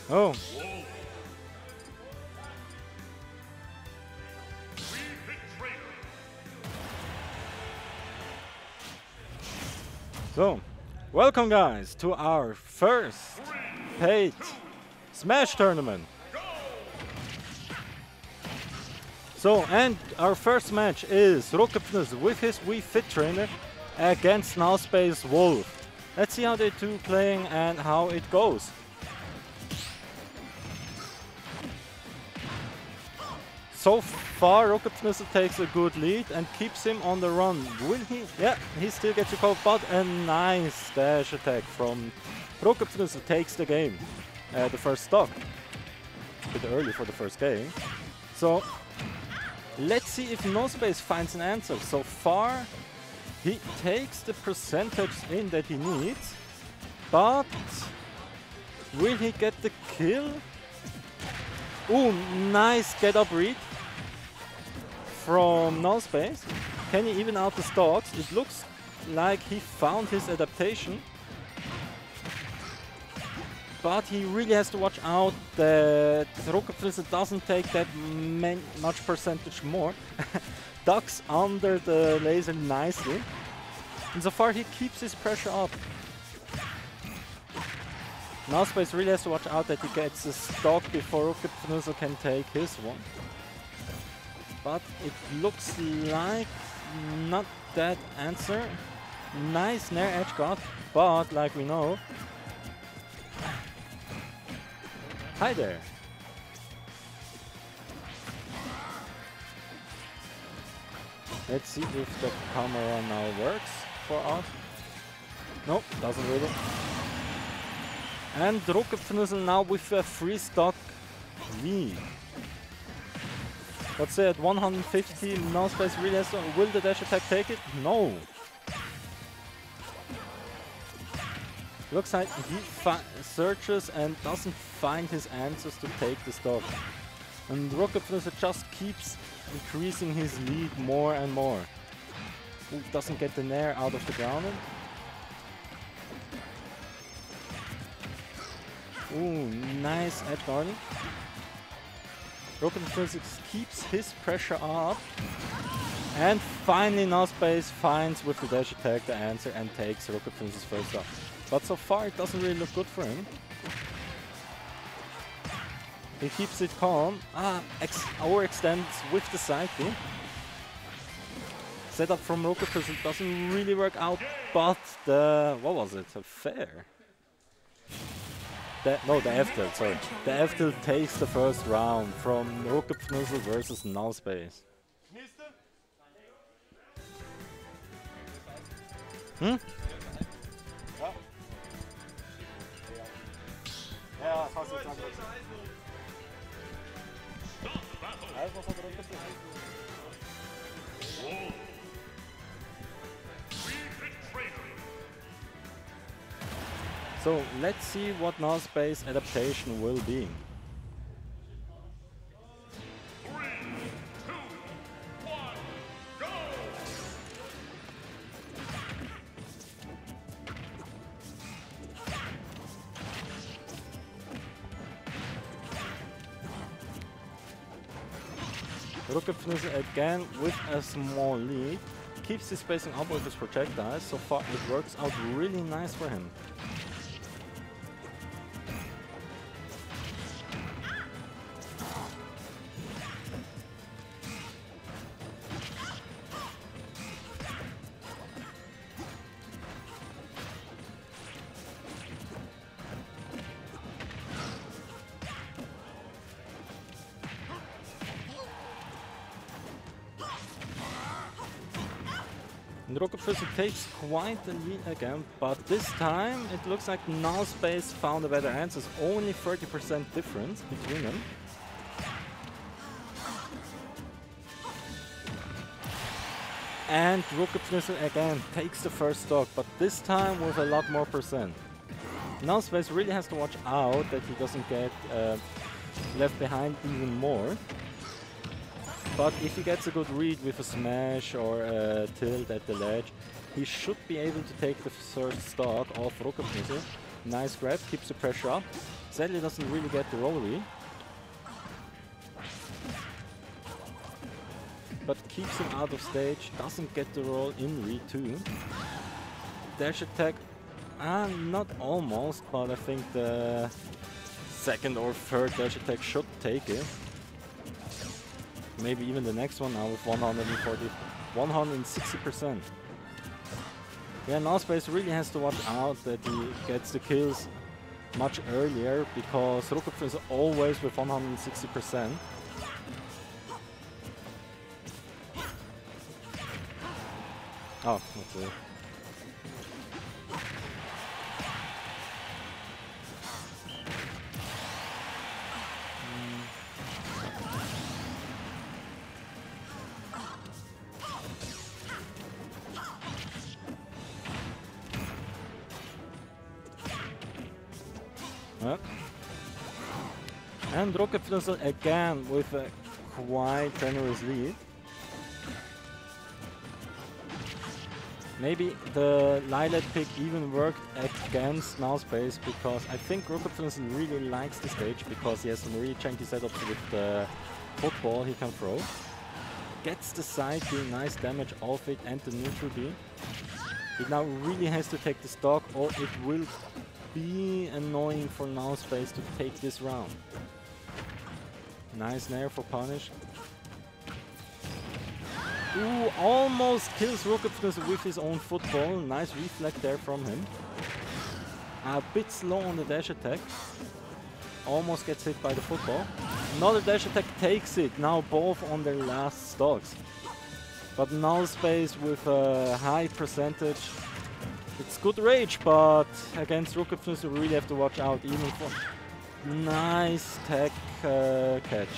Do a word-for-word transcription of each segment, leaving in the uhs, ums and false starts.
Oh. So, welcome guys to our first paid Smash tournament. So, and our first match is Rocketfnus with his Wii Fit Trainer against Nullspace Wolf. Let's see how they two playing and how it goes. So far, Rocketfnus takes a good lead and keeps him on the run. Will he? Yeah, he still gets a call, but a nice dash attack from Rocketfnus takes the game. Uh, the first stock. A bit early for the first game. So, let's see if Nullspace finds an answer. So far, he takes the percentage in that he needs, but will he get the kill? Ooh, nice get up read from Nullspace. Can he even out the stocks? It looks like he found his adaptation, but he really has to watch out that Rocketfnus doesn't take that much percentage more. Ducks under the laser nicely, and so far he keeps his pressure up. Nullspace really has to watch out that he gets a stock before Rocketfnus can take his one. But it looks like not that answer. Nice Nair edge guard, but like we know. Hi there. Let's see if the camera now works for us. Nope, doesn't really. And Rocketfnus now with a free stock lead. Let's say at one hundred fifty, Nullspace really has to. Will the dash attack take it? No. Looks like he searches and doesn't find his answers to take the stock. And Rocketfnus just keeps increasing his lead more and more. Ooh, doesn't get the Nair out of the ground. Ooh, nice edge guarding. Rocketfnus keeps his pressure up. And finally Nullspace finds with the dash attack the answer and takes Rocketfnus' first up. But so far it doesn't really look good for him. He keeps it calm. Ah, ex overextends with the side B. Setup from Rocketfnus, it doesn't really work out, but the, what was it, a fair? The, no, the F tilt, sorry. The F tilt takes the first round from Rocketfnus versus Nullspace. Hmm? So let's see what Nullspace adaptation will be. Rocketfnus again with a small lead, keeps his spacing up with his projectiles. So far it works out really nice for him. Rocketfnus takes quite the lead again, but this time it looks like Nullspace found a better answer. It's only thirty percent difference between them. And Rocketfnus again takes the first stock, but this time with a lot more percent. Nullspace really has to watch out that he doesn't get uh, left behind even more. But if he gets a good read with a smash or a tilt at the ledge, he should be able to take the first stock off Rocketfnus. Nice grab, keeps the pressure up. Sadly doesn't really get the roll read. But keeps him out of stage, doesn't get the roll in read too. Dash attack, ah, not almost, but I think the second or third dash attack should take it. Maybe even the next one now with one hundred forty, one hundred sixty percent. Yeah, Nullspace really has to watch out that he gets the kills much earlier, because Rukopf is always with one hundred sixty percent. Oh, okay. Yep. And Roketfnussel again with a quite generous lead. Maybe the Lilac pick even worked against Nullspace, because I think Roketfnussel really likes the stage, because he has some really janky setups with the football he can throw. Gets the side B, nice damage off it, and the neutral B. He now really has to take the stock, or it will be annoying for Nullspace to take this round. Nice nair for punish. Ooh, almost kills Roketfnussel with his own football. Nice reflect there from him. A bit slow on the dash attack. Almost gets hit by the football. Another dash attack takes it. Now both on their last stocks. But Nullspace with a high percentage. It's good rage, but against Roketfnussel we really have to watch out, even for nice tech uh, catch.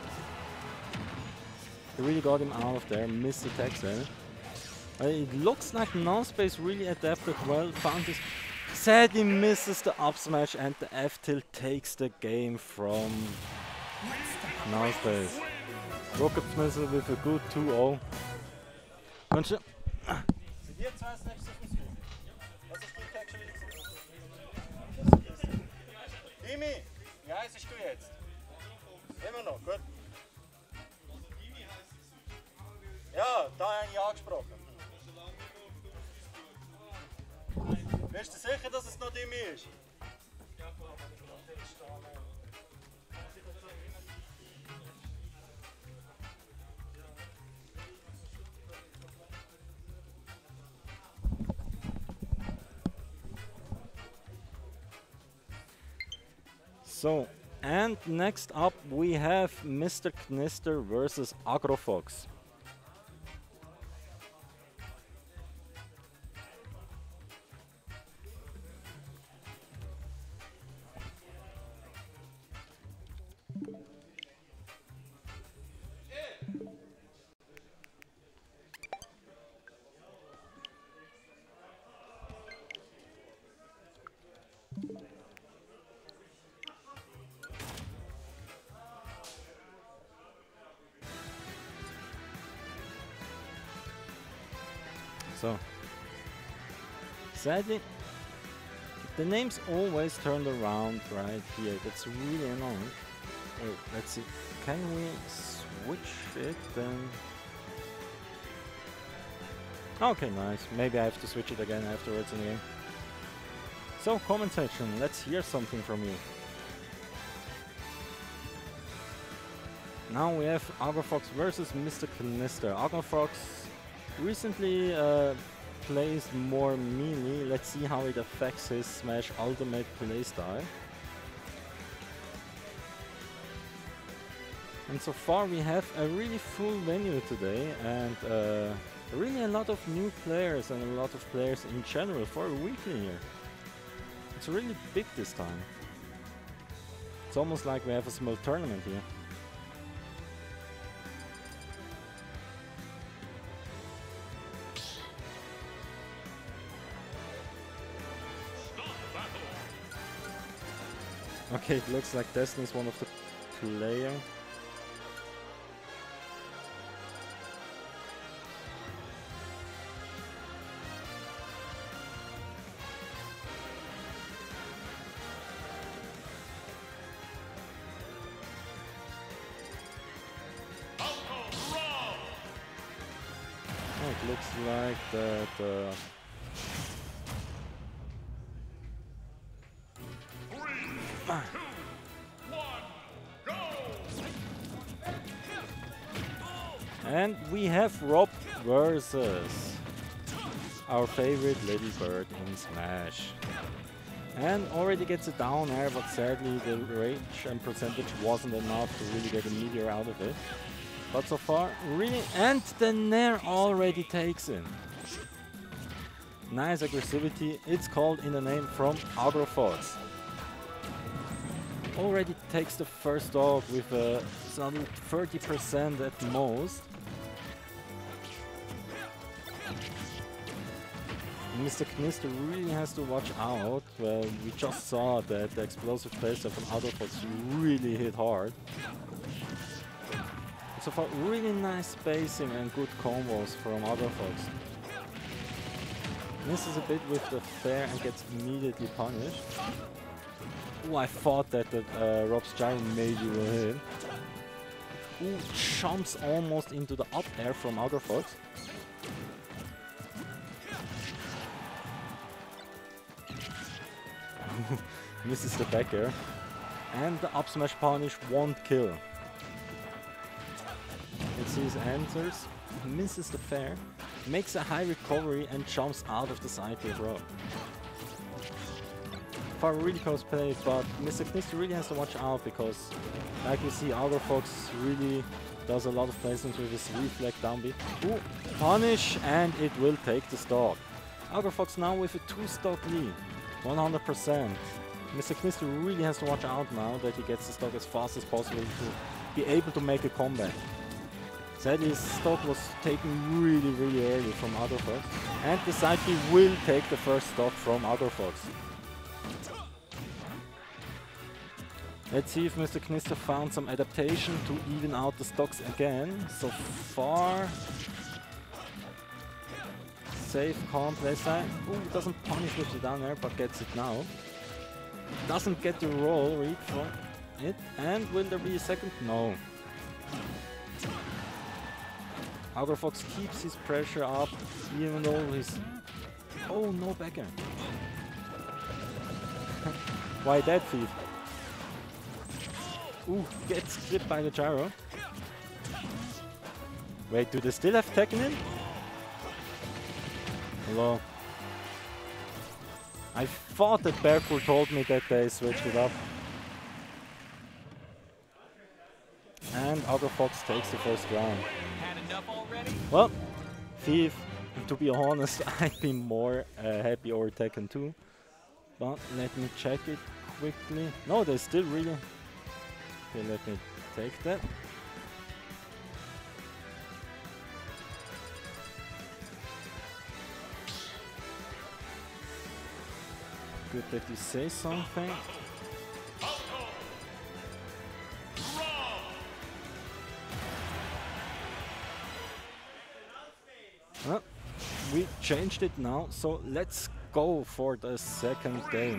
He really got him out of there, missed the tech there. Uh, it looks like Nullspace really adapted well, found his... Sadly misses the up smash, and the F tilt takes the game from Nullspace. Roketfnussel with a good two oh. Wünsche. Dimi, wie heißt du jetzt? Immer noch, gut. Ja, da habe ich angesprochen. Bist du sicher, dass es noch Dimi ist? So, and next up we have Mister Knister versus Agrofox. So, sadly, the name's always turned around right here. That's really annoying. Wait, let's see. Can we switch it then? Okay, nice. Maybe I have to switch it again afterwards in the game. So, comment section, let's hear something from you. Now we have Agrofox versus Mister Knister. Agrofox recently uh, plays more melee. Let's see how it affects his Smash Ultimate playstyle. And so far we have a really full venue today, and uh, really a lot of new players and a lot of players in general for a weekly here. It's really big this time. It's almost like we have a small tournament here. Okay, it looks like Destiny is one of the player. it looks like that. Uh, ah. And we have Rob versus our favorite Little Bird in Smash. And already gets a down air, but sadly the range and percentage wasn't enough to really get a meteor out of it. But so far, really, and the Nair already takes in. Nice aggressivity, it's called in the name from Agrofox. Already takes the first dog with a solid thirty percent at most. Mister Knister really has to watch out. Well, we just saw that the explosive playstyle from Agrofox really hit hard. So far, really nice spacing and good combos from Agrofox. Misses a bit with the fair and gets immediately punished. Ooh, I thought that the uh, Rob's gyro maybe will hit. Ooh, jumps almost into the up air from Agrofox. Misses the back air. And the up smash punish won't kill. Let's see his answers. Misses the fair. Makes a high recovery and jumps out of the side with Rob. Far really close play, but Mister Knister really has to watch out because, like we see, Agrofox really does a lot of placements with his reflect down B. Ooh, punish, and it will take the stock. Agrofox now with a two stock lead, one hundred percent. Mister Knister really has to watch out now that he gets the stock as fast as possible to be able to make a comeback. Sadly, his stock was taken really, really early from Agrofox, and the side B will take the first stock from Agrofox. Let's see if Mister Knister found some adaptation to even out the stocks again. So far, safe, calm playstyle. Ooh, doesn't punish with the down air, but gets it now. Doesn't get the roll read from it. And will there be a second? No. Agrofox keeps his pressure up, even though he's... Oh, no back air. Why that, Thief? Ooh, gets clipped by the gyro. Wait, do they still have Tekken in? Hello. I thought that Bearcool told me that they switched it up. And Agrofox takes the first round. Had enough already? Well, Thief, to be honest, I'd be more uh, happy over Tekken two. But let me check it quickly. No, they still really... Okay, let me take that. Good that you say something. Well, we changed it now, so let's go for the second game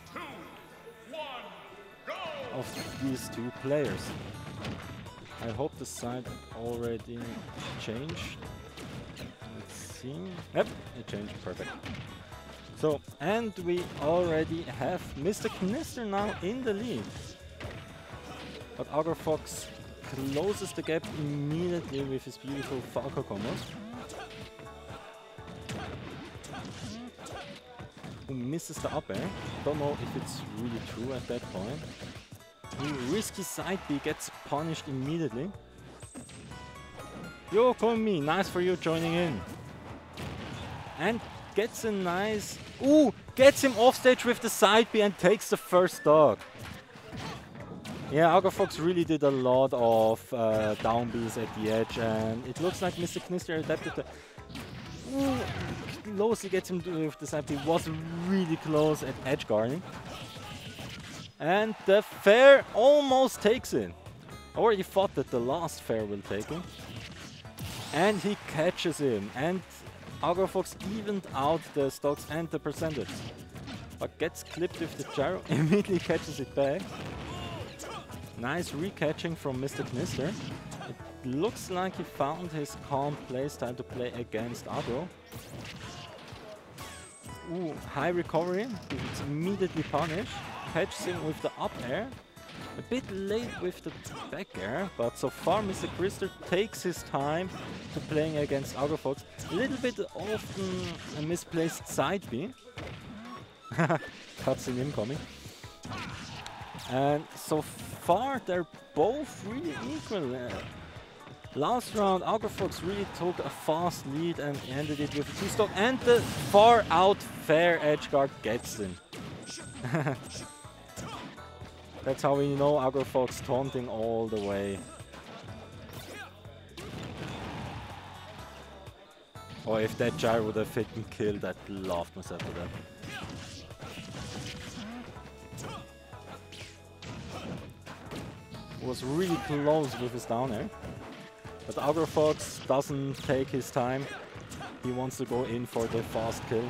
of these two players. I hope the side already changed. Let's see. Yep, it changed. Perfect. So, and we already have Mister Knister now in the lead. But Agrofox closes the gap immediately with his beautiful Falco combos. Who misses the up air. Don't know if it's really true at that point. Ooh, risky side B gets punished immediately. Yo, Komi, nice for you joining in. And gets a nice... Ooh, gets him off stage with the side B and takes the first dog. Yeah, Agrofox really did a lot of uh, down Bs at the edge, and it looks like Mister Knister adapted the... Ooh, closely gets him with the side B. Was really close at edge guarding. And the fair almost takes it. I already thought that the last fair will take him. And he catches him. And Agrofox evened out the stocks and the percentage. But gets clipped with the gyro, immediately catches it back. Nice re-catching from Mister Knister. It looks like he found his calm playstyle to play against Agro. Ooh, high recovery, it's immediately punished. Catches him with the up air. A bit late with the back air, but so far Mister Krister takes his time to playing against Agrofox. A little bit often a misplaced side B. Cutscene incoming. And so far they're both really equal. Uh, last round Agrofox really took a fast lead and ended it with a two stock, and the far out fair edge guard gets him. That's how we know Agrofox taunting all the way. Oh, if that gyro would have hit and killed, I'd laughed myself to that. Was really close with his down air. But Agrofox doesn't take his time. He wants to go in for the fast kill.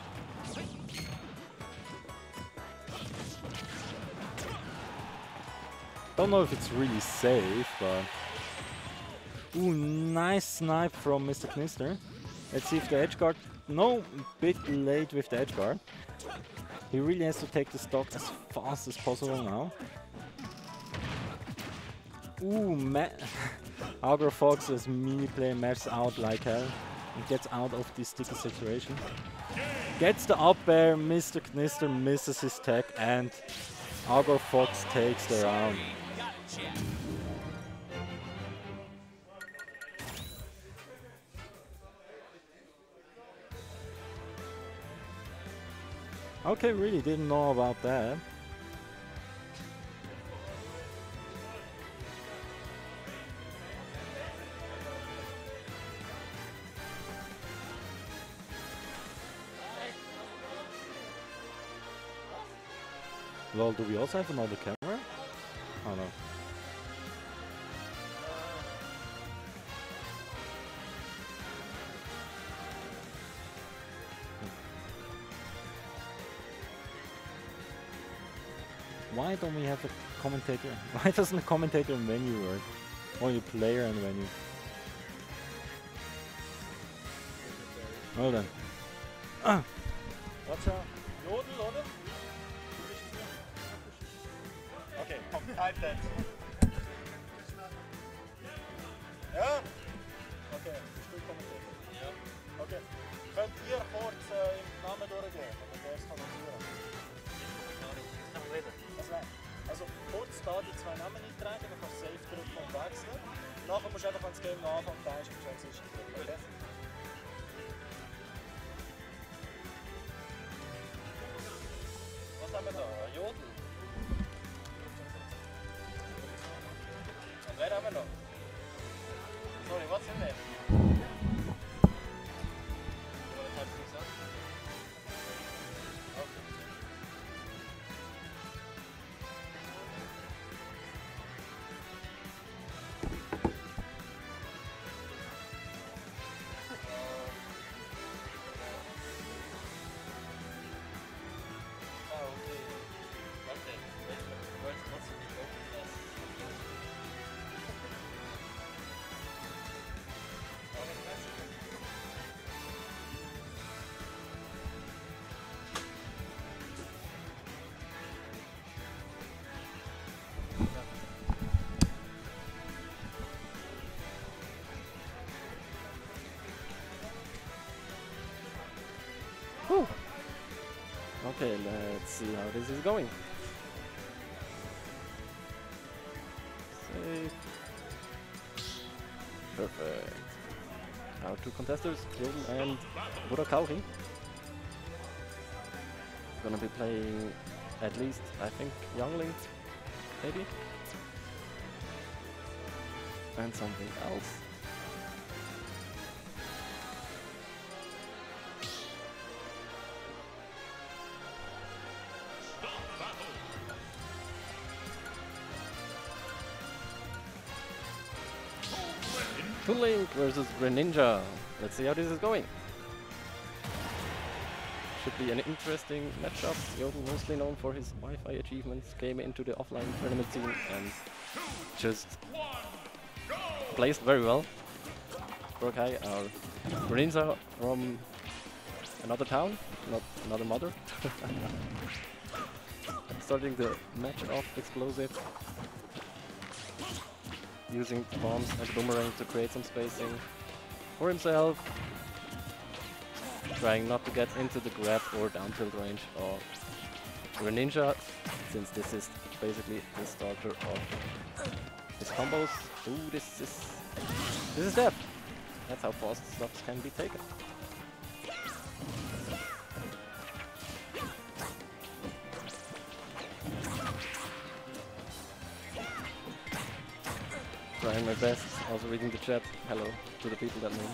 Don't know if it's really safe, but... Ooh, nice snipe from Mister Knister. Let's see if the edge guard... No, bit late with the edge guard. He really has to take the stock as fast as possible now. Ooh, man. Agrofox's mini play maps out like hell and gets out of this sticky situation. Gets the up air, Mister Knister misses his tech, and Agrofox takes the round. Okay, really didn't know about that. Lol, do we also have another camera? Oh no. Why don't we have a commentator? Why doesn't the commentator menu work? Only player and menu. Hold on. Ah. Watch out. Jodel, oder? Okay, komm, halt das. Ja? Okay, bist du Kommentator? Ja. Okay. Könnt ihr kurz äh, im Namen durchgehen? Oder der ist kommentieren? Also, also kurz da die zwei Namen eintragen, dann kannst du Safe drücken und wechseln. Nachher musst du einfach, wenn das Game noch anfängt, dann ist es Transition drücken, okay? Was haben wir da? Jodel? Und wer haben wir noch? Sorry, what's in there? Whew. Okay, let's see how this is going. Save. Perfect. Our two contestants, Jodel and Burakauri. Gonna be playing at least, I think, Youngling, maybe? And something else. Link versus Greninja. Let's see how this is going. Should be an interesting matchup. Jodel, mostly known for his Wi-Fi achievements, came into the offline tournament scene and just placed very well. Burokai are Greninja from another town, not another mother. Starting the match off explosive. Using bombs and boomerang to create some spacing for himself. Trying not to get into the grab or down tilt range of Greninja, since this is basically the starter of his combos. Ooh, this is this is death. That's how fast stocks can be taken. Trying my best, also reading the chat. Hello to the people that know.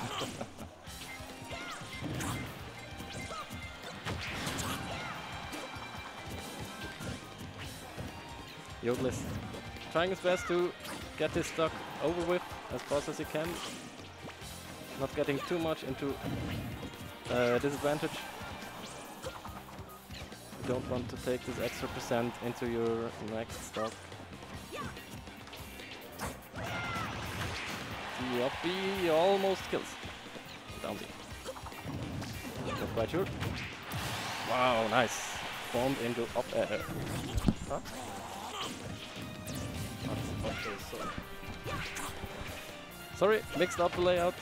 Yodel is trying his best to get this stock over with as fast as he can. Not getting too much into uh, disadvantage. You don't want to take this extra percent into your next stock. Yuppie almost kills. Down B. Not quite sure. Wow, nice. Bomb into up air. Huh? Okay, sorry. Sorry, mixed up the layout.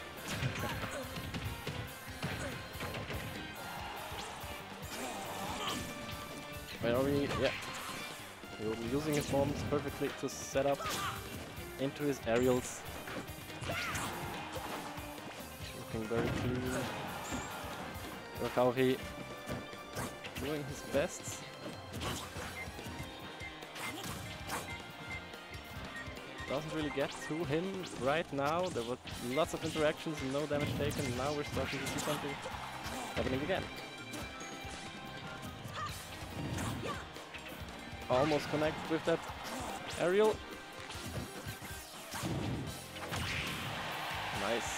Where are we? Yeah. We'll be using his bombs perfectly to set up into his aerials. Looking very clean. Burokai doing his best. Doesn't really get to him right now. There were lots of interactions and no damage taken. Now we're starting to see something happening again. Almost connect with that aerial. Nice.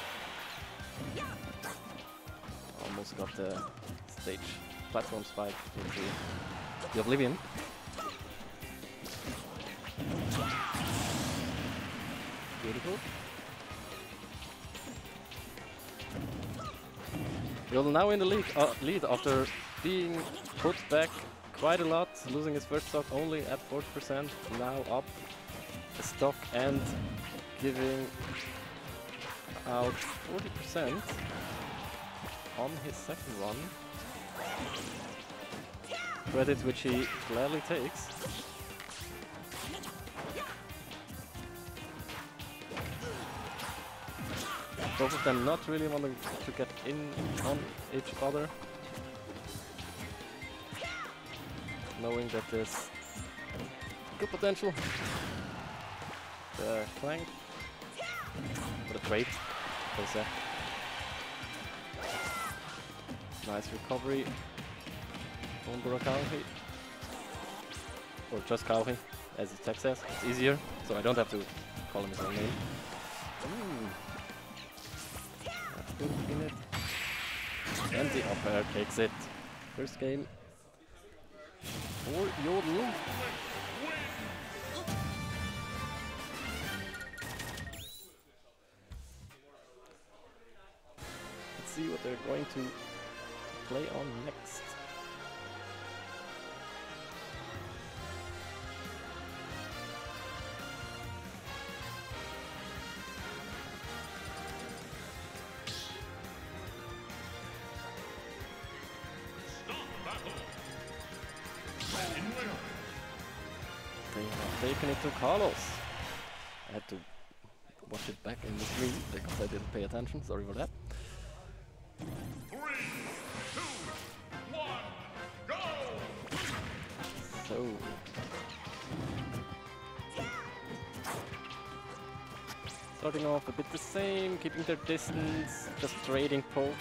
Almost got the stage platform spike into the Oblivion. Beautiful. Yodel now in the lead, uh, lead after being put back quite a lot, losing his first stock only at forty percent, now up the stock and giving out forty percent on his second run. Credit which he gladly takes. Both of them not really wanting to get in on each other. Knowing that there's good potential. The flank. Or the trade, per se. Nice recovery from Burokai. Or just Kauhi, as his tech says. It's easier, so I don't have to call him his own name. Ooh. That's good in it. And the up air takes it. First game for Yodel. Let's see what they're going to play on next. They have taken it to Carlos. I had to watch it back in the screen because I didn't pay attention, sorry for that. So starting off a bit the same, keeping their distance, just trading poke.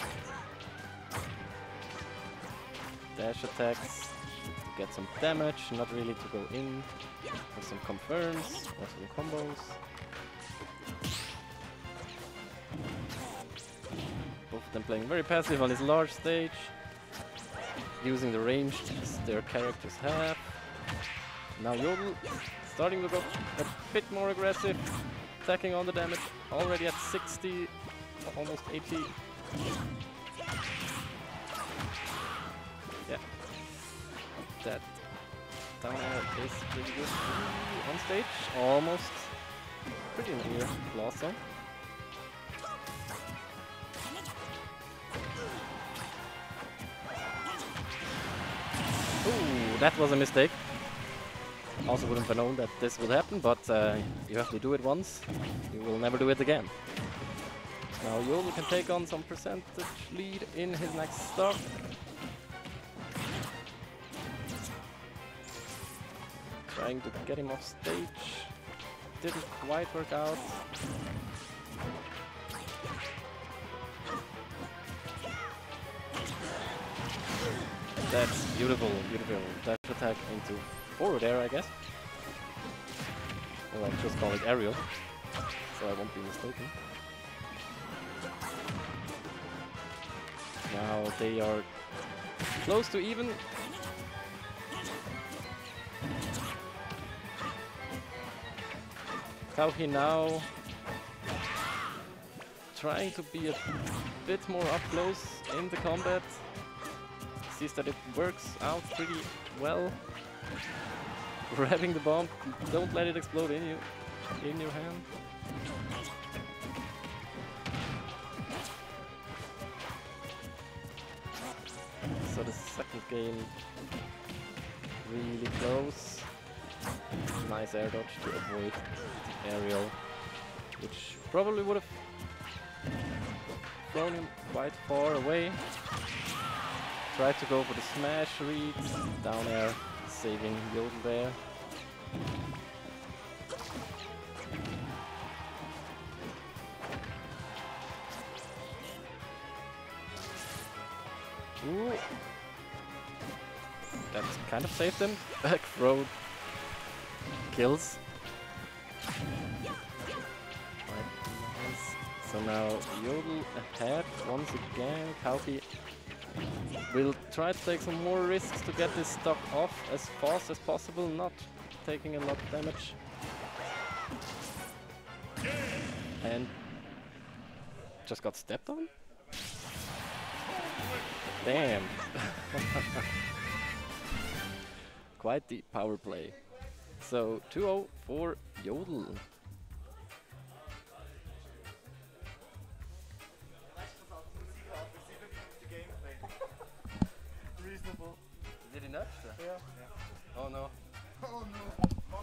Dash attacks to get some damage, not really to go in. For some confirms, or some combos. Both of them playing very passive on this large stage. Using the range their characters have. Now Yodel starting to go a bit more aggressive. stacking on the damage, already at sixty, almost eighty. Yeah, that down air is pretty good. Ooh, on stage, almost pretty near Blossom. Ooh, that was a mistake. Also wouldn't have known that this would happen, but uh, you have to do it once, you will never do it again. Now Yodel can take on some percentage lead in his next stock. Trying to get him off stage. Didn't quite work out. That's beautiful, beautiful. Dash attack into forward air, I guess. Or I'll just call it aerial, so I won't be mistaken. Now they are close to even. Tauhi now trying to be a bit more up close in the combat. Sees that it works out pretty well. Grabbing the bomb, don't let it explode in you, in your hand. So the second game really close. Nice air dodge to avoid the aerial, which probably would have thrown him quite far away. Tried to go for the smash read, down air, saving Yodel there. Ooh. That kind of saved him. Back throw kills. Quite nice. So now Yodel ahead once again. Tauhi will try to take some more risks to get this stock off as fast as possible, not taking a lot of damage. And just got stepped on? Damn! Quite the power play. So two oh for Yodel. Did he nudge? Yeah. Yeah. Oh no. Oh no.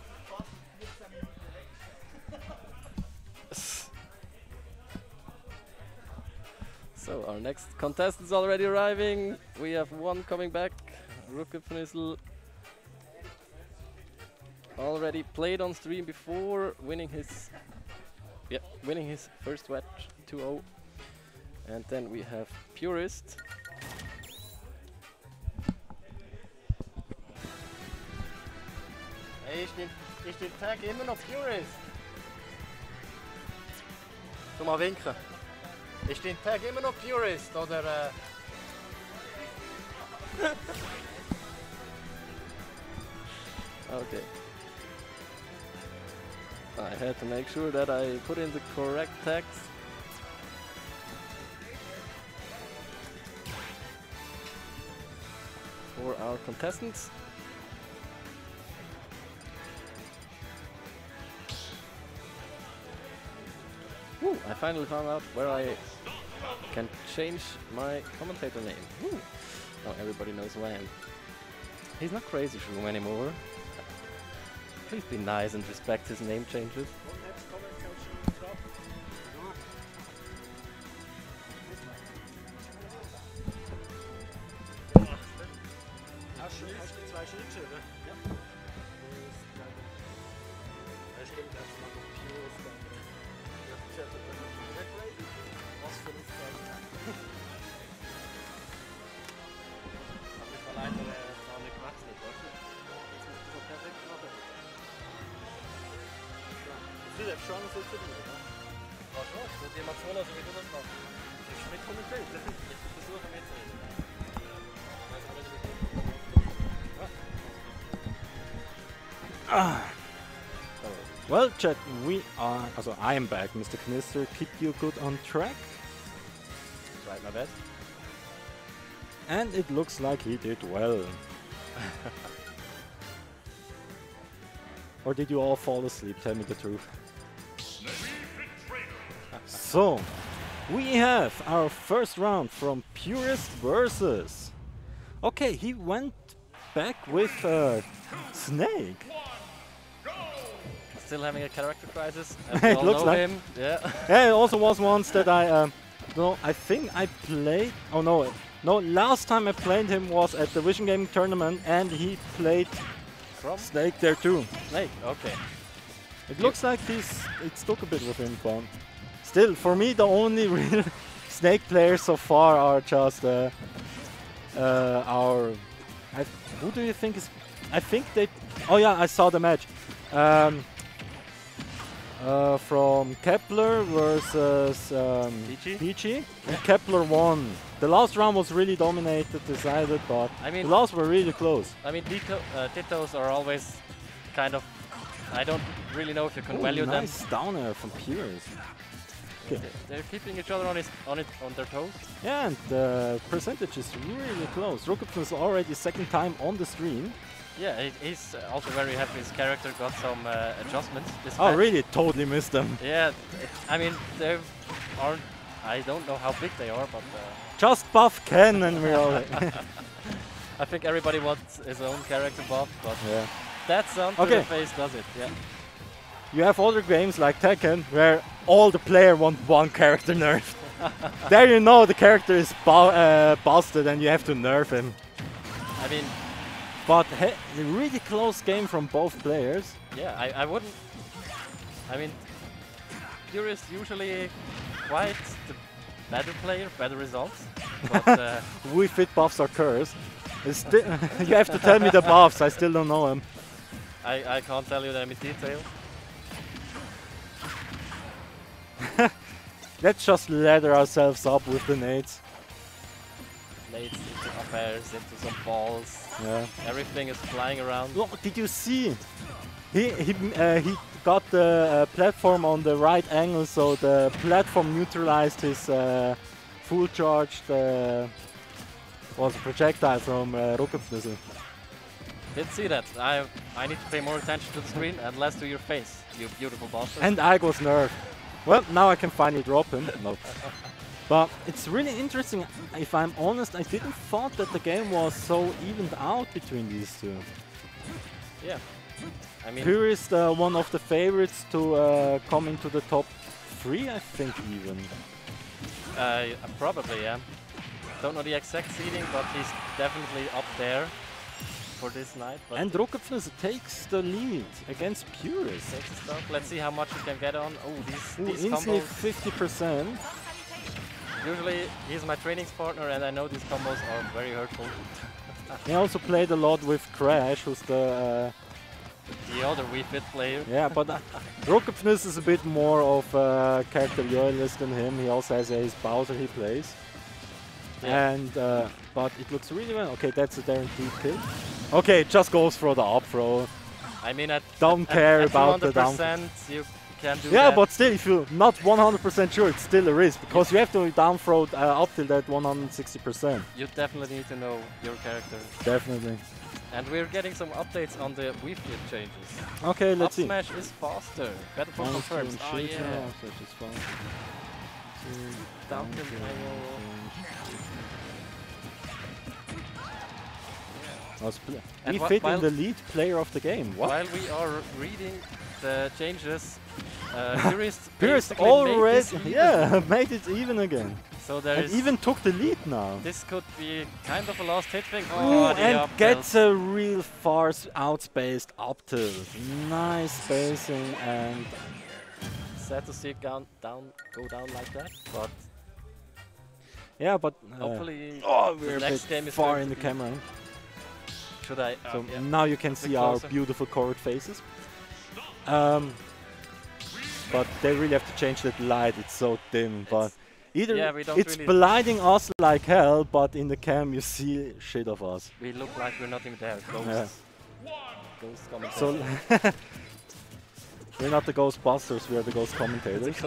So our next contestant is already arriving. We have one coming back. Ruckepfnissl already played on stream before, winning his yeah, winning his first match two oh. And then we have Purist. Hey, ist dein, ist dein Tag immer noch Purist? Tu mal winken. Ist dein Tag immer noch Purist, oder? Äh okay. I had to make sure that I put in the correct text. For our contestants. Woo, I finally found out where I can change my commentator name. Woo. Now everybody knows who I am. He's not Crazy Shroom anymore. Please be nice and respect his name changes. Hast du die zwei Schildschirme? Ja. Das stimmt, das ist mal so Purist. Was für ein Fall. Aber ich war leider noch nicht gewechselt, weißt du? Jetzt musst du so perfekt machen. Du darfst schon so zu tun, oder? Was was? Ich würde dir mal zuhören, wie du das machst. Ich bin mit kommentiert. Ich versuche mitzureden. Ah. So, Well, chat, we are, also I am back, Mister Knister. Keep you good on track. Right, my bad. And it looks like he did well. Or did you all fall asleep? Tell me the truth. So, we have our first round from Purist versus. Okay, he went back with uh, Snake. Still having a character crisis. It looks like him. Yeah. Yeah, it also was once that I, um, no, I think I played. Oh no, no. Last time I played him was at the Vision Gaming tournament, and he played From Snake there too. Snake. Okay. It looks like he's it stuck a bit with him, but still, for me, the only real Snake players so far are just uh, uh, our. I, who do you think is? I think they. Oh yeah, I saw the match. Um, uh, from Kepler versus um, Peachy? Peachy. And Kepler won. The last round was really dominated, decided, but I mean, the last were really close. I mean, Ditto, uh, Dittos are always kind of. I don't really know if you can Ooh, value them. nice down air from Pierce. Okay. They're keeping each other on his on it on their toes. Yeah, and the percentage is really close. Rookupson is already second time on the stream. Yeah, he, he's also very happy his character got some uh, adjustments. This Oh, match. really? Totally missed them. Yeah, th- I mean, they aren't. I don't know how big they are, but uh, Just buff Ken and we're all like I think everybody wants his own character buff. But yeah. that sound to Okay. the face does it. Yeah. You have other games like Tekken where all the player want one character nerfed. There you know the character is bu uh, busted and you have to nerf him. I mean, But he a really close game from both players. yeah, I, I wouldn't. I mean, Purist usually quite the better player, better results. But uh, Wii Fit buffs are cursed. It's sti- you have to tell me the buffs, I still don't know them. I, I can't tell you them in detail. Let's just lather ourselves up with the nades. Nades into affairs, into some balls. Yeah. Everything is flying around. Oh, did you see? He he uh, he got the uh, platform on the right angle, so the platform neutralized his uh, full charged uh, was a projectile from uh, Rocketflissel. Didn't see that. I I need to pay more attention to the screen and less to your face, you beautiful bastard. And Ike was nerfed. Well, now I can finally drop him. No. But it's really interesting. If I'm honest, I didn't thought that the game was so evened out between these two. Yeah. I mean, Purist, uh, one of the favorites to uh, come into the top three, I think even. uh, probably, yeah. Don't know the exact seeding, but he's definitely up there for this night. But And Rocketflissel takes the lead against Purist. takes the stock. Let's see how much he can get on. Oh, these, Ooh, these instantly combos. fifty percent. Usually, he's my training partner, and I know these combos are very hurtful. He also played a lot with Crash, who's the uh, The other Wii Fit player. yeah. But uh, Rocketflissel is a bit more of a character loyalist than him. He also has Ace Bowser he plays. Yeah. And uh, but it looks really well. Okay, that's a guaranteed kill. Okay, it just goes for the up throw. I mean, at Don't at, care at about the down. two hundred percent you can do Yeah, that. but still, if you're not one hundred percent sure, it's still a risk because you have to down throw uh, up till that one hundred sixty percent. You definitely need to know your character. Definitely. And we're getting some updates on the Wii Fit changes. Okay, Up let's see. smash is faster. Better for Down confirms. tilt Oh shield yeah. now, such is fun. Down tilt I O. Was pl- And we whi- fit in while- the lead player of the game. What? While we are reading the changes, uh, Purist Purist basically made already, this even. yeah, made it even again. So there And is even took the lead now. this could be kind of a last hit thing. Ooh, Oh, the and up gets tilt. a real far s- outspaced up tilt. Nice spacing and Sad to see it down, down, go down like that, but yeah, but uh, hopefully oh, the we're a next bit game is far going in to the be- camera. should I? So um, yeah. now you can bit see our closer. beautiful colored faces. Um, but they really have to change that light. It's so dim. But either yeah, we don't it's really- blinding us like hell, but in the cam you see shit of us. We look like we're not even there. Ghosts. Yeah. Ghosts coming. So We're not the Ghostbusters, we are the Ghost Commentators.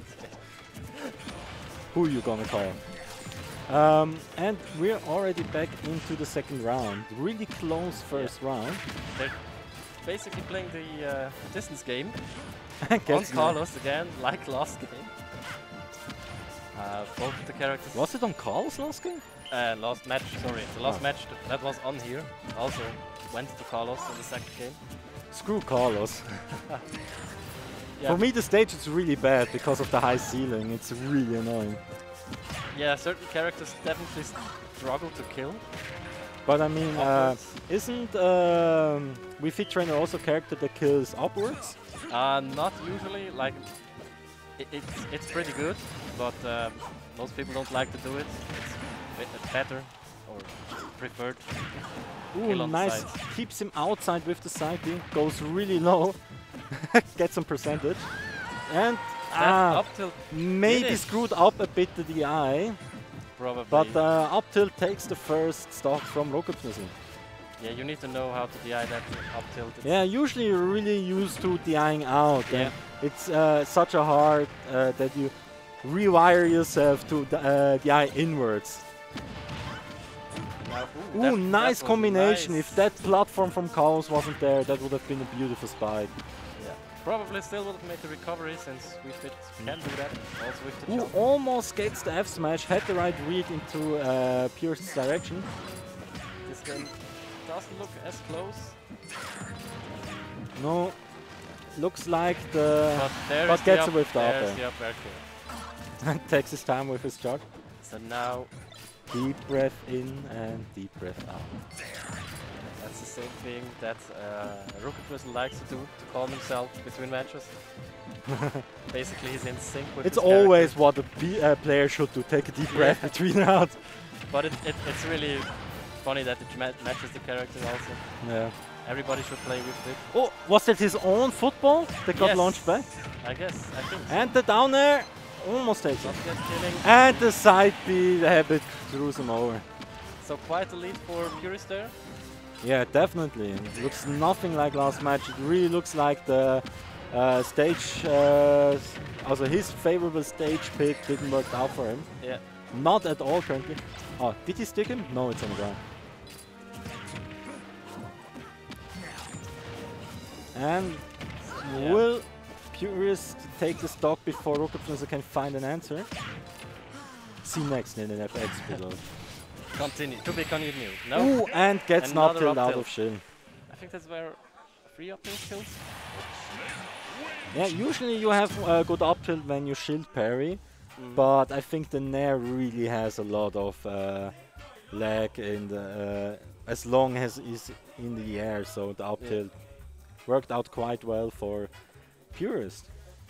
Who you gonna call? Um, and we're already back into the second round. Really close first yeah. round. They're basically playing the uh, distance game. On Carlos again, like last game. Uh, both of the characters. Was it on Carlos last game? Uh, last match, sorry. The last oh. match th that was on here also went to Carlos in the second game. Screw Carlos. yeah. For me, the stage is really bad because of the high ceiling. It's really annoying. Yeah, certain characters definitely struggle to kill. But I mean, uh, isn't um, Wii Fit Trainer also a character that kills upwards? Uh, not usually. Like, it, it's it's pretty good, but um, most people don't like to do it. It's better or preferred. Ooh, nice. Keeps him outside with the side B. Goes really low. Gets some percentage. And ah, up tilt maybe screwed up a bit the D I. Probably. But uh, up tilt takes the first stock from Rocketfnussel. Yeah, you need to know how to D I that up tilt. Yeah, usually you're really used to DIing out. Yeah. It's uh, such a hard uh, that you rewire yourself to uh, D I inwards. Now, ooh, ooh that, nice that combination. Nice. If that platform from Chaos wasn't there, that would have been a beautiful spike. Yeah. Probably still would have made the recovery since we fit can do that. Also with the Ooh, jump. almost gets the F smash, had the right read into uh, Pierce's direction. This game doesn't look as close. No, looks like the. But, there but is gets the it with the there's upper. the up air kill. And takes his time with his charge. So now. Deep breath in and deep breath out. That's the same thing that uh, Rocketfnussel likes to do to calm himself between matches. Basically, he's in sync with. It's his always character. what a B uh, player should do: take a deep breath Yeah. between rounds. But it, it, it's really funny that it ma matches the character also. Yeah. Everybody should play with it. Oh, was it his own football that got Yes. launched back? I guess. I think. So. And the down air almost takes it. Not yet killing. And the side B habit throws him over. So quite a lead for Purist there. Yeah, definitely. It looks nothing like last match. It really looks like the uh, stage, uh, also his favorable stage pick didn't work out for him. Yeah. Not at all currently. Oh, did he stick him? No, it's on the ground. And Yeah. will Purist take the stock before Rocketfnussel can find an answer? See next in an F X episode. Continue. To be continued. No. Ooh, and gets not Another killed up out tilt. of shield. I think that's where three up tilt kills. Yeah, usually you have a good up tilt when you shield parry, Mm. but I think the Nair really has a lot of uh, lag in the uh, as long as it's in the air, so the up Yeah. tilt worked out quite well for Purist.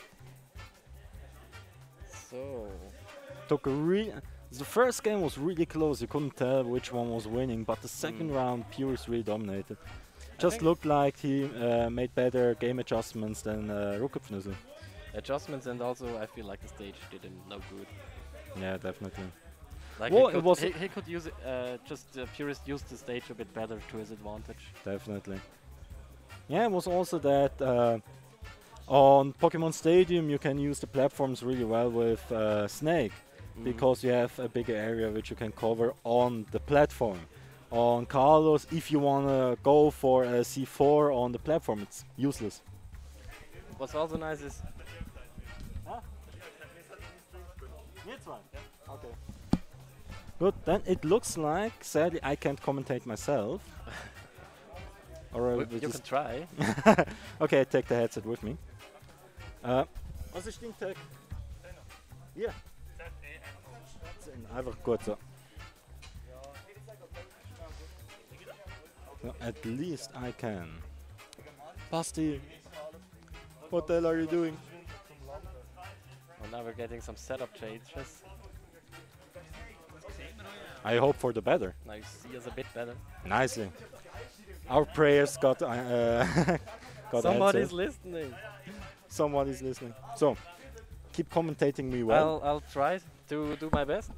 So. Took a re the first game was really close, you couldn't tell which one was winning, but the second Mm. round Purist really dominated. I Just think looked like he uh, made better game adjustments than uh, Rocketfnussel. adjustments, and also I feel like the stage did him no good. Yeah, definitely. Like Well, he, it could, was he, he could use it, uh, just uh, Purist used the stage a bit better to his advantage. Definitely. Yeah, it was also that uh, on Pokemon Stadium you can use the platforms really well with uh, Snake, Mm. because you have a bigger area which you can cover on the platform. On Carlos, if you want to go for a C four on the platform, it's useless. What's also nice is Okay. Good, then it looks like, sadly I can't commentate myself. Or w- we you can just try. okay, I take the headset with me. Uh, was ist dein Tag? Hier. Einfach gut so. No, at least I can. Basti, what the hell are you doing? Well, now we're getting some setup changes. I hope for the better. Now you see us a bit better. Nicely. Our prayers got, uh, got Somebody's answered. listening. Somebody's listening. So, keep commentating me well. I'll, I'll try to do my best.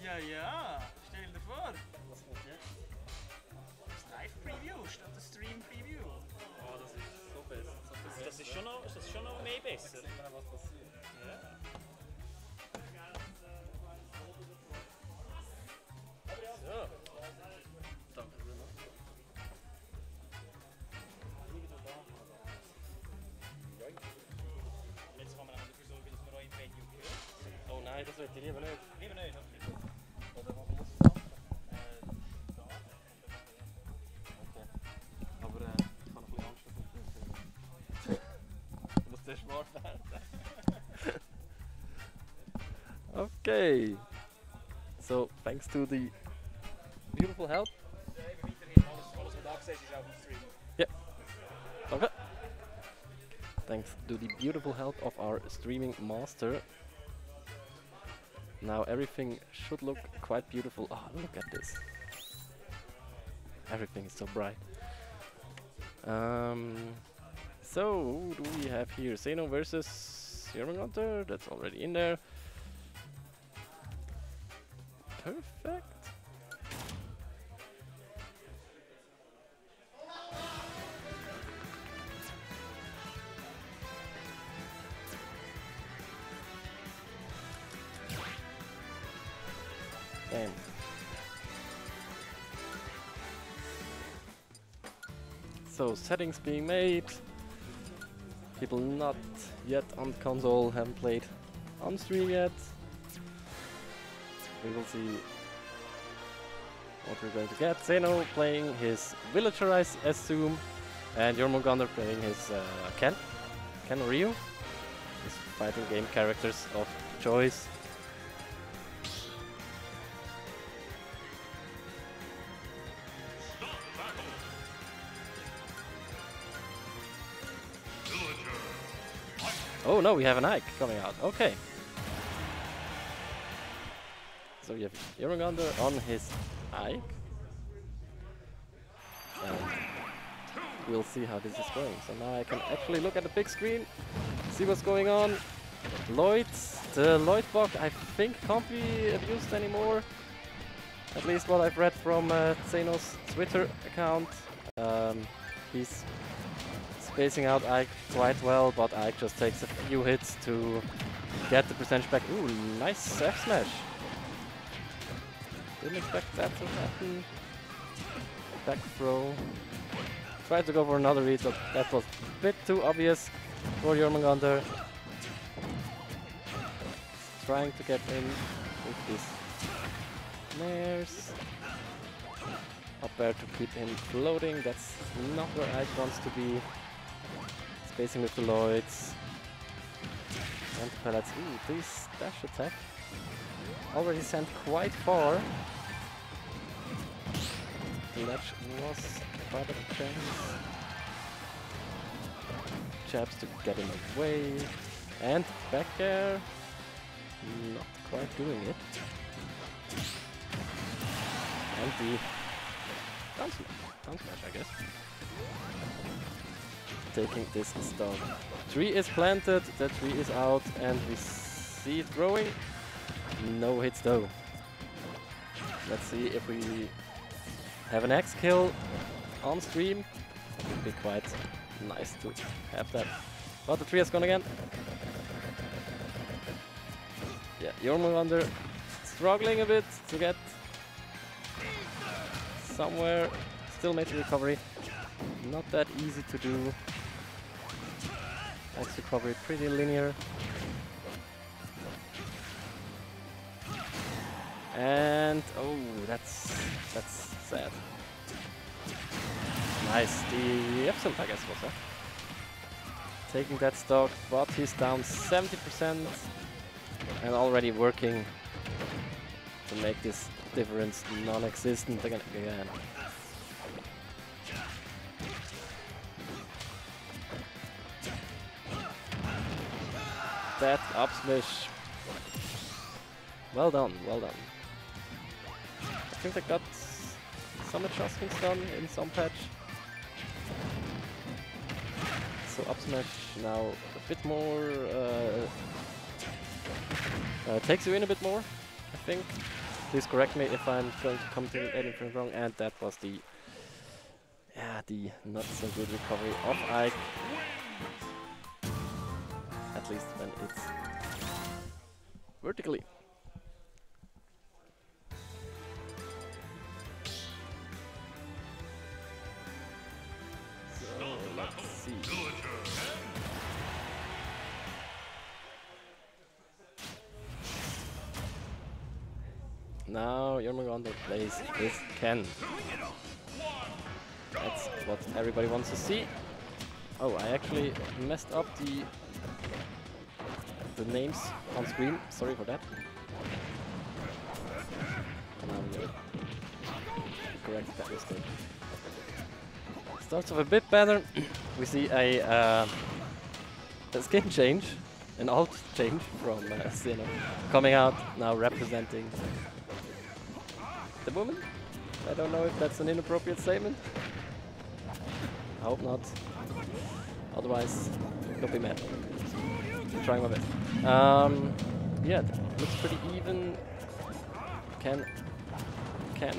Ja, ja. Stell dir vor. Was kommt jetzt? Das Live-Preview statt das Stream-Preview. Oh, das ist so besser. So viel Das, das, ist schon noch, das ist schon noch mehr besser. sieht man, was passiert. Ja. So. Danke vielmals. Und jetzt kann man auch dafür sorgen, dass wir auch im Venue hören. Oh nein, das will ich lieber nicht. Lieber nicht, okay. Oder machen wir es dann? Äh, da. Okay. Aber äh, ich habe ein bisschen Angst, dass ich funktioniert. Du musst zuerst warm werden. Okay. So, thanks to the beautiful help. Ja, eben weiterhin alles, alles was du abgesehen ist auch im Stream. Danke. Thanks to the beautiful help of our streaming master. Now everything should look quite beautiful. Oh, look at this. Everything is so bright. Um, so, who do we have here? Zeno versus Jormungandr. That's already in there. Perfect. Damn. So, settings being made. People not yet on console haven't played on stream yet. We will see what we're going to get. Zeno playing his Villager, I s- assume, and Jormungandr playing his uh, Ken, Ken or Ryu, his fighting game characters of choice. Oh no, we have an Ike coming out. Okay. So we have Jormungandr on his Ike. And we'll see how this is going. So now I can actually look at the big screen, see what's going on. Lloyd, the Lloyd bug I think can't be abused anymore. At least what I've read from uh, Zeno's Twitter account. Um, he's spacing out Ike quite well, but Ike just takes a few hits to get the percentage back. Ooh, nice F smash. Didn't expect that to happen. Back throw. Tried to go for another read, but that was a bit too obvious for Jormungandr. Trying to get in with these snares. Up there to keep him floating. That's not where Ike wants to be. Spacing with the Lloyds. And pellets. Ooh, this dash attack already sent quite far. The ledge was quite a chance. Jabs to get him away. And back air. Not quite doing it. And the down smash, down smash I guess. Taking this stock. Tree is planted, the tree is out, and we see it growing. No hits though. Let's see if we have an X kill on stream. It would be quite nice to have that. But the tree has gone again. Yeah, Jormungandr struggling a bit to get somewhere. Still makes a recovery. Not that easy to do. X recovery pretty linear. And oh, that's that's sad. Nice, the Epsilon I guess was that. Taking that stock, but he's down seventy percent and already working to make this difference non-existent again. again. That up smash. Well done, well done. I think they got some adjustments done in some patch. So up smash now a bit more, uh, uh, takes you in a bit more, I think. Please correct me if I'm going to come to anything wrong. And that was the, yeah, the not so good recovery of Ike. At least when it's vertically. So let's see. Now Jormungandr plays with Ken. That's what everybody wants to see. Oh, I actually messed up the the names on screen. Sorry for that. And I will correct that mistake. Starts off a bit better. We see a, uh, a skin change, an alt change from uh, Xeno coming out now representing the woman. I don't know if that's an inappropriate statement. I hope not. Otherwise, don't be mad. I'm trying my best. Um, yeah, looks pretty even. Can can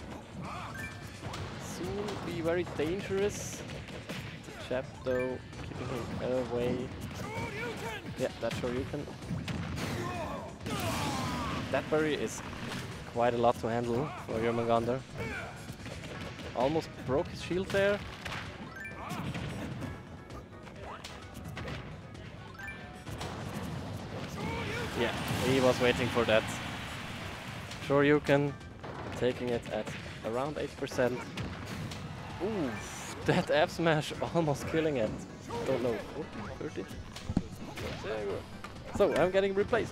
soon be very dangerous. Chap though, keeping him away. Yeah, that Shoryuken. That berry is quite a lot to handle for Jormungandr. Almost broke his shield there. Yeah, he was waiting for that. Shoryuken taking it at around eighty percent. Ooh, that F smash almost killing it. Don't know, forty, thirty? So, I'm getting replaced.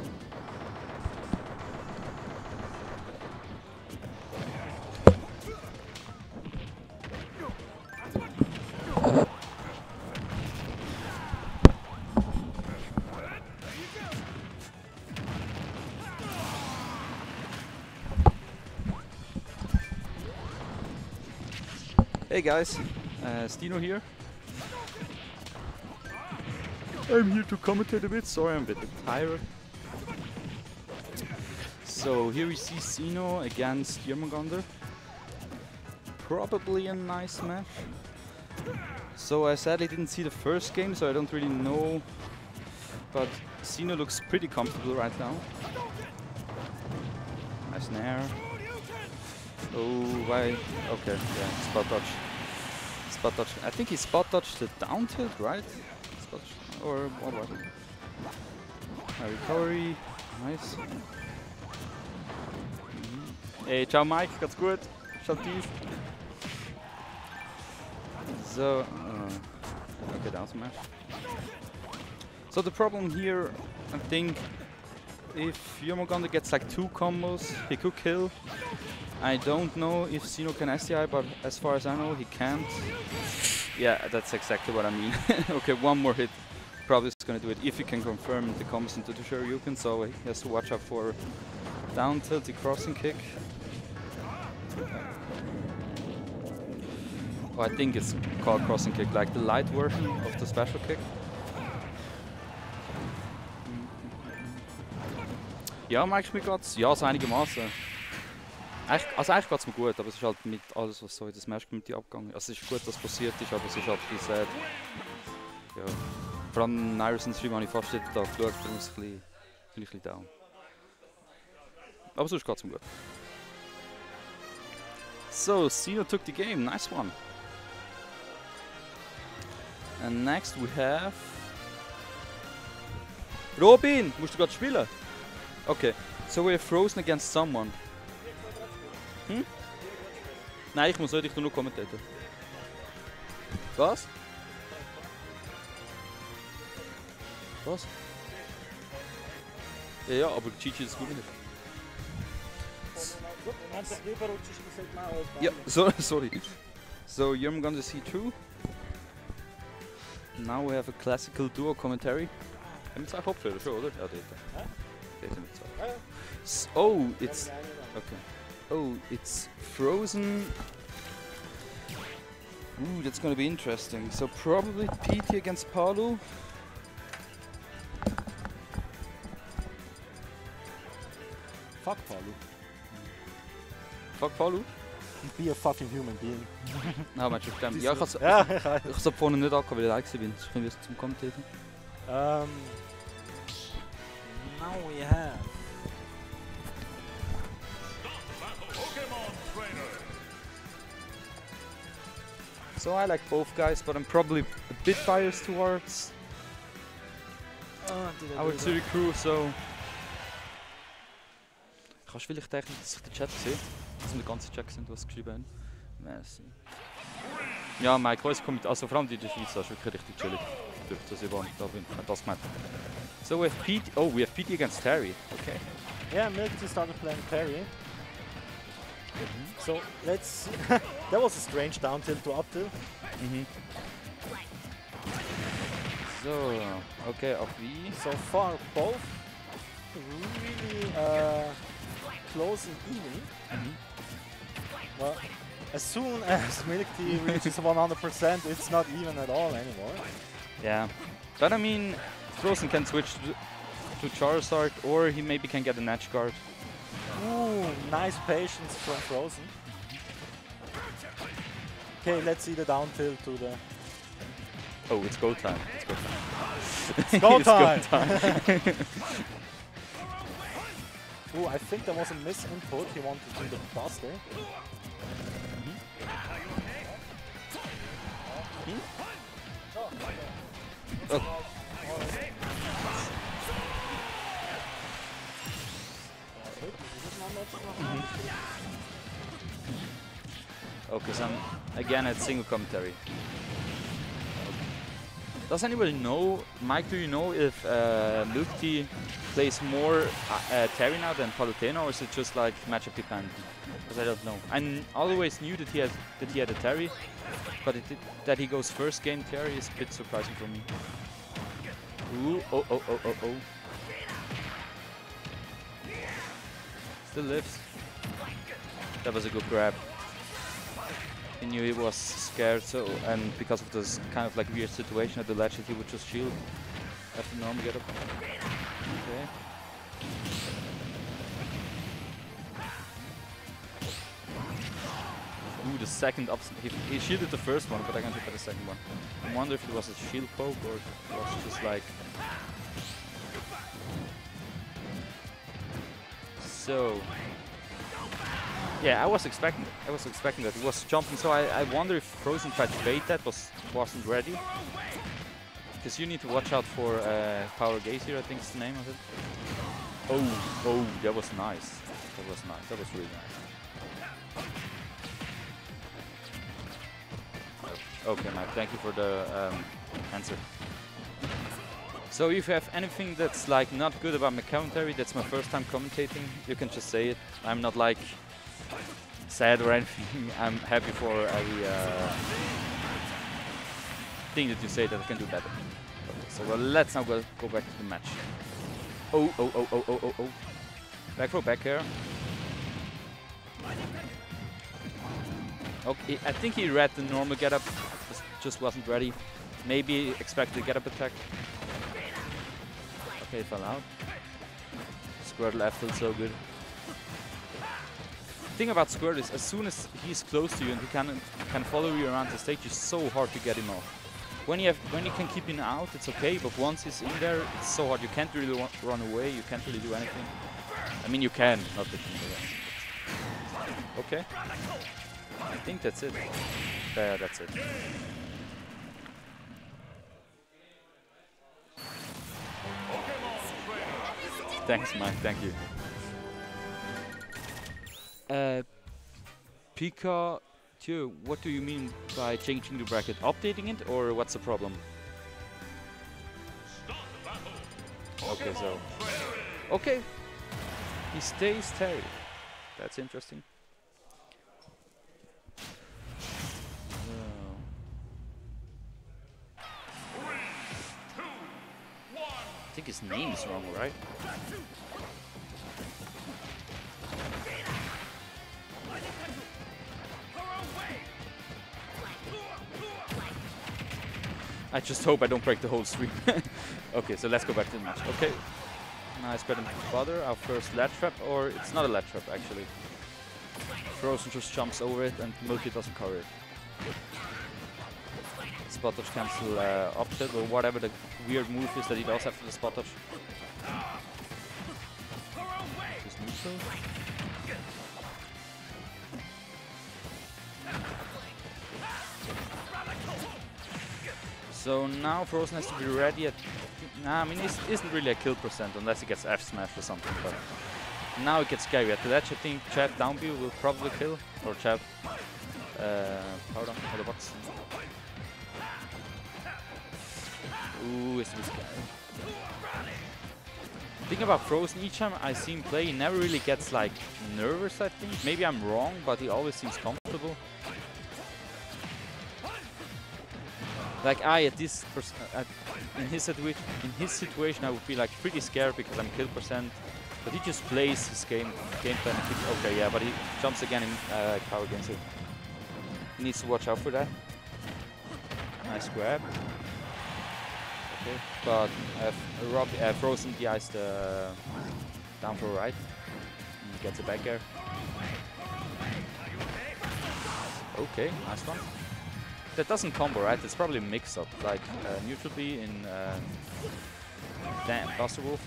Hey guys, uh, Stino here. I'm here to commentate a bit, sorry I'm a bit tired. So here we see Xeno against Jormungandr. Probably a nice match. So I sadly didn't see the first game, so I don't really know. But Xeno looks pretty comfortable right now. Nice nair. Oh, why? Okay, yeah, spot dodge. Spot dodge. I think he spot dodged the down tilt, right? Spot dodge. Or what was it? A recovery. Nice. Mhm. Hey, ciao Mike, ganz gut. Ciao tief. So, uh, okay, down smash. So the problem here, I think, if Jormungandr gets like two combos, he could kill. I don't know if Xeno can S D I, but as far as I know, he can't. Yeah, that's exactly what I mean. Okay, one more hit. Probably is gonna do it if he can confirm the combos into the Shoryuken, so he has to watch out for down tilt, the crossing kick. Oh, I think it's called crossing kick, like the light version of the special kick. Ja, merkst du mir grad? Ja, so einigermaßen. Eigentlich, also eigentlich geht es mir gut, aber es ist halt mit alles, was so in das Match-Community abgegangen ist. Also es ist gut, dass es passiert ist, aber es ist halt ein bisschen sad. Ja. Vor allem Nairson Stream habe ich fast jeden Tag geschaut, darum ist es ein bisschen, ein bisschen down. Aber sonst geht es mir gut. So, Xeno took the game, nice one. And next we have... Robin, musst du gerade spielen? Okay, so we're frozen against someone. Hm? Nein, ich muss nicht, ich tu nur kommentieren. Was? Was? Ja, ja, aber G G ist gut nicht. Ja, so, sorry. So, Jormungandr C two. Now we have a classical duo commentary. Haben wir zwei Kopfhörer schon, oder? Ja, dort. Dort haben wir zwei. S oh, it's... Okay. Oh, it's frozen. Ooh, that's gonna be interesting. So probably P T against Palu. Fuck Palu. Fuck Palu? Be a fucking human being. Nou, met je stem. Ja, ik had Ja, ich weiß. ik had vorne nicht angekommen, weil ich live bin. Ich bin wieder zum Commentaten. Um, now we have. So I like both guys, but I'm probably a bit biased towards Oh, did I our do that? Zurich crew, so... Kannst du vielleicht denken, dass ich den Chat sehe? Dass wir den ganzen Chat sehen, was geschrieben haben? Merci. Ja, Mike, uns kommt, also vor allem die in der Schweiz, das ist wirklich richtig chillig. Durch das ich da bin, das gemacht. So we have P D, oh, we have P D against Terry, okay. Yeah, Milky started playing Terry. So let's see. That was a strange down tilt to up tilt. Mhm. So, okay, auf wie? So far, both really uh, close and even. Mhm. Well, as soon as Milky reaches one hundred percent, it's not even at all anymore. Yeah, but I mean, Frozen can switch to, to Charizard, or he maybe can get an edge guard. Ooh, nice patience from Frozen. Okay, let's see the down tilt to the. Oh, it's go time. It's go time. It's go It's time! time. Ooh, I think there was a misinput. He wanted to do the Buster. Oh. Okay, so I'm again at single commentary. Does anybody know, Mike, do you know if uh, Milky plays more uh, uh, Terry now than Palutena, or is it just like matchup dependent? Because I don't know. I n always knew that he had that he had a Terry, but it did, that he goes first game Terry is a bit surprising for me. Ooh, oh, oh, oh, oh, oh. Still lives. That was a good grab. He knew he was scared, so and because of this kind of like weird situation at the ledge, that he would just shield after normal get up. Okay. Ooh, the second up. He, he shielded the first one, but I can't hit by the second one. I wonder if it was a shield poke or if it was just like. So. Yeah, I was expecting it. I was expecting that. He was jumping, so I, I wonder if Frozen tried to bait that, was, wasn't ready. Because you need to watch out for uh, Power Gaze here, I think is the name of it. Oh, oh, that was nice. That was nice. That was really nice. Okay, Mike, thank you for the um, answer. So if you have anything that's like not good about my commentary, that's my first time commentating, you can just say it. I'm not like sad or anything. I'm happy for every uh, thing that you say that I can do better. Okay, so well, let's now go, go back to the match. Oh, oh, oh, oh, oh, oh, oh. Back throw, back air. Okay, I think he read the normal getup, just, just wasn't ready. Maybe expected a getup attack. Okay, fell out. Squirtle F feels so good. The thing about Squirtle is, as soon as he's close to you and he can can follow you around the stage, it's so hard to get him off. When you have when you can keep him out, it's okay. But once he's in there, it's so hard. You can't really run away. You can't really do anything. I mean, you can, not that you can. Okay. I think that's it. Yeah, that's it. Thanks, Mike. Thank you. Uh, Pikachu, what do you mean by changing the bracket? Updating it, or what's the problem? Okay, so... Okay. He stays Terry. That's interesting. I think his name is wrong, right? I just hope I don't break the whole stream. Okay, so let's go back to the match. Okay. Nice bread and butter, our first ledge trap, or it's not a ledge trap actually. Frozen just jumps over it and Milky doesn't cover it. Spot dodge cancel uh, up tilt or whatever the weird move is that he does after the spot dodge. Just neutral. So now Frozen has to be ready at... Nah, I mean, it isn't really a kill percent unless he gets F smash or something, but now it gets scary. At the ledge, I think Chad down B will probably kill, or Chad uh, power down, or the bots. Ooh, it's a bit scary. Thing about Frozen, each time I see him play, he never really gets like nervous, I think. Maybe I'm wrong, but he always seems comfortable. Like I, at this, pers at, in his situation, in his situation, I would be like pretty scared because I'm kill percent. But he just plays his game, game plan. And keeps, okay, yeah, but he jumps again in uh, power against it. He needs to watch out for that. Nice grab. Okay, but uh, Rob, uh, Frozen D Is the down for right. And gets a back air. Okay, nice one. That doesn't combo, right? It's probably a mix-up, like uh, neutral B in uh, damn Buster Wolf.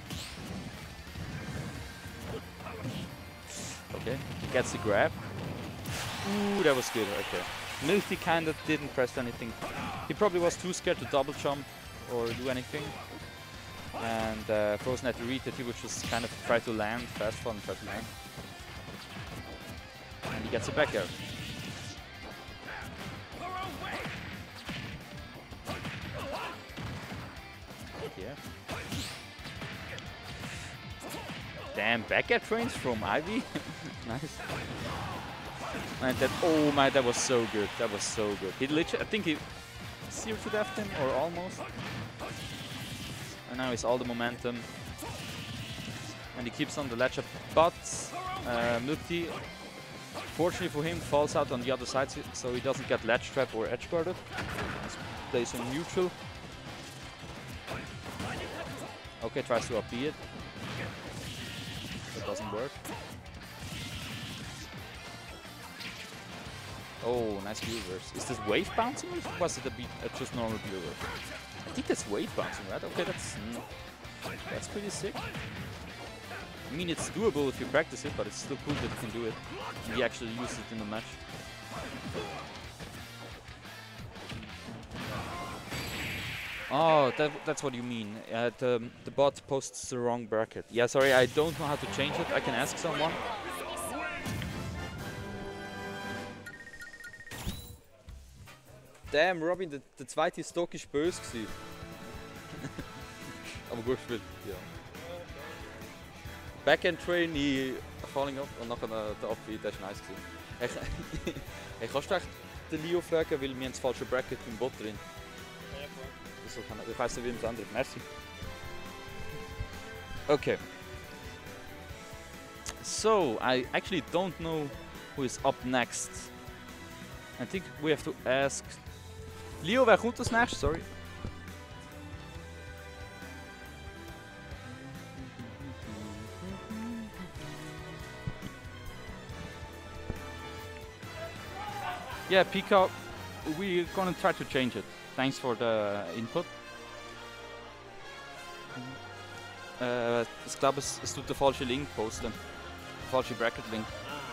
Okay, he gets the grab. Ooh, that was good. Okay, Milky kind of didn't press anything. He probably was too scared to double jump or do anything. And uh, Frozen had to read that he would just kind of try to land, fast fall and try to land. And he gets a back air. Yeah. Damn, back air trains from Ivy. Nice. And that, oh my, that was so good. That was so good. He literally, I think he zero to death him, or almost. And now he's all the momentum. And he keeps on the ledge up. But uh, Milky, fortunately for him, falls out on the other side, so he doesn't get ledge trap or edge guarded. Plays on neutral. Okay, tries to up B it. That doesn't work. Oh, nice B reverse. Is this wave bouncing or was it a beat, uh, just normal B reverse? I think that's wave bouncing, right? Okay, that's mm, that's pretty sick. I mean, it's doable if you practice it, but it's still cool that you can do it. And you actually use it in the match. Oh, that, that's what you mean. Uh, the, the bot posts the wrong bracket. Yeah, sorry, I don't know how to change it. I can ask someone. Damn, Robin, der, der zweite Stock ist böse gewesen. Aber gut gespielt, ja. Backhand Train, ich falling up und nachher der Up-B, das war nice gewesen. Hey, hey, kannst du echt den Leo fragen, weil wir haben das falsche Bracket im Bot drin. Ich weiß nicht, wie das andere. Merci. Okay. So, I actually don't know who is up next. I think we have to ask... Leo, wer kommt als nächstes? Sorry. Yeah, Pika, we're gonna try to change it. Thanks for the input. Uh, ich glaube, es, es tut der falsche Link posten. Der falsche Bracket-Link.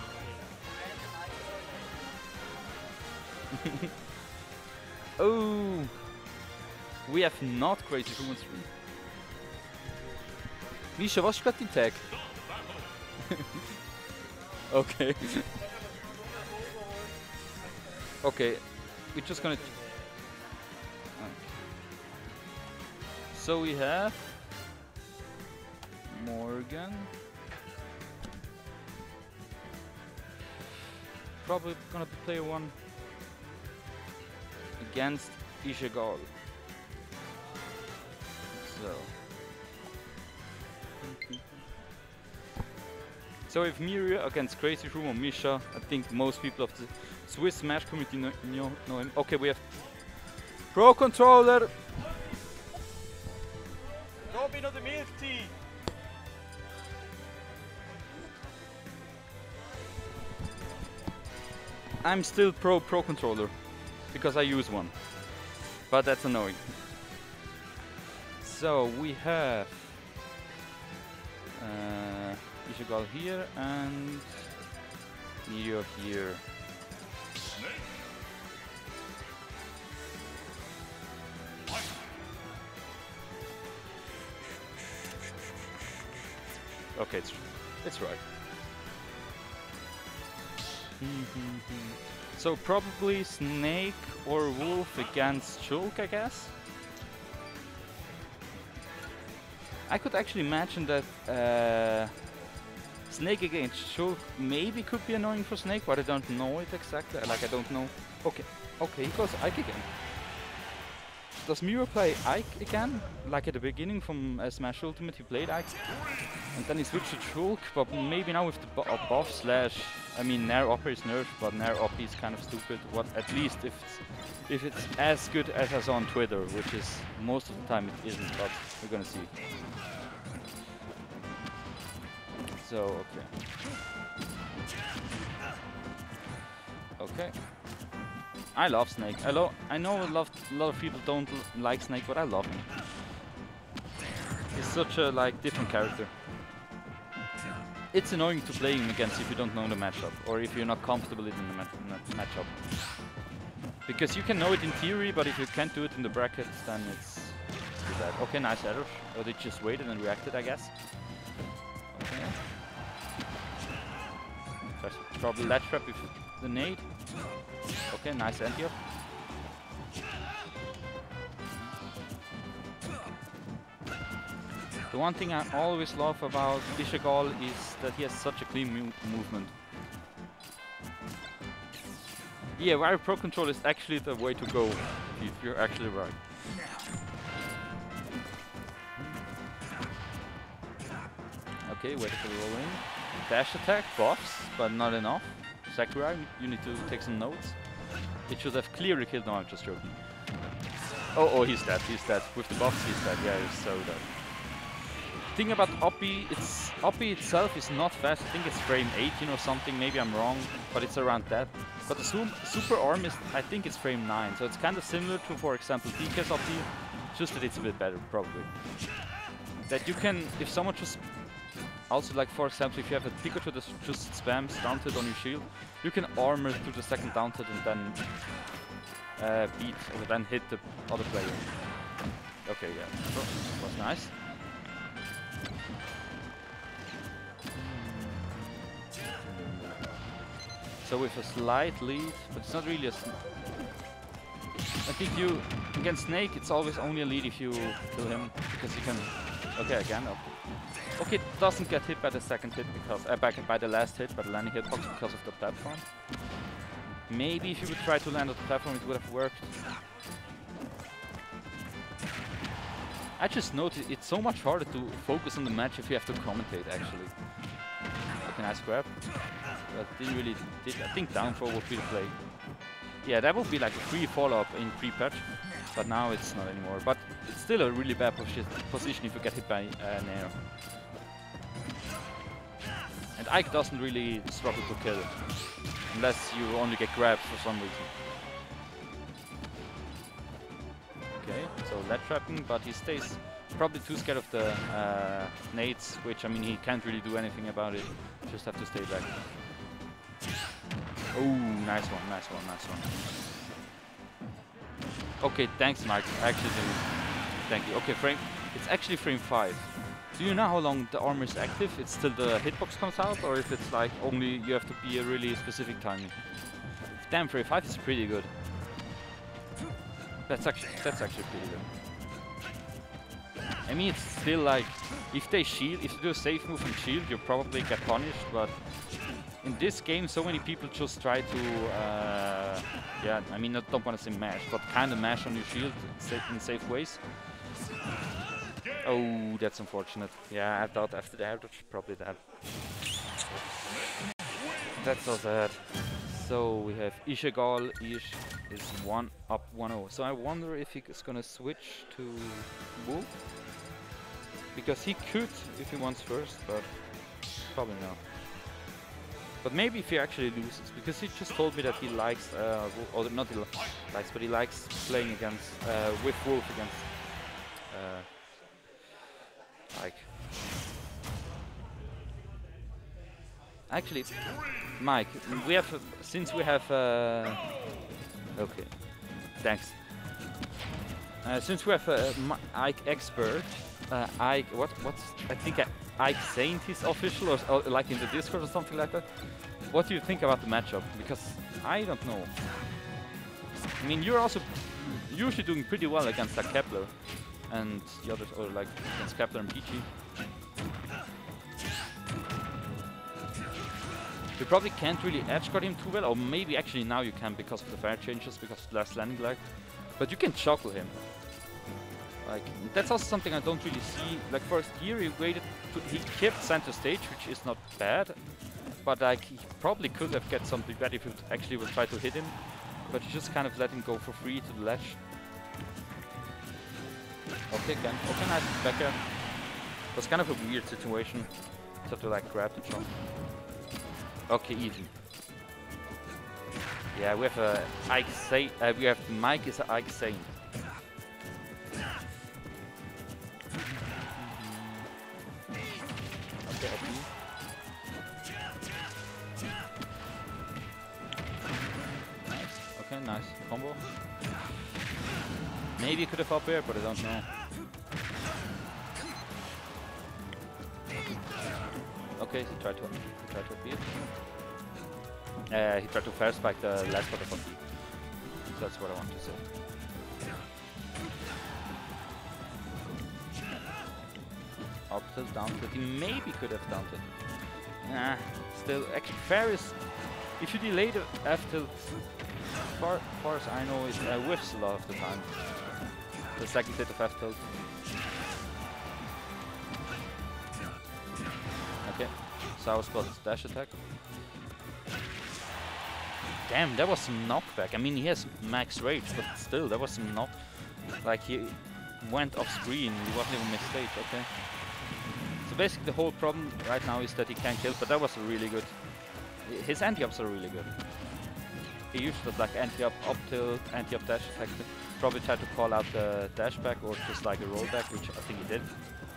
Oh! We have not Crazy Room on stream. Misha, was ist gerade dein Tag? Okay. Okay, we're just gonna... So we have Morgan. Probably gonna play one against Ishigal. So. So if Miria against Crazy Room or Misha, I think most people of the Swiss Smash community know, know, know him. Okay, we have Pro Controller. Robin of the Milk Tea! I'm still pro Pro Controller because I use one, but that's annoying. So we have uh, Ishigal here and Neo here. Okay, it's it's right. So probably Snake or Wolf against Shulk, I guess. I could actually imagine that uh, Snake against Shulk maybe could be annoying for Snake, but I don't know it exactly. Like I don't know. Okay, okay, he goes Ike again. Does Miro play Ike again? Like at the beginning from uh, Smash Ultimate, he played Ike, and then he switched to Shulk. But maybe now with the bu uh, buff slash, I mean, Nair Upper is nerfed, but Nair Upper is kind of stupid. What at least if it's if it's as good as I saw on Twitter, which is most of the time it isn't. But we're gonna see. So okay, okay. I love Snake. I, lo I know a lot, a lot of people don't l like Snake, but I love him. He's such a like different character. It's annoying to play him against if you don't know the matchup, or if you're not comfortable in the, mat in the matchup. Because you can know it in theory, but if you can't do it in the brackets, then it's too bad. Okay, nice error. Or they just waited and reacted, I guess. Okay. First, probably ledge trap with the nade. Okay, nice anti-up. The one thing I always love about Ishigal is that he has such a clean mo movement. Yeah, Wire Pro Control is actually the way to go, if you're actually right. Okay, wait for the roll in. Dash attack, buffs, but not enough. Sakurai, you need to take some notes. It should have clearly killed. No, I'm just joking. Oh, oh, he's dead. He's dead. With the buffs, he's dead. Yeah, he's so dead. Thing about Oppie, it's Oppie itself is not fast. I think it's frame eighteen or something. Maybe I'm wrong, but it's around that. But the su super arm is, I think it's frame nine. So it's kind of similar to, for example, D K's Oppie, just that it's a bit better, probably. That you can, if someone just also, like for example, if you have a Pikachu that just spams down tilt on your shield, you can armor to the second down tilt and then uh, beat or then hit the other player. Okay, yeah, so, that's nice. So with a slight lead, but it's not really a. I think you against Snake, it's always only a lead if you kill him because you can. Okay, again. Okay. Okay, it doesn't get hit by the second hit because uh, by, by the last hit, by the landing hitbox because of the platform. Maybe if you would try to land on the platform, it would have worked. I just noticed it's so much harder to focus on the match if you have to commentate. Actually, okay, nice grab. But didn't really did. I think down throw would be the play. Yeah, that would be like a free follow-up in pre-patch, but now it's not anymore. But it's still a really bad posi position if you get hit by uh, Nair. And Ike doesn't really struggle to kill, unless you only get grabbed for some reason. Okay, so lead trapping, but he stays probably too scared of the uh, nades, which I mean he can't really do anything about it. Just have to stay back. Oh, nice one, nice one, nice one. Okay, thanks, Mike. Actually, thank you. Okay, frame. It's actually frame five. Do you know how long the armor is active? It's till the hitbox comes out, or if it's like only you have to be a really specific timing? Damn, frame five is pretty good. That's actually that's actually pretty good. I mean, it's still like if they shield, if you do a safe move and shield, you probably get punished. But in this game, so many people just try to, uh, yeah, I mean, I don't want to say mash, but kind of mash on your shield in safe ways. Oh, that's unfortunate. Yeah, I thought after the air dodge, probably that. That's so sad. So we have Ishigal. Ish is one up one oh. So I wonder if he is gonna switch to Wolf. Because he could if he wants first, but probably not. But maybe if he actually loses, because he just told me that he likes, uh, Wo- or not he li- likes, but he likes playing against, uh, with Wolf against, uh, like. Actually, Mike, we have, uh, since we have, uh, okay, thanks. Uh, since we have uh, Mi- Ike Expert, uh, Ike, what, what's, I think uh, Ike Saint is official, or, or like in the Discord or something like that. What do you think about the matchup? Because I don't know. I mean, you're also usually doing pretty well against like Kepler and the others, or like against Kepler and P G. You probably can't really edge guard him too well, or maybe actually now you can because of the fire changes, because of less landing lag. But you can juggle him. Like, that's also something I don't really see. Like, first here he waited, to, he kept center stage, which is not bad. But like, he probably could have get something better if he would actually would try to hit him. But you just kind of let him go for free to the ledge. Okay, can, okay, nice back air. It was kind of a weird situation. So to like grab the jump. Okay, even. Yeah, we have a Ike Saint. Uh, we have Mike is a Ike Saint. Okay, okay. Nice. Okay, nice combo. Maybe you could have up air, but I don't know. Okay, he tried to he tried to beat. Uh, he tried to fair spike the last part of P. So that's what I want to say. Up tilt, down tilt. He maybe could have down tilt. Nah, still. Actually, fair is. If you delay the F tilt, far, far as I know, it uh, whiffs a lot of the time. The second hit of F tilt. Okay, Sour Spot's dash attack. Damn, that was some knockback. I mean, he has max rage, but still, that was some knock. Like, he went off screen, he wasn't even mid-stage, okay. So basically, the whole problem right now is that he can't kill, but that was really good. His anti-ups are really good. He used it like anti-up, up tilt, anti-up dash attack. Probably tried to call out the dash back or just like a roll back, which I think he did.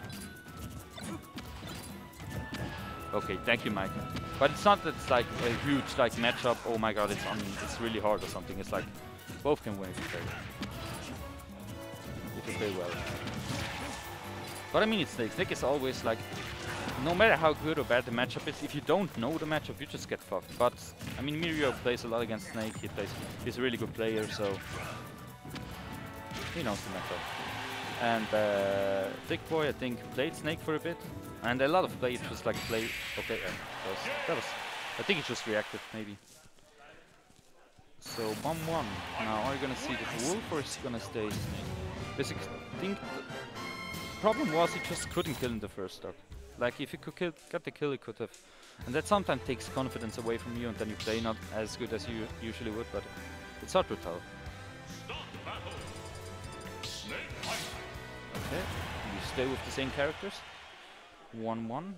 Okay, thank you, Mike. But it's not that it's like a huge like matchup. Oh my god, it's on, it's really hard or something. It's like both can win if you play well. If you play well. But I mean, it's Snake. Snake is always like, no matter how good or bad the matchup is, if you don't know the matchup, you just get fucked. But I mean, Mirio plays a lot against Snake. He plays. He's a really good player, so he knows the matchup. And uh, Thick Boy, I think, played Snake for a bit. And a lot of players just like play. Okay, uh, that, was, that was. I think he just reacted, maybe. So one one. Now, are you gonna see the Wolf or is he gonna stay Snake? Basically, I think the problem was he just couldn't kill in the first stock. Like if he could kill, get the kill, he could have. And that sometimes takes confidence away from you, and then you play not as good as you usually would. But it's hard to tell. Okay, you stay with the same characters. one one.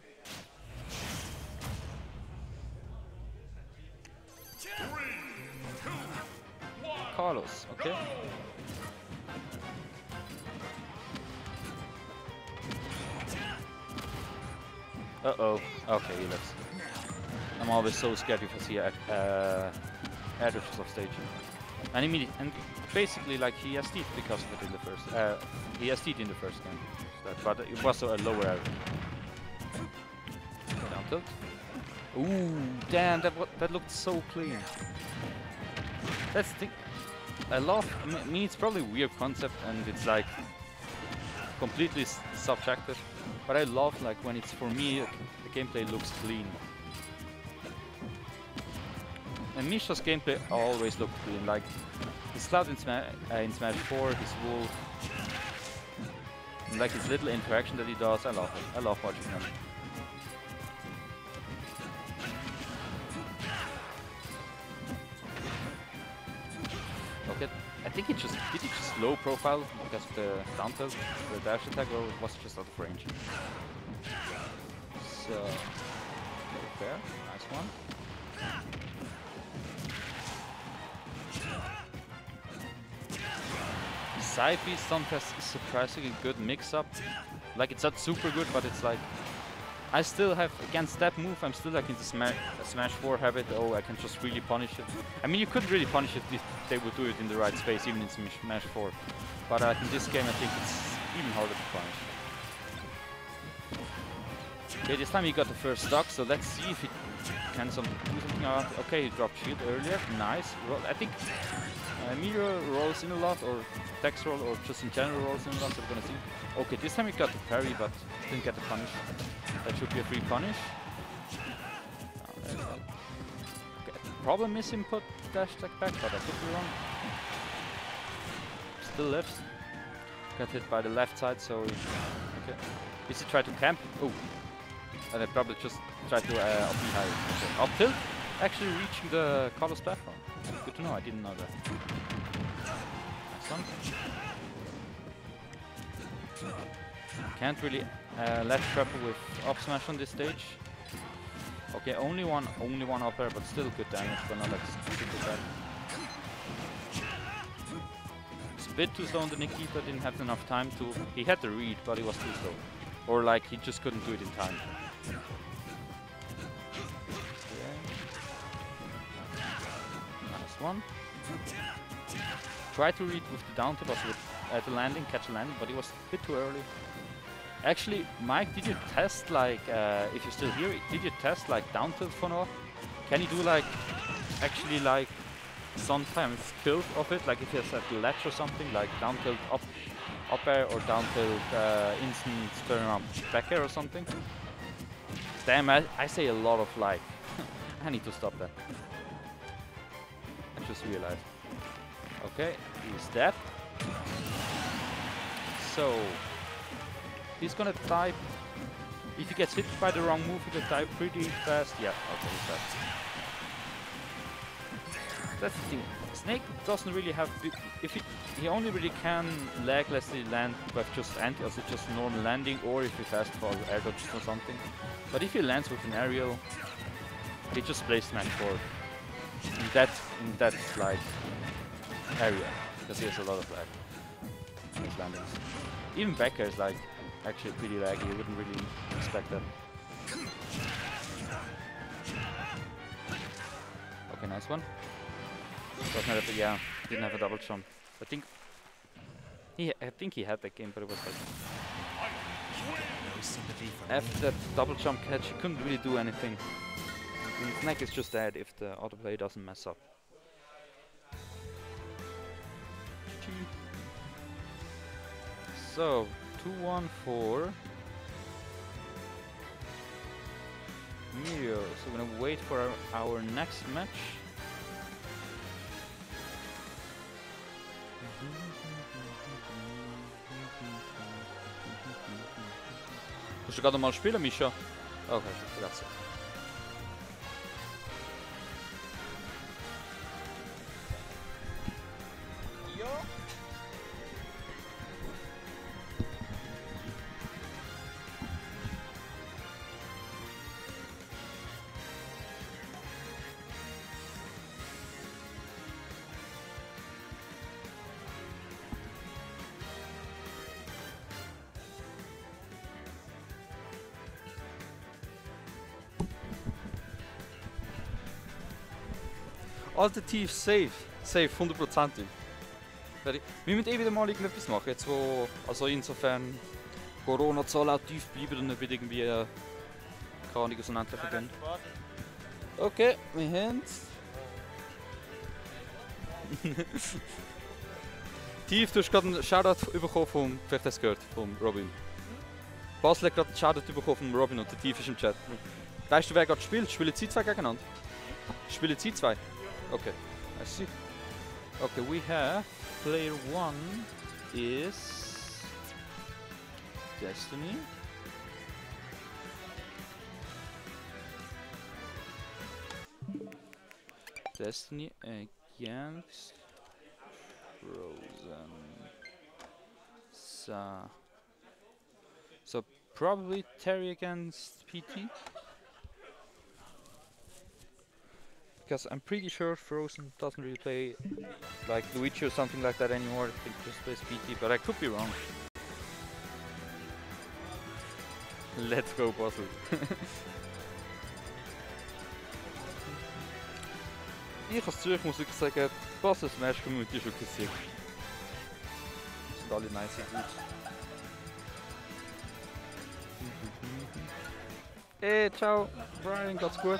Carlos, okay. Uh-oh. Okay, he left. I'm always so scared if I see uh, air off stage. And immediately, and basically, like, he has teeth because of it in the first. Uh, he has teeth in the first game, but it was a lower area. Down tilt. Ooh, damn! That that looked so clean. That's the thing. I love. I mean, it's probably a weird concept, and it's like completely s subjective. But I love like when it's for me, the gameplay looks clean. And Misha's gameplay always looked clean. Like his Cloud in, Sma uh, in Smash four, his Wolf, and like his little interaction that he does. I love it. I love watching him. Okay, I think he just did he just low profile because of the down tilt, the dash attack, or was it just out of range? So, okay, fair, nice one. Side B Stormcast is surprisingly good mix-up. Like, it's not super good, but it's like... I still have, against that move, I'm still like in the sma Smash four habit. Oh, I can just really punish it. I mean, you could really punish it if they would do it in the right space, even in Smash four. But uh, in this game, I think it's even harder to punish. Okay, this time he got the first stock, so let's see if he can some do something out. Okay, he dropped shield earlier. Nice. Ro I think uh, Miro rolls in a lot, or Dex roll, or just in general rolls in a lot, so we're gonna see. Okay, this time he got the parry, but didn't get the punish. That should be a free punish. Oh, okay, problem is input dash attack back, but I could be wrong. Still lives. Got hit by the left side, so okay. Is he try to camp? Oh, and I probably just tried to uh, up high. Okay. Up tilt, actually reaching the Carlos platform. Good to know. I didn't know that. Nice one. Can't really uh, let triple with up smash on this stage. Okay, only one, only one up air, but still good damage, but not like super bad. It's a bit too slow on the Nikita. Didn't have enough time to. He had the read, but he was too slow, or like he just couldn't do it in time. Nice one. Try to read with the down tip, also with uh, the landing, catch the landing, but he was a bit too early. Actually, Mike, did you test like, uh, if you're still here, did you test like down tilt for now? Can you do like, actually like, sometimes kills of it, like if he has at the ledge or something, like down tilt up, up air or down tilt uh, instant turn around back air or something? Damn, I, I say a lot of like, I need to stop that. I just realized. Okay, he's dead. So, he's gonna die. If he gets hit by the wrong move, he will die pretty fast. Yeah, okay, he's dead. That's the thing. Snake doesn't really have. If he, he only really can leglessly land with just anti, also just normal landing, or if he fast falls air dodges or something. But if he lands with an aerial, he just plays Smash four in that in that like area, because he has a lot of lag in his landings. Even back air is like actually pretty laggy. You wouldn't really expect that. Okay, nice one. Doesn't have a, yeah, didn't have a double jump. I think he, I think he had that game, but it was like after that double jump catch, he couldn't really do anything. And Snake is just dead if the autoplay doesn't mess up. So two one for Miro. So we're gonna wait for our, our next match. Musst du gerade mal spielen, Mischa? Okay, grazie. Alternativ safe. Safe, hundertprozentig. Wir müssen eh wieder mal irgendetwas machen, jetzt wo, also insofern Corona-Zahlen auch tief bleiben und nicht wieder irgendwie, äh, keine Ahnung, so unendlich gehen. Okay, wir haben's. Tief, du hast gerade einen Shoutout bekommen vom, vielleicht hast du es gehört, vom Robin. Basel hat gerade einen Shoutout bekommen vom Robin und der Tief ist im Chat. Weißt du, wer gerade spielt? Spielen Sie zwei gegeneinander? Spielen Sie zwei? Okay, I see. Okay, we have player one is Destiny. Destiny against Frozen. So, so probably Terry against P T. because I'm pretty sure Frozen doesn't really play like Luigi or something like that anymore. I think just plays P T, but I could be wrong. Let's go, Bossel. Ich als Zürich muss wirklich sagen, die Bossel Smash Community ist wirklich sick. Sind alle nice Dudes. Hey, ciao, Brian, geht's gut?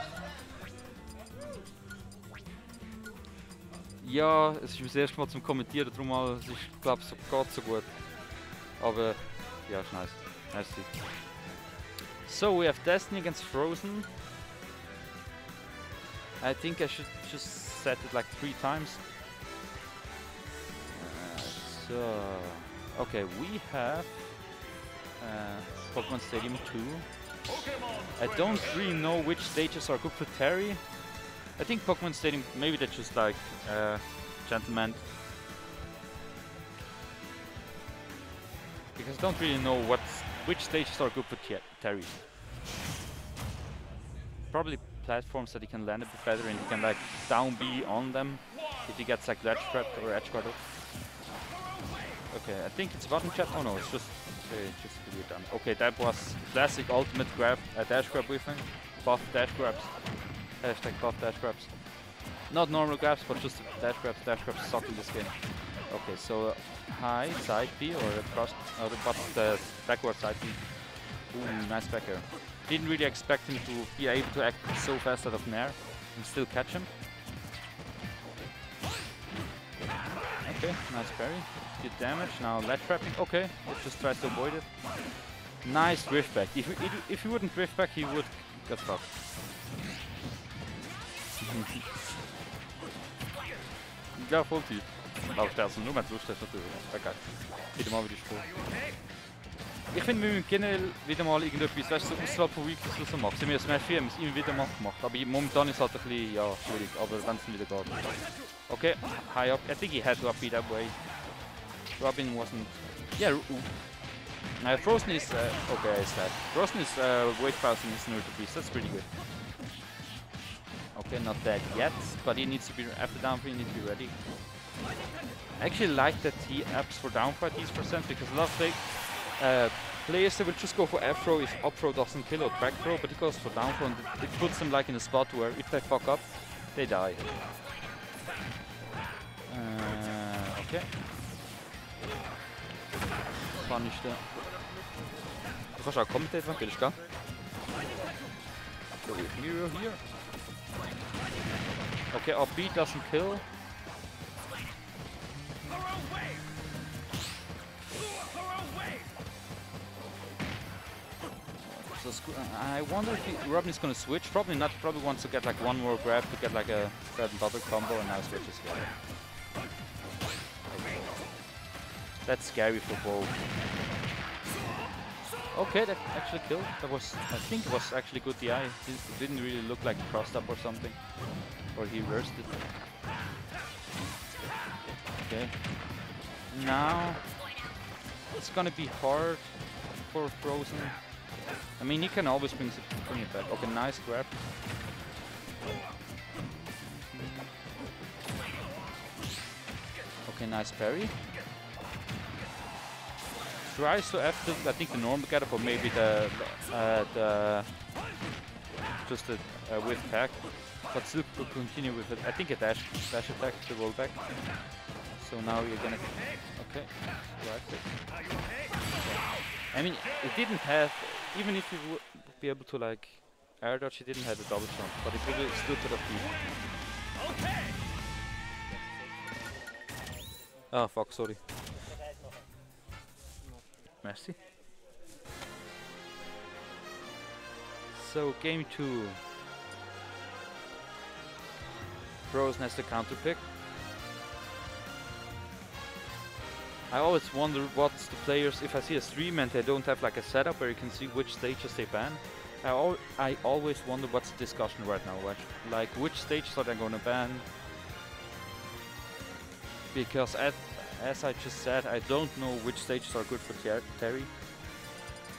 Ja, es ist das erste Mal zum Kommentieren, darum mal, es ist, glaube ich, so, geht so gut. Aber, ja, ist nice. Nice. So, we have Destiny against Frozen. I think I should just set it like three times. Uh, so, okay, we have uh, Pokemon Stadium two. I don't really know which stages are good for Terry. I think Pokemon Stadium, maybe they're just like uh, Gentleman. Because I don't really know what which stages are good for Terry. Probably platforms that he can land a bit better and he can like down B on them if he gets like ledge trapped or edge guarded. Okay, I think it's button chat. Oh no, it's just okay, just weird done. Okay, that was classic ultimate grab, uh, dash grab with him. Buff dash grabs. Hashtag buff dash grabs. Not normal grabs, but just dash grabs. Dash grabs suck in this game. Okay, so uh, high side B or across, or the button, the backward side B. Ooh, nice back air. Didn't really expect him to be able to act so fast out of nair and still catch him. Okay, nice parry. Good damage. Now ledge trapping. Okay, it just tries to avoid it. Nice drift back. If he, if he wouldn't drift back, he would get fucked. Ja, voll tief. Aber ich also nur mit Lust hast natürlich. Okay. Wieder mal wieder Spur. Ich finde, wir müssen generell wieder mal irgendetwas, weißt du, so außerhalb von Weeklies so machen. Sie haben ja Smash vier immer wieder mal gemacht. Aber momentan ist es halt ein bisschen, ja, schwierig. Aber wenn es wieder geht. Okay, high up. I think he had to up be that way. Robin wasn't. Yeah, uh, Frozen is. Uh, okay, I said. Frozen is uh, weight passing his Nerd Beast. That's pretty good. Okay, not dead yet, but he needs to be. After down three, he needs to be ready. I actually like that he apps for down fight these percent because a lot of like, uh, players they will just go for F throw if up throw doesn't kill or back throw, but he goes for down throw and it puts them like in a spot where if they fuck up, they die. Uh, okay. Punish the. Du kannst auch commentate, wenn du willst, gell? So, Hero here. Okay, up B doesn't kill. So I wonder if he, Robin is gonna switch. Probably not. Probably wants to get like one more grab to get like a bread and butter combo, and now switches. That's scary for both. Okay, that actually killed. That was, I think, it was actually good D I. It didn't really look like a crossed up or something, or he reversed it. Okay. Now it's gonna be hard for Frozen. I mean, he can always bring it, bring it back. Okay, nice grab. Okay, nice parry. Tries to F the, I think the normal getup or maybe the, uh, the just a uh, whiff pack, but still could continue with it. I think a dash dash attack to roll back. So now you're gonna okay. Right. I mean, it didn't have, even if you would be able to like air dodge, it didn't have a double jump, but it really still could have beat. Ah, fuck, sorry. Merci. So, game two. Frozen has the counter pick. I always wonder what's the players, if I see a stream and they don't have like a setup where you can see which stages they ban, I, al I always wonder what's the discussion right now, right? Like which stages are they gonna ban? Because at as I just said, I don't know which stages are good for ter Terry.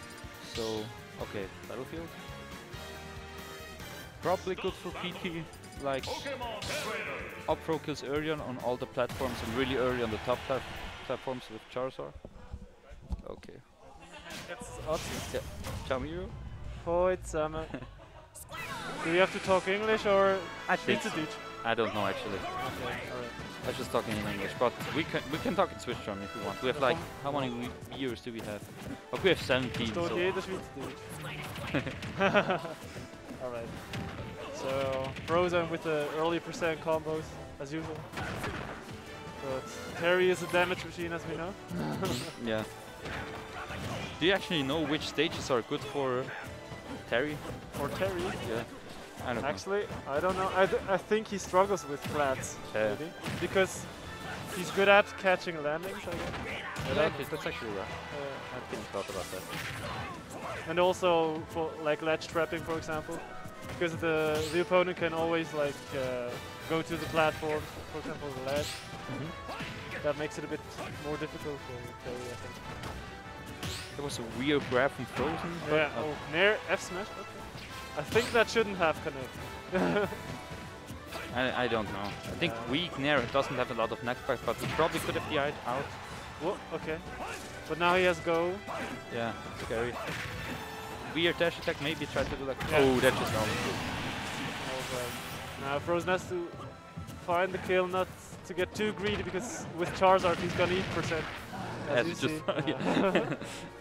So, okay, Battlefield. Probably good for P T. like up throw kills early on, on all the platforms and really early on the top plat platforms with Charizard? Okay. Jetzt Arzt. Yeah. Chamiru? Hoi zusammen. Do you have to talk English or I think so. Schweizerdeutsch? I don't know actually. Okay, alright. I was just talking in English, but we can we can talk in Swiss German if you want. We have like how many we- viewers do we have? Oh, we have seventeen. Versteht So jeder Schweizerdeutsch. Alright. So, Frozen with the early percent combos, as usual. But Terry is a damage machine, as we know. yeah. Do you actually know which stages are good for Terry? For Terry, Yeah. I don't actually, I don't know. I, th I think he struggles with flats, Yeah. maybe. Because he's good at catching landings, I guess. know. Yeah, actually, that's actually right. Uh, I didn't thought about that. and also for like ledge trapping, for example. Because the, the opponent can always like uh, go to the platform, for example the ledge. That makes it a bit more difficult for Terry, I think. There was a weird grab from Frozen. but- Yeah, oh, near F smash, okay. I think that shouldn't have connected. I, I don't know. I think Yeah. weak Nair doesn't have a lot of knockback, but we probably could have died out. Whoa, okay. But now he has go. Yeah, scary. Weird dash attack, maybe try to do like. Yeah. Oh, that just almost. Alright. Now Frozen has to find the kill, not to get too greedy, because with Charizard he's gonna eat percent. As As you just see. yeah. Yeah.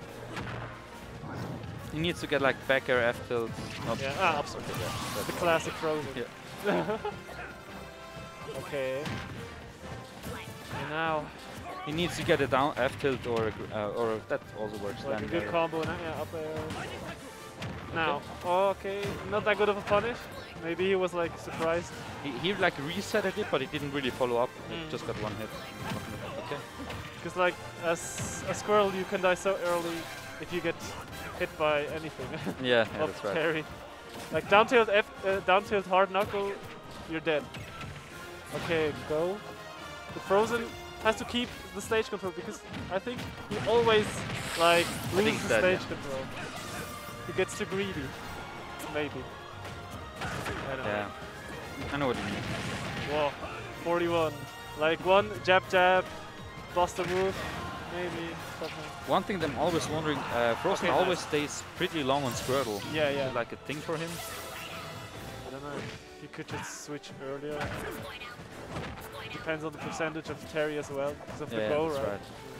He needs to get like back air F tilt. Not Yeah, ah, absolutely. Okay, yeah, The that's- classic Frozen. Yeah. Okay. And now, He needs to get a down F tilt or a gr- uh, or that also works. like a land good air. combo, now, yeah, up air. Now, okay, not that good of a punish. Maybe he was like surprised. He, he like resetted it, but he didn't really follow up. He Mm. just got one hit. Okay. Because like, as a squirrel you can die so early if you get hit by anything. Yeah, yeah of that's right. Terry. Like down tilt F, uh, down tilt hard knuckle, you're dead. Okay, go. The Frozen has to keep the stage control because I think he always like think loses the that, stage yeah. control. He gets too greedy, maybe. I don't Yeah. I know what you mean. know. Whoa, forty-one. Like one jab jab, buster move, maybe something. One thing that I'm always wondering, uh, Frozen Okay, always nice. stays pretty long on Squirtle. Yeah, Is yeah. it like a thing for him? I don't know. If you could just switch earlier. Depends on the percentage of Terry as well, because of Yeah, the go, that's right? right.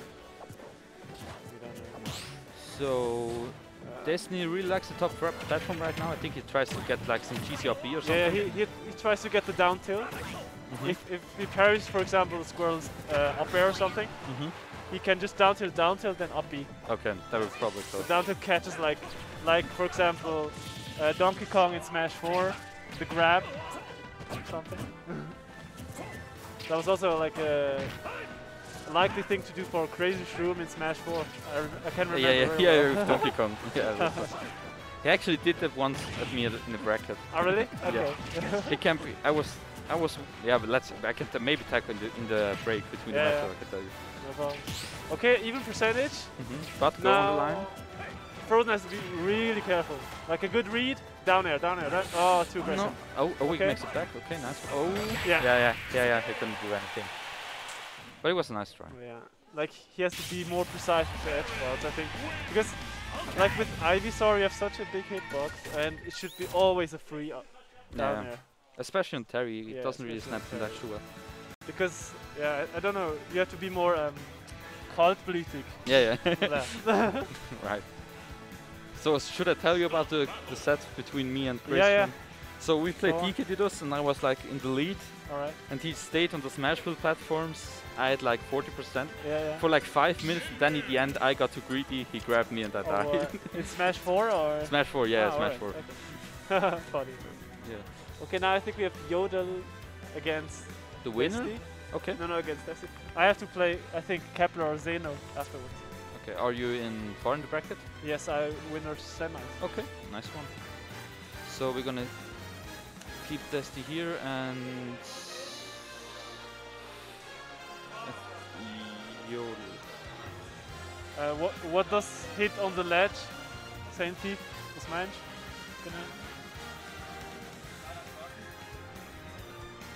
We don't know. So Uh, Destiny really likes the top fra- platform right now. I think he tries to get like some cheesy up B or something. yeah, he, he, he tries to get the down tilt. Mhm. If, if he parries, for example, the squirrel's uh, up air or something, Mhm. he can just down tilt, down tilt, then up B. Okay, that would probably The close. down tilt catches like, like for example, uh, Donkey Kong in Smash four, the grab, something. That was also like a likely thing to do for Crazy Shroom in Smash four. I, rem I can remember. Yeah, yeah, very yeah, well. with Donkey Kong. Yeah, that's right. He actually did that once at me at- in the bracket. Oh really? Okay. He can't be. I was. I was. Yeah, but let's. I can t maybe tackle in the in the break between Yeah, the yeah. matches. I can tell you. No problem. Okay, even percentage. But go on the Now, line. Frozen has to be really careful. Like a good read, down air, down air. Down, oh, too aggressive. No. Oh, oh, he Okay. makes it back. Okay, nice. Oh. Yeah. Yeah, yeah, yeah, yeah. He couldn't do anything. But it was a nice try. Yeah, like he has to be more precise with the edge parts, I think. Because, like with Ivysaur, you have such a big hitbox, and it should be always a free up, down Yeah. air. Especially on Terry, he Yeah, doesn't really especially snap on from that Terry. shoe well. Because, yeah, I, I don't know, you have to be more um, kaltblütig. Yeah, yeah. Yeah. Right. So should I tell you about the, the set between me and Christian? Yeah, yeah. So we played Go on. D K Didos and I was like in the lead Alright, and he stayed on the Smashville platforms. I had like forty percent yeah, yeah. for like five minutes. Then at the end I got too greedy. He grabbed me and I Oh, died. uh, in Smash four or? Smash four, yeah, Ah, Smash alright, four. okay. Funny. Yeah. Okay, now I think we have Yodel against The winner? Destiny. Okay. No, no, against Destiny. I have to play, I think, Kepler or Zeno afterwards. Okay. Are you in far in the bracket? Yes, I win or semis. Okay. Nice one. So we're gonna keep Destiny here and Yodel. Uh, what what does hit on the ledge? Saint Thief, das meinst du? Genau.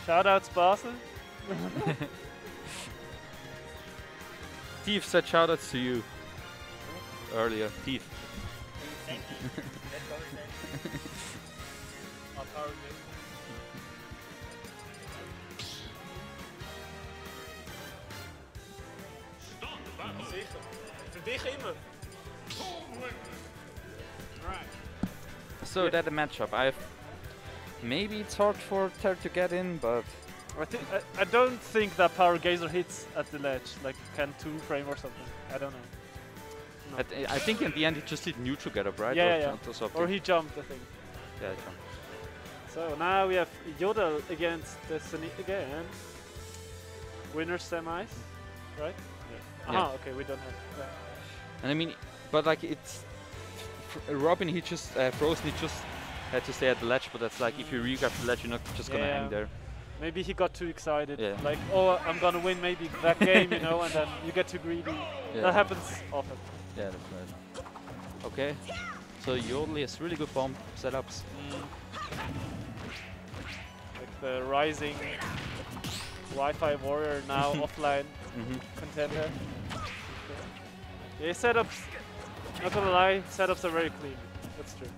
Shoutouts Basel. Thief said shoutouts to you earlier. Thief. Sicher. Für dich immer. So Yeah. that the matchup. I've maybe it's hard for Ter to get in, but I, thi- I, I don't think that Power Gazer hits at the ledge, like can two frame or something. I don't know. No. I, th- I think in the end he just did neutral get up, right? Yeah, or, yeah, yeah. jumped or something. Or he jumped, I think. Yeah, he jumped. So now we have Yodel against Destiny again. Winner semis, right? Yeah. Yeah. Aha, okay, we don't have. Yeah. And I mean, but like it's f- Robin. He just uh, Frozen. He just had to stay at the ledge. But that's like if you re-grab the ledge, you're not just gonna Yeah. hang there. Maybe he got too excited. Yeah. Like, oh, I'm gonna win maybe that game, you know, and then you get too greedy. Yeah. That happens often. Yeah, that's right. Okay. So Yodel has really good bomb setups. Like the rising Wi-Fi warrior now offline Mm-hmm. contender. Yeah, setups. Not gonna lie, setups are very clean. That's true.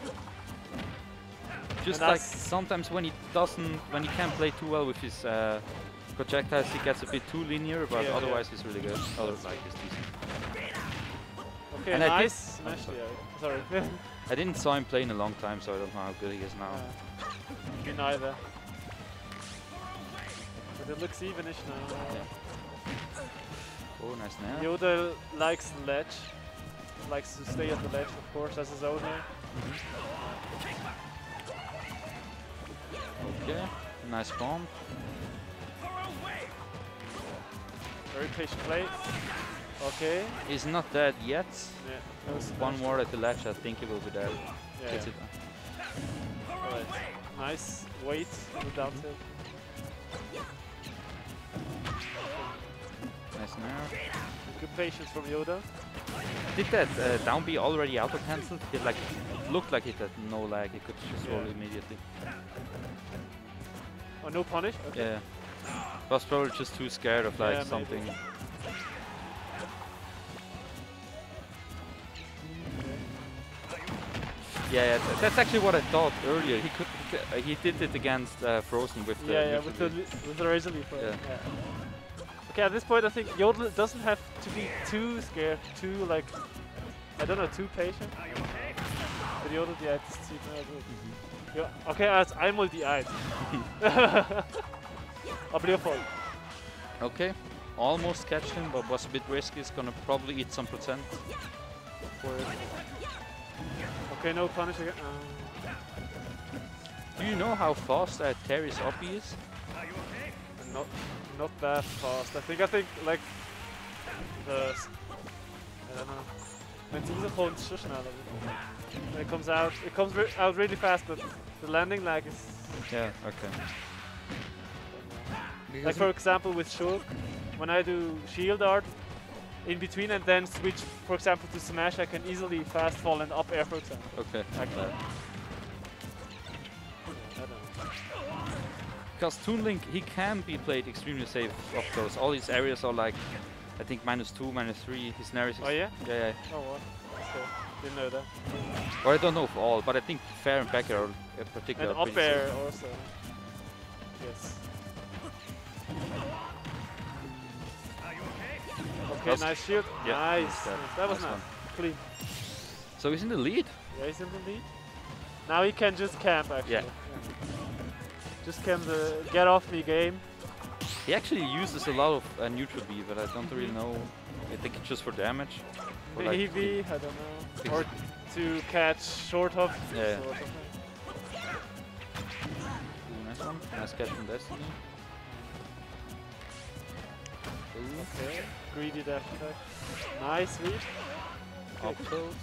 Just And like that's- sometimes when he doesn't, when he can't play too well with his uh, projectiles, he gets a bit too linear. But Yeah, yeah. otherwise, he's really good. Other like he's decent. Okay, And I did- nice smash. sorry. Yeah, sorry. I didn't saw him play in a long time, so I don't know how good he is now. Uh, me neither. But it looks evenish now. Yeah. Oh, nice nair. Yoda likes the ledge. Likes to stay at the ledge, of course, as his owner. Okay, nice bomb. Very patient play. Okay. He's not dead yet. Yeah. No One smash. more at the ledge, I think he will be dead. Yeah. Gets yeah. it. Alright. Nice weight on the down tilt. Nice nair. Good patience from Yoda. Did that uh, down B already auto cancelled? It like it looked like it had no lag. He could just roll Yeah. immediately. Oh, no punish? Okay. Yeah. Was probably just too scared of like Yeah, maybe. something. Yeah, yeah, th- that's actually what I thought earlier. He could, he, could, uh, he did it against uh, Frozen with the Yeah, yeah, with with the the, li- with the razor leaf. right? Yeah. Yeah. Okay, at this point, I think Yodel doesn't have to be too scared, too like, I don't know, too patient. But Yodel, yeah, it's too good. Ja, okay, also einmal die Eins. Aber ihr voll. Okay, almost catched him, but was a bit risky. He's gonna probably eat some percent for it. Okay, no punish again. Uh, Do you know how fast uh, Terry's up he is? not, not that fast. I think, I think, like, the, s- I don't know. Wenn es rauskommt, ist schon schneller. When it comes out, it comes re out really fast, but the landing lag is, Yeah, okay. like for example with Shulk, when I do shield art in between and then switch, for example, to smash, I can easily fast fall and up air, for example. Okay. Like that. I don't know. Because Toon Link, he can be played extremely safe up close. All his areas are like, I think minus two, minus three. His nair is. Oh yeah? Yeah, yeah. Oh what? Okay. Didn't know that. Or I don't know of all, but I think Fair and Becker are in particular. And pretty up air safe. also. Yes. Okay, That's- nice shield. yeah, nice. that's that. nice. That was Nice nice. one. Clean. So he's in the lead. Yeah, he's in the lead. Now he can just camp actually. Yeah. Just camp the get off me game. He actually uses a lot of uh, neutral B, but I don't really know. I think it's just for damage. Or like- Maybe, I don't know. Fix Or it. to catch short hop. Yeah. sort of. Ooh, nice one. Nice catch from Destiny. Ooh, Okay. Greedy dash attack. Nice read. up tilt.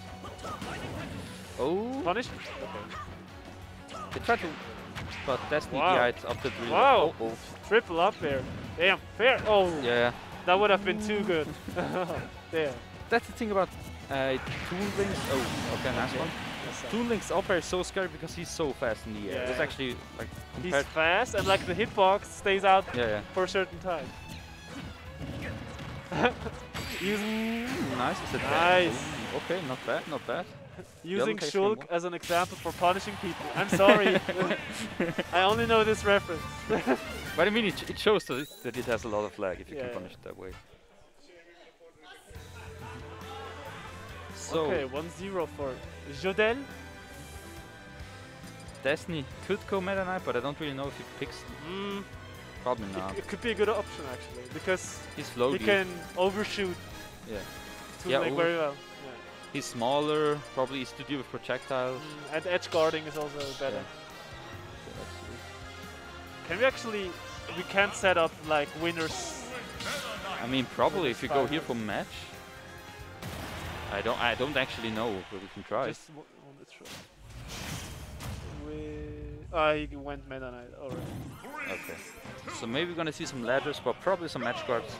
Oh, Punish? Okay. they tried to, but Destiny Wow. D I'd up tilt really. Wow. Oh, oh. Triple up there. Damn, fair. Oh, Yeah, that would have been too good. Damn. that's the thing about uh, Toon Links. Oh, okay, nice Okay. one. Yes, sir. Toon Link's up air is so scary because he's so fast in the air. It's Yeah. actually like He's compared. fast, and like the hitbox stays out Yeah, yeah. for a certain time. Using, Nice. Is it Nice. Ooh, okay, not bad, not bad. using case Shulk can as an example for punishing people. I'm sorry. I only know this reference. But I mean, it, it shows that it, that it has a lot of lag if you Yeah, can yeah. punish it that way. So, Okay, one zero for Jodel. Destiny could go Meta Knight, but I don't really know if he picks. Mm, Probably it, not. it could be a good option actually, because He's he floaty. can overshoot Yeah. Toon Yeah, Link over- very well. He's smaller, probably easy to deal with projectiles. Mm, and edge guarding is also better. Yeah. So that's- Can we actually? We can't set up like winners. I mean, probably if you go Fine. here for match. I don't. I don't actually know, but we can try. Just w- on the try. We. Ah, he went Meta Knight already. Okay. So maybe we're gonna see some ladders, but probably some match guards.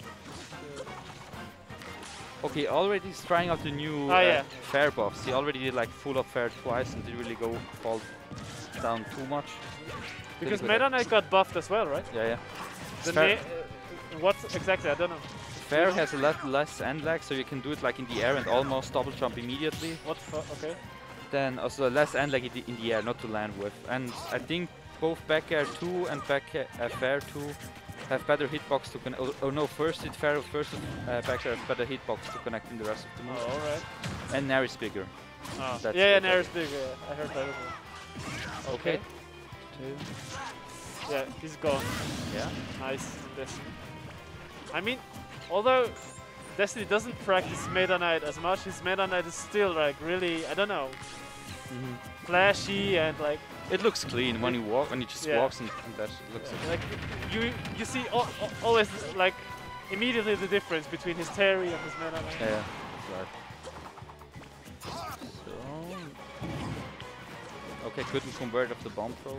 Okay, already he's trying out the new Ah, uh, yeah. fair buffs. He already did like full up fair twice and didn't really go fall down too much. Because good Meta at- Knight got buffed as well, right? Yeah, yeah. The fair, na- uh, what exactly? I don't know. fair has a lot less end lag, so you can do it like in the air and almost double jump immediately. What? Fu- okay. Then also less end lag in the, in the air, not to land with. And I think both back air two and back air, uh, fair two have better hitbox to connect. Oh, oh no, first hit fair, first uh, back air has better hitbox to connect in the rest of the Oh, move. all right. And Nair is bigger. Oh. That's Yeah, yeah, what I Nair's big. Yeah, I heard that as well. Okay. Yeah, he's gone. Yeah. Nice. Destiny. I mean, although Destiny doesn't practice Meta Knight as much, his Meta Knight is still like really, I don't know, Mhm. flashy and like It looks clean when you walk, when he just Yeah. walks and, and that looks. like you you see al al- always like immediately the difference between his Terry and his Meta Knight. Yeah, yeah, that's right. So, okay, couldn't convert off the bomb throw.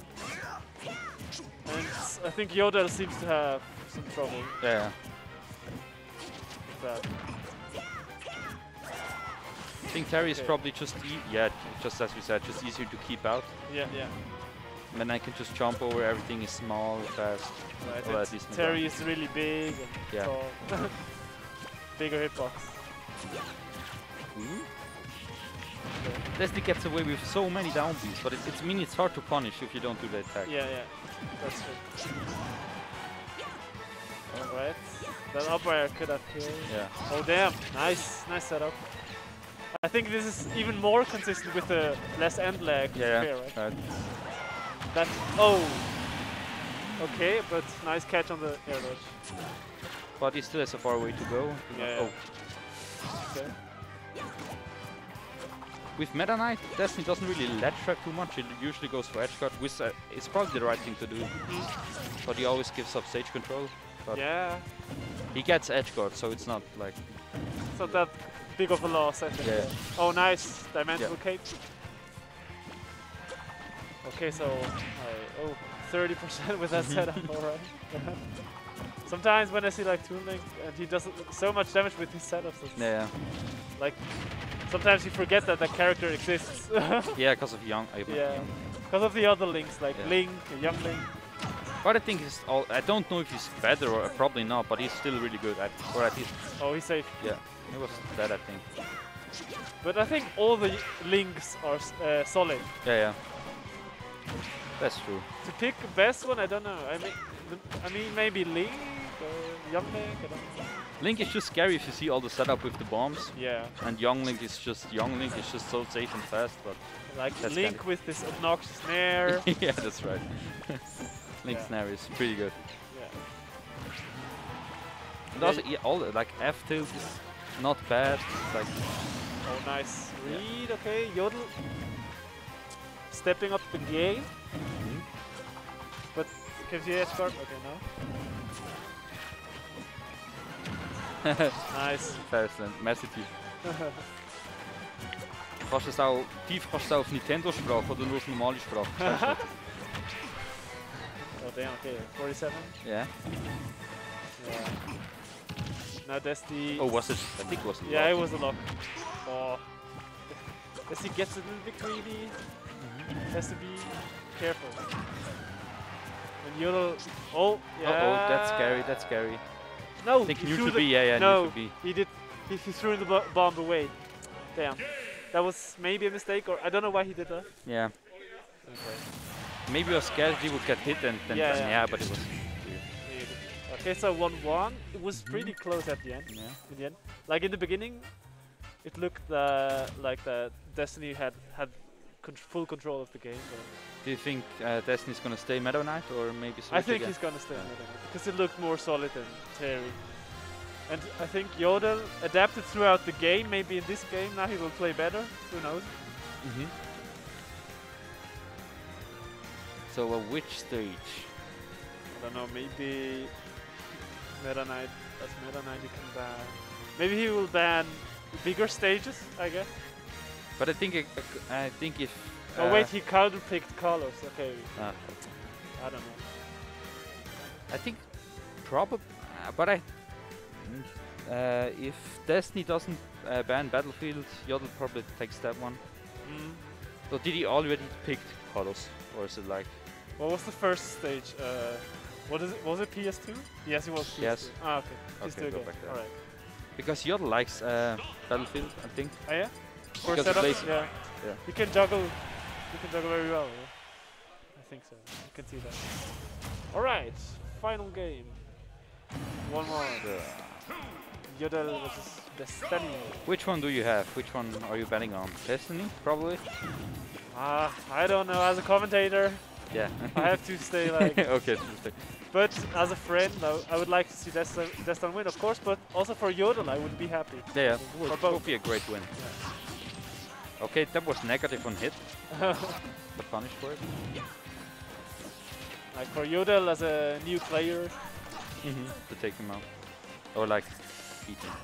And s- I think Yodel seems to have some trouble Yeah. with that. I think Terry is Okay. probably just e yeah, just as we said, just easier to keep out. Yeah, yeah. And then I can just jump over. Everything is small, fast. Right. Well, and at least in Terry is really big and Yeah. tall. Bigger hitbox. Destiny gets away with so many down beats, but it, it's I mean it's hard to punish if you don't do the attack. Yeah, yeah. That's true. Alright. That up air could have killed. Yeah. Oh damn, nice, nice setup. I think this is even more consistent with the less end lag. Yeah. Fair, right? Right. That, oh! Okay, but nice catch on the air dodge. But he still has a far way to go. Yeah, Oh. Okay. With Meta Knight, Destiny doesn't really ledge trap too much. It usually goes for edge guard, which uh, is probably the right thing to do. But he always gives up stage control. But Yeah, he gets edge guard, so it's not like it's not that big of a loss, I think. Yeah. Oh, nice. Dimensional Yeah. cape. Okay, so I, oh, thirty percent with that setup, alright. Sometimes when I see like Toon Link and he does so much damage with his setups, it's yeah, like sometimes you forget that that character exists. yeah, because of young. I Yeah, young. because of the other links like Yeah. Link, Young Link. But I think he's all. I don't know if he's better or probably not, but he's still really good at, or at least Oh, he's safe. yeah, he was that I think. But I think all the links are s- uh, solid. Yeah, yeah, that's true. To pick best one, I don't know. I mean, the, I mean maybe Link or Young Link. I don't know. Link is just scary if you see all the setup with the bombs, Yeah, and Young Link is just Young Link is just so safe and fast. But like That's Link kinda- with this obnoxious nair. yeah, that's right. Link's Yeah. snare is pretty good. Yeah. And Yeah, also, yeah, all the, like F tilt is not bad. It's like Oh, nice. Yeah. Read, okay. Yodel stepping up the game. But can you edge guard? Okay, no. Nice. Fairstand, merci tief. Kannst du das auch tief kannst du das auch auf Nintendo-Sprache oder nur auf normale Sprache? Oh damn, okay. forty-seven. Yeah. Yeah. Now that's the... Oh, was it? I think it was. Yeah, it was a lock. Oh. as he gets a little bit greedy, has to be careful. And Yodel, oh, yeah. Uh oh, that's scary, that's scary. No, I think he neutral threw B, the- yeah, yeah, no, neutral B. he did. He, he threw the bo bomb away. Damn, that was maybe a mistake, or I don't know why he did that. Yeah. Okay. Maybe I was scared he would get hit and then, Yeah, yeah, yeah. yeah but it was. Maybe. Okay, so one one. It was pretty close at the end. Yeah. In the end, like in the beginning, it looked uh, like that Destiny had had con full control of the game. But Do you think uh, Destiny's gonna stay Meta Knight or maybe switch I think again? he's gonna stay Meta Knight because it looked more solid than Terry. And I think Yodel adapted throughout the game. Maybe in this game now he will play better. Who knows? Mm-hmm. So uh, which stage? I don't know. Maybe Meta Knight. As Meta Knight, he can ban. Maybe he will ban bigger stages. I guess. But I think uh, uh, I think if. Oh uh, wait, he counter-picked colors. Okay. uh, I don't know. I think probably, uh, but I. mm, Uh, if Destiny doesn't uh, ban Battlefield, Yodel probably takes that one. Mm. So did he already pick colors, or is it like? What was the first stage? Uh, what is it? Was it P S two? Yes, it was P S two. Yes. Ah, okay. P S two Okay, go again. back there. All right. Because Yodel likes uh, Battlefield, I think. Oh yeah. For Because he setup, plays- yeah. yeah. You can juggle. You can juggle very well. Yeah? I think so. You can see that. All right. Final game. One more. Yodel versus Destiny. Which one do you have? Which one are you betting on? Destiny, probably. Ah, I don't know. As a commentator, Yeah. I have to stay like. Okay. Tuesday. But as a friend, I, I would like to see Destin, Destin win, of course. But also for Yodel, I would be happy. Yeah, yeah. For Would, both. would be a great win. Okay, that was negative on hit. The punish for it. Like for Yodel as a new player. Mm-hmm. To take him out. Or like beat him.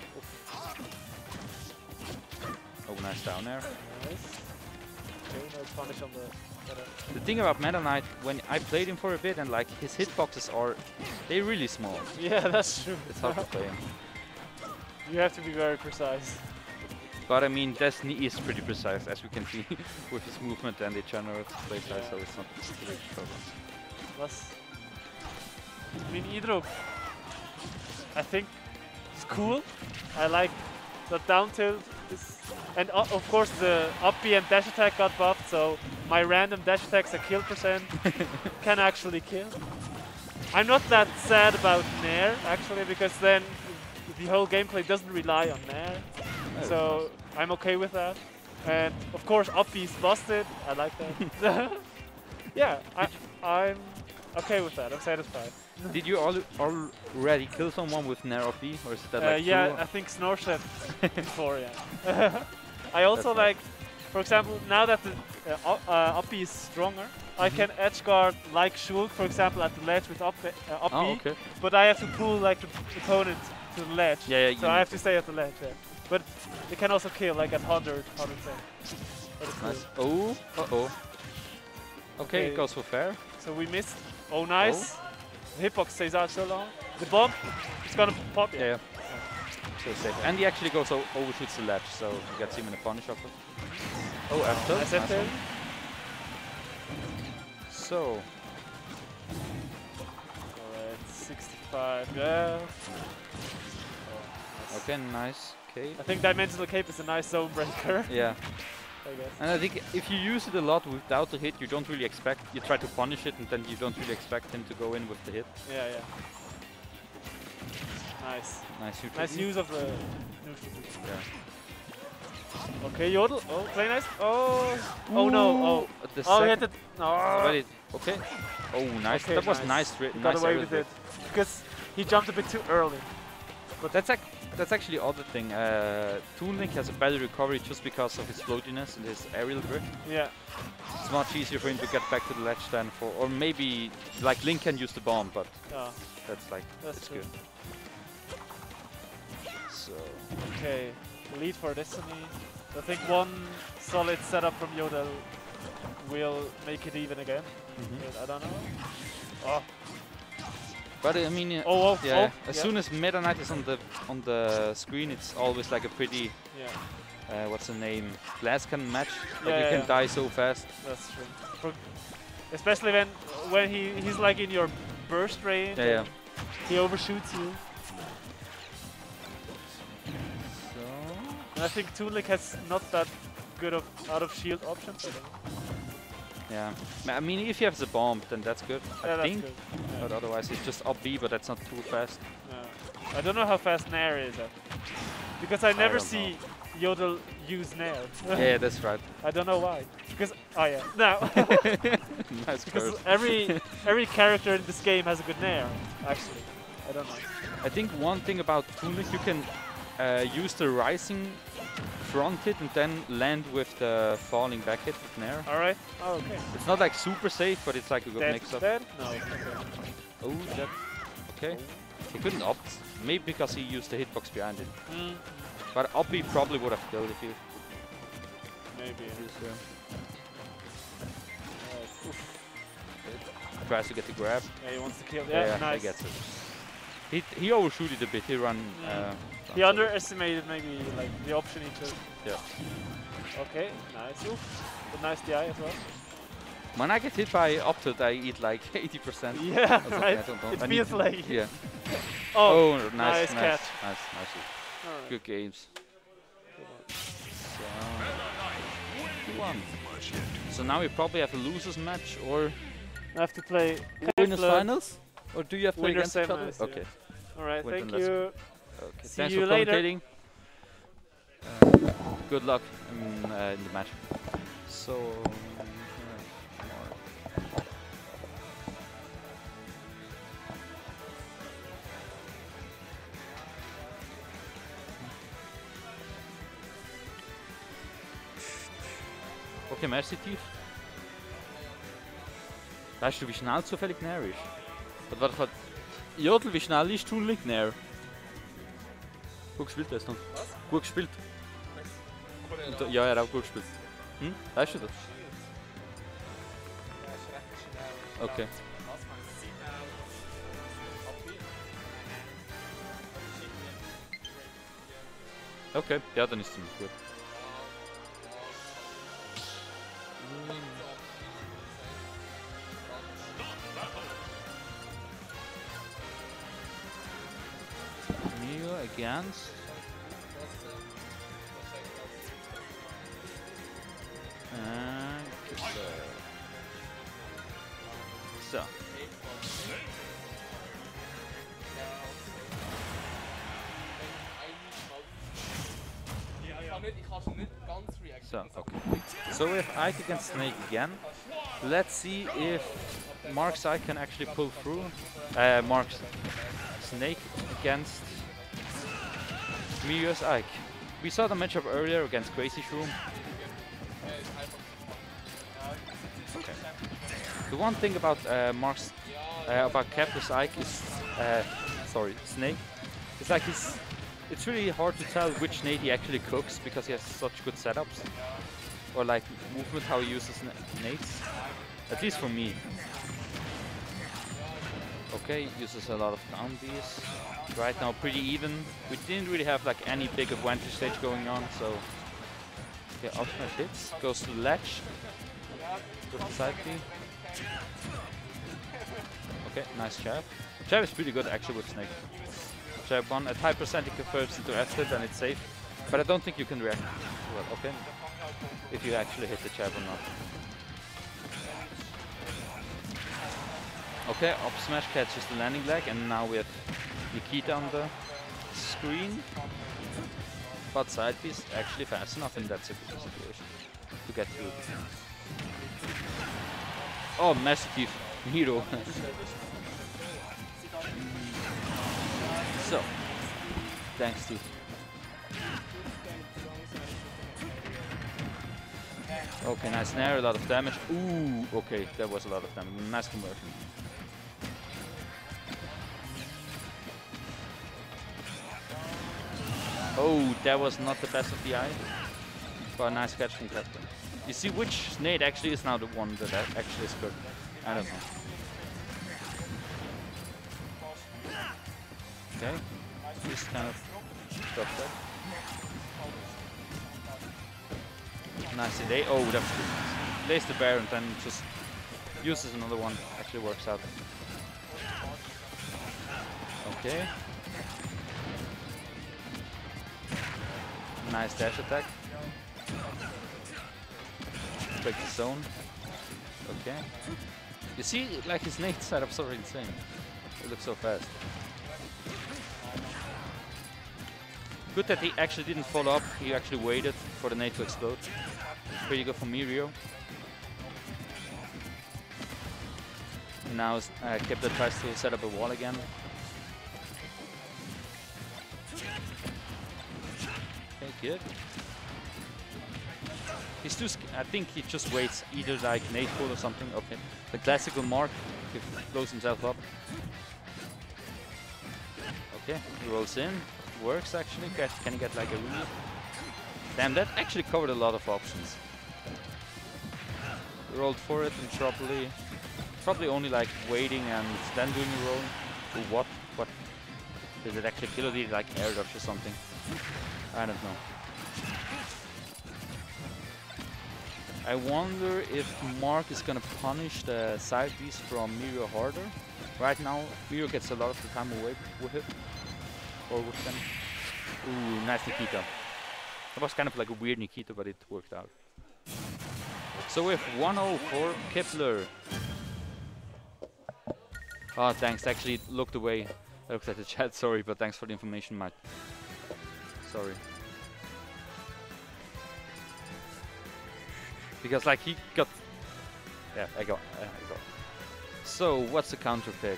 Oh, nice down there. Nice. Okay, no punish on the. The thing about Meta Knight, when I played him for a bit and like his hitboxes are, they're really small. Yeah, that's true. It's hard to play him. You have to be very precise. But I mean, Destiny is pretty precise, as we can see with his movement and the general play size, so it's not a big problem. Plus, I mean, Idruk, I think it's cool. I like the down tilt. Is, and uh, of course, the up B and dash attack got buffed, so my random dash attacks at kill percent can actually kill. I'm not that sad about Nair, actually, because then the whole gameplay doesn't rely on Nair. So I'm okay with that. And of course, up B is busted. I like that. Yeah, I, I'm okay with that. I'm satisfied. Did you al already kill someone with Nair up B, or is that Uh, like yeah, true? I think Snorshed before, yeah. I also That's like, for example, now that the uh, up- uh, up B is stronger, I Mhm. can edge guard like Shulk, for example, at the ledge with up, uh, up B, Oh, okay. but I have to pull like the opponent to the ledge. Yeah, yeah. So you I have to stay at the ledge, yeah. But they can also kill like at one hundred, one ten. That is Nice. cool. Oh, uh oh. Okay, Okay. it goes for fair. So we missed. Oh, nice. The hitbox stays out so long. The bomb, it's gonna pop. Yeah, yeah. So safe. And he actually goes o overshoots the ledge, so he gets him in a punish upper. Oh, after. Nice F one. So, Alright, sixty-five. Yeah. Oh, nice. okay, nice. Okay. I think Dimensional Cape is a nice zone breaker, Yeah. I guess. And I think if you use it a lot without the hit, you don't really expect, you try to punish it and then you don't really expect him to go in with the hit. Yeah, yeah. Nice. Nice neutral Nice B. use of the neutral B. Yeah. Okay, Yodel. Oh, play nice. Oh. Oh no. Oh. The Oh, he second- hit it. No. Already. Okay. Oh, nice. Okay, that was nice. nice. He nice got away aerial with drift. it. Because he jumped a bit too early. But that's ac that's actually other thing. Uh, Toon Link has a better recovery just because of his floatiness and his aerial drift. Yeah. It's much easier for him to get back to the ledge than for, or maybe like Link can use the bomb, but Oh, that's like that's that's true. good. So Okay. Lead for Destiny. I think one solid setup from Yodel will make it even again. Mhm. But I don't know. Oh. But I mean, uh, Oh, oh, yeah. oh, As yeah. soon as Meta Knight is on the on the screen, it's always like a pretty Yeah. uh, what's the name? Glass cannon match. Like Yeah, you yeah, can yeah. die so fast. That's true. For, especially when when he he's like in your burst range. Yeah, yeah. and He overshoots you. So And I think Toon Link has not that good of out of shield options. I don't know. yeah, Ma- I mean if he has the bomb, then that's good. Yeah, I that's think. good. Yeah. But otherwise, it's just up B, but that's not too fast. Yeah. I don't know how fast Nair is at. Because I never don't see Yodel use Nair. Yeah, that's right. I don't know why. Because oh yeah, no. Nice Because burst. every every character in this game has a good Nair. Actually, I don't know. I think one thing about Toon Link, you can uh, use the rising front hit and then land with the falling back hit with Nair. All right. Oh, okay. It's not like super safe, but it's like a good Dead, mix-up. dead? No. Okay. Oh, that. Okay. He couldn't opt. Maybe because he used the hitbox behind it. Mm, But up B probably would have killed if you. maybe. Yeah. Use, uh, Uh, oof. tries to get the grab. Yeah, he wants to kill. Yeah, Yeah, he nice. gets it. He he overshooted a bit. He run. Mm. Uh, He run underestimated maybe like the option he took. Yeah. Okay, nice. Oof. But nice D I as well. When I get hit by Opted, I eat like eighty percent. Yeah, or something, right. I don't know. It I need feels to- like. Yeah. Oh, Oh, nice, nice nice, catch. nice, nice. alright. Good games. So, two one. So now we probably have a losers match or I have to play winners Blood. finals, or do you have to play Winners against each other? semis, yeah. Okay. All right, Well, thank then let's you. Okay. See Thanks you for later. commentating. Uh, good luck in, uh, in the match. So. Okay, merci Tief. Weißt du, wie schnell zufällig Nair ist? Oder warte, warte. Jodel, wie schnell ist Toon Link Nair? Gut gespielt, Deston. Was? Gut gespielt. Und, da- ja, er hat auch gut gespielt. Hm? Weißt du das? Okay. Okay, ja, dann ist es ziemlich gut. Mio against. And Kipler. So. So, okay. So we have Ike against Snake again. Let's see if Mark's Ike can actually pull through. Uh, Mark's Snake against Miu's Ike. We saw the matchup earlier against Crazy Shroom. Okay. The one thing about uh, Mark's, uh, about Captain's Ike is, uh, sorry, Snake, it's like he's, it's really hard to tell which nade he actually cooks because he has such good setups. Or like movement, how he uses na nades. At least for me. Okay, uses a lot of down Bs. Right now pretty even. We didn't really have like any big advantage stage going on, so okay, up smash hits. Goes to the ledge. Goes to side B. Okay, nice jab. Jab is pretty good actually with Snake. Jab one at high percent it confirms into F hit and it's safe. But I don't think you can react well, okay? If you actually hit the jab or not. Okay, up smash catches the landing leg, and now we have Nikita on the screen. But side B is actually fast enough in that situation to get through. Oh, massive hero. So, thanks Steve. Okay, nice snare, a lot of damage. Ooh, okay, that was a lot of damage. Nice conversion. Oh, that was not the best of the eye. But a nice catch from Captain. You see which nade actually is now the one that actually is good? I don't know. Okay, just kind of stop that. Nice delay. Oh, that's good. Delays the bear and then just uses another one. Actually works out. Okay. Nice dash attack. Break the zone. Okay. You see, like his nade setups are insane. It looks so fast. Good that he actually didn't follow up. He actually waited for the nade to explode. Pretty good for Mirio. Now uh, Kepler tries to set up a wall again. Okay, good. He's too. I think he just waits either like nade pull or something. Okay, the classical Mark. He blows himself up. Okay, he rolls in. Works actually. Can, can he get like a read? Damn, that actually covered a lot of options. Rolled for it and probably, probably only like waiting and then doing a roll. Ooh, what? What? Did it actually kill or did it like air dodge or something? I don't know. I wonder if Mark is gonna punish the side beast from Mirio harder. Right now, Mirio gets a lot of the time away with it. Or with them. Ooh, nice Nikita. That was kind of like a weird Nikita, but it worked out. So we have one oh for Kepler. Oh, thanks. Actually, looked away. I looked at the chat. Sorry, but thanks for the information, Matt. Sorry. Because like he got. Yeah, I got. Uh, I got. So what's the counter pick?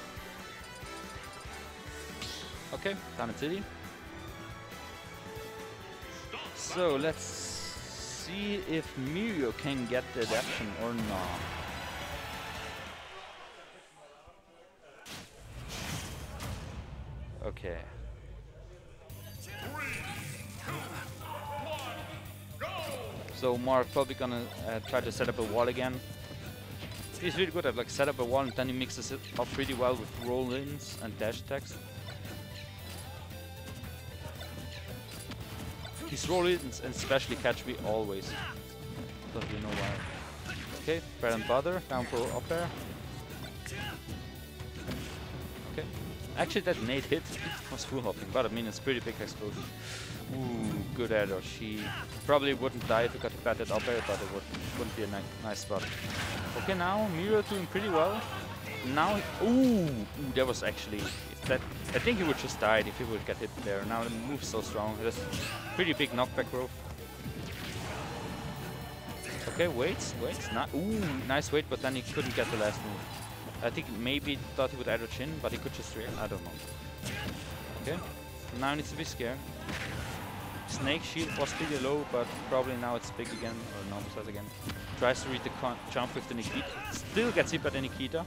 Okay, Town and City. So let's see if Mirio can get the adaptation or not. Okay. So Mark probably gonna uh, try to set up a wall again. He's really good at like set up a wall and then he mixes it up pretty well with roll-ins and dash attacks. His roll-ins and especially catch me always. Don't really know why. Okay, bread and butter, down for up air. Okay. Actually that nade hit was full hopping, but I mean it's pretty big explosion. Ooh, good air dodge. He probably wouldn't die if he got a batted up air, but it would, wouldn't be a ni nice spot. Okay, now Mirio doing pretty well. Now, ooh, ooh, that was actually, that, I think he would just die if he would get hit there. Now the move's so strong. There's pretty big knockback growth. Okay, waits, waits. Not, ooh, nice wait, but then he couldn't get the last move. I think maybe thought he would add a chin, but he could just react. I don't know. Okay, now he needs to be scared. Snake shield was pretty low, but probably now it's big again, or normal size again. Tries to read the jump with the Nikita. Still gets hit by the Nikita.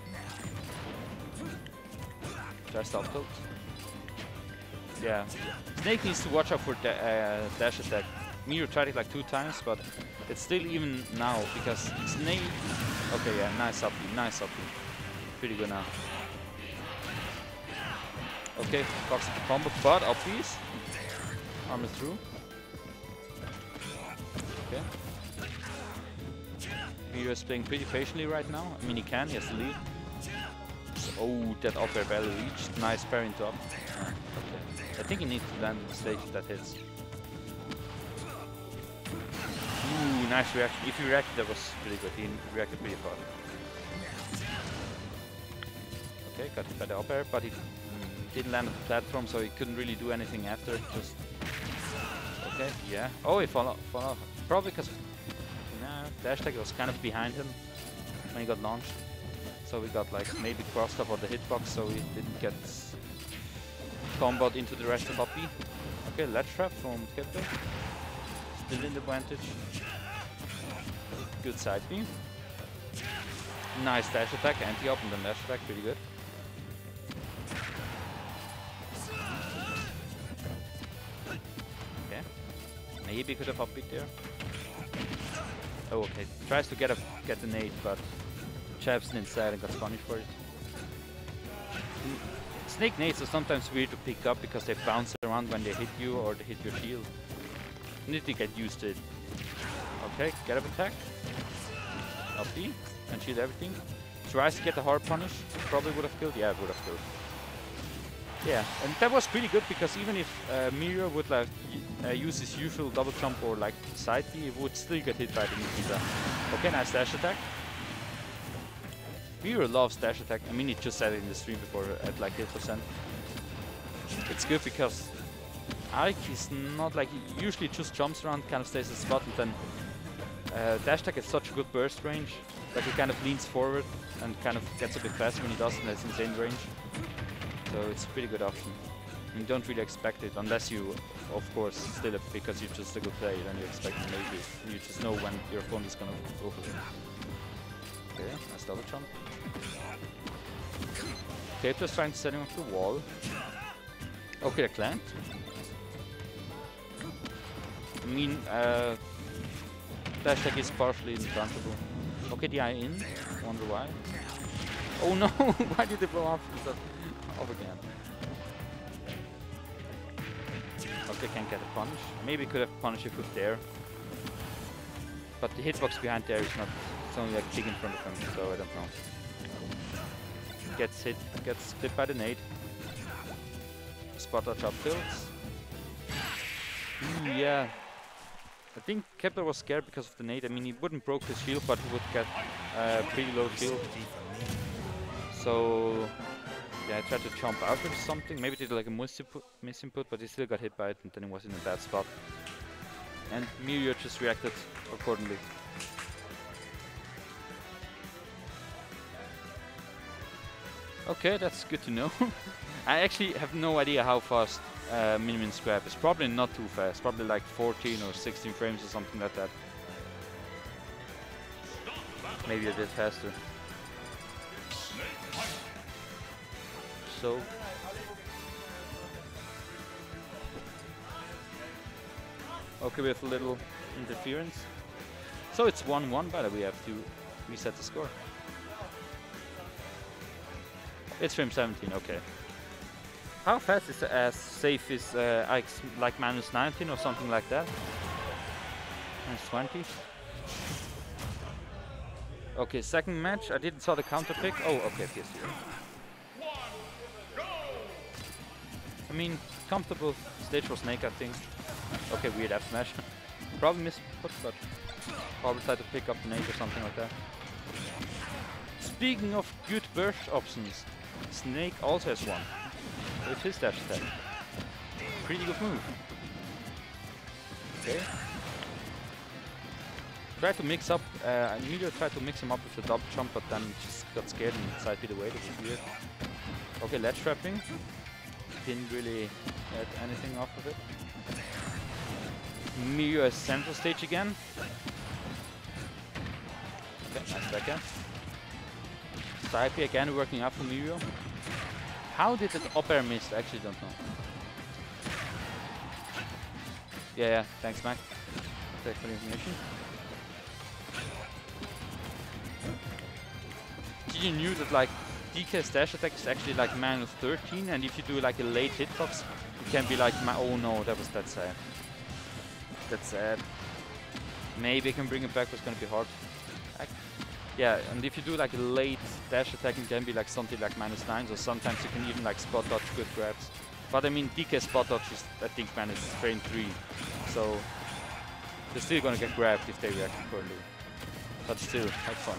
Tries to up tilt. Yeah. Snake needs to watch out for the uh, dash attack. Mirio tried it like two times, but it's still even now because Snake. Okay, yeah, nice up B, nice up B. Pretty good now. Okay, Fox the combo, but up B's. Armor through. Okay. Mirio is playing pretty patiently right now. I mean, he can, he has the lead. Oh, that up air barely reached. Nice parry into up. Okay. I think he needs to land the stage that hits. Ooh, nice reaction. If he reacted, that was pretty good. He reacted pretty fast. Okay, got hit by the up air, but he mm, didn't land on the platform, so he couldn't really do anything after. Just okay, yeah. Oh, he fell off. Fall off. Probably because nah, dash tag was kind of behind him when he got launched. So we got like maybe crossed up on the hitbox, so he didn't get comboed into the rest of up B. Okay, ledge trap from Kepler. Still in the advantage. Good side B. Nice dash attack, anti-up and then dash attack, pretty good. Okay. Maybe could have up beat there. Oh, okay. Tries to get a get the nade, but Chavs inside and got punished for it. Snake nades are sometimes weird to pick up because they bounce around when they hit you or they hit your shield. You need to get used to it. Okay, get up attack. Up B. And shield everything. Tries to get the hard punish. Probably would have killed. Yeah, would have killed. Yeah, and that was pretty good because even if uh, Mirio would like uh, use his usual double jump or like side B, he would still get hit by the Nikita. Okay, nice dash attack. Mirio loves dash attack. I mean, he just said it in the stream before at like eight percent. It's good because Ike is not like, he usually just jumps around, kind of stays in the spot, and then uh, dash attack has such a good burst range that he kind of leans forward and kind of gets a bit faster when he does, and has insane range. So it's a pretty good option. You don't really expect it unless you, of course, still it because you're just a good player, then you expect it maybe. You just know when your opponent is gonna go for it. Okay, nice double jump. Kaito's trying to set him off the wall. Okay, a clamp. I mean, uh, dash attack is partially implantable. Okay, the eye in. Wonder why. Oh no! Why did they blow off? Is that off again? Okay, can't get a punish. Maybe could have punished if it was there. But the hitbox behind there is not. It's only like big in front of him, so I don't know. Gets hit. Gets hit by the nade. Spot dodge up tilts. Mm, yeah. I think Kepler was scared because of the nade. I mean, he wouldn't broke his shield, but he would get uh, pretty low shield. So, yeah, I tried to jump out of something. Maybe did like a misinput, misinput, but he still got hit by it, and then he was in a bad spot. And Mirio just reacted accordingly. Okay, that's good to know. I actually have no idea how fast uh, Minimin's grab is. Probably not too fast. Probably like fourteen or sixteen frames or something like that. Maybe a bit faster. So. Okay, we have a little interference. So it's one one, but we have to reset the score. It's frame seventeen, okay. How fast is as safe is uh, Ike's like minus nineteen or something like that? Minus twenty. Okay, second match. I didn't saw the counter pick. Oh, okay, P S U. I mean, comfortable stage for Snake, I think. Okay, weird F smash. Probably missed put, but probably tried to pick up the nade or something like that. Speaking of good burst options, Snake also has one. With his dash attack. Pretty good move. Okay. Try to mix up, uh, Emilio tried to mix him up with the double jump, but then just got scared and side beat away, that was weird. Okay, ledge trapping. Didn't really get anything off of it. Emilio has central stage again. Okay, nice backhand. Side B again working up for Mirio. How did that up air miss? I actually don't know. Yeah, yeah, thanks Mac. Thanks for the information. Did you knew that like D K's dash attack is actually like minus thirteen, and if you do like a late hitbox, it can be like my oh no, that was that sad. That's sad. Maybe I can bring it back, but it's gonna be hard. I Yeah, and if you do like a late dash attack, it can be like something like minus nine, so sometimes you can even like spot dodge good grabs. But I mean, D K spot dodge is, I think, minus frame three, so they're still gonna get grabbed if they react poorly. But still, have fun.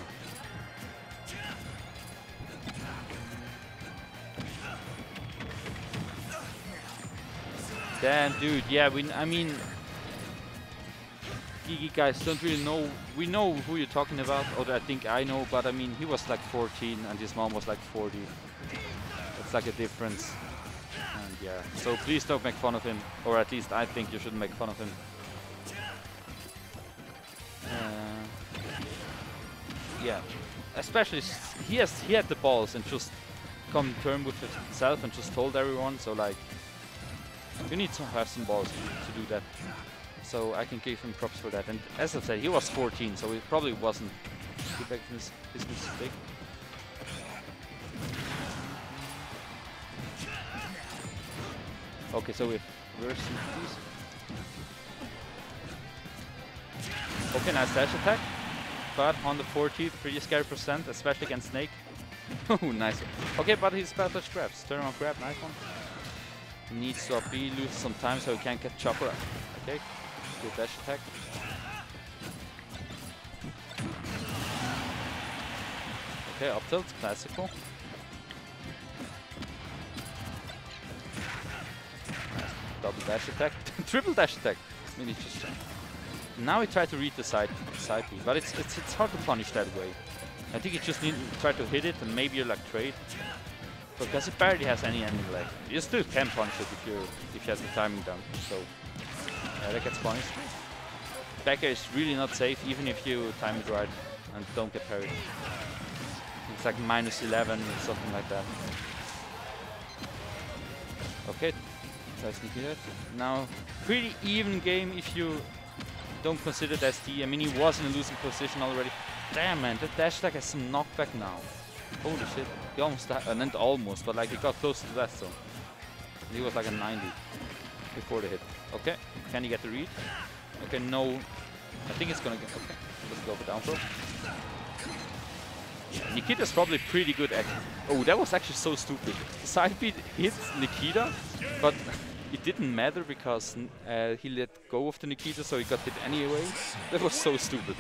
Damn, dude, yeah, we, I mean, Gigi guys don't really know. We know who you're talking about, or I think I know, but I mean, he was like fourteen and his mom was like forty. It's like a difference. And yeah, so please don't make fun of him, or at least I think you shouldn't make fun of him. Uh, yeah, especially s he has he had the balls and just come to terms with himself and just told everyone. So like, you need to have some balls to, to do that. So I can give him props for that. And as I said, he was fourteen, so he probably wasn't his, his mistake. Okay, so we've reversed these. Okay, nice dash attack. But on the forty, pretty scary percent, especially against Snake. Oh, nice. Okay, but he's bad touch grabs. Turn around grab, nice one. Needs to up B, loses some time so he can't get chopper. Okay, good dash attack. Okay, up tilt, classical. Double dash attack, triple dash attack. Maybe just. Now he tried to read the side side B, but it's it's it's hard to punish that way. I think you just need to try to hit it and maybe you like trade. Because it barely has any ending left. You still can punish it if you if you have the timing down. So uh, that gets punished. Back air is really not safe even if you time it right and don't get parried. It's like minus eleven or something like that. Okay, try sneaking it. Now pretty even game if you don't consider the S T. I mean, he was in a losing position already. Damn, man, that dash attack has some knockback now. Holy shit. He almost, uh, not almost, but like he got close to that, so. He was like a ninety before the hit. Okay, can he get the read? Okay, no. I think it's gonna get, okay. Let's go for down throw. Nikita's probably pretty good at. Oh, that was actually so stupid. Side beat hits Nikita, but it didn't matter because uh, he let go of the Nikita, so he got hit anyway. That was so stupid.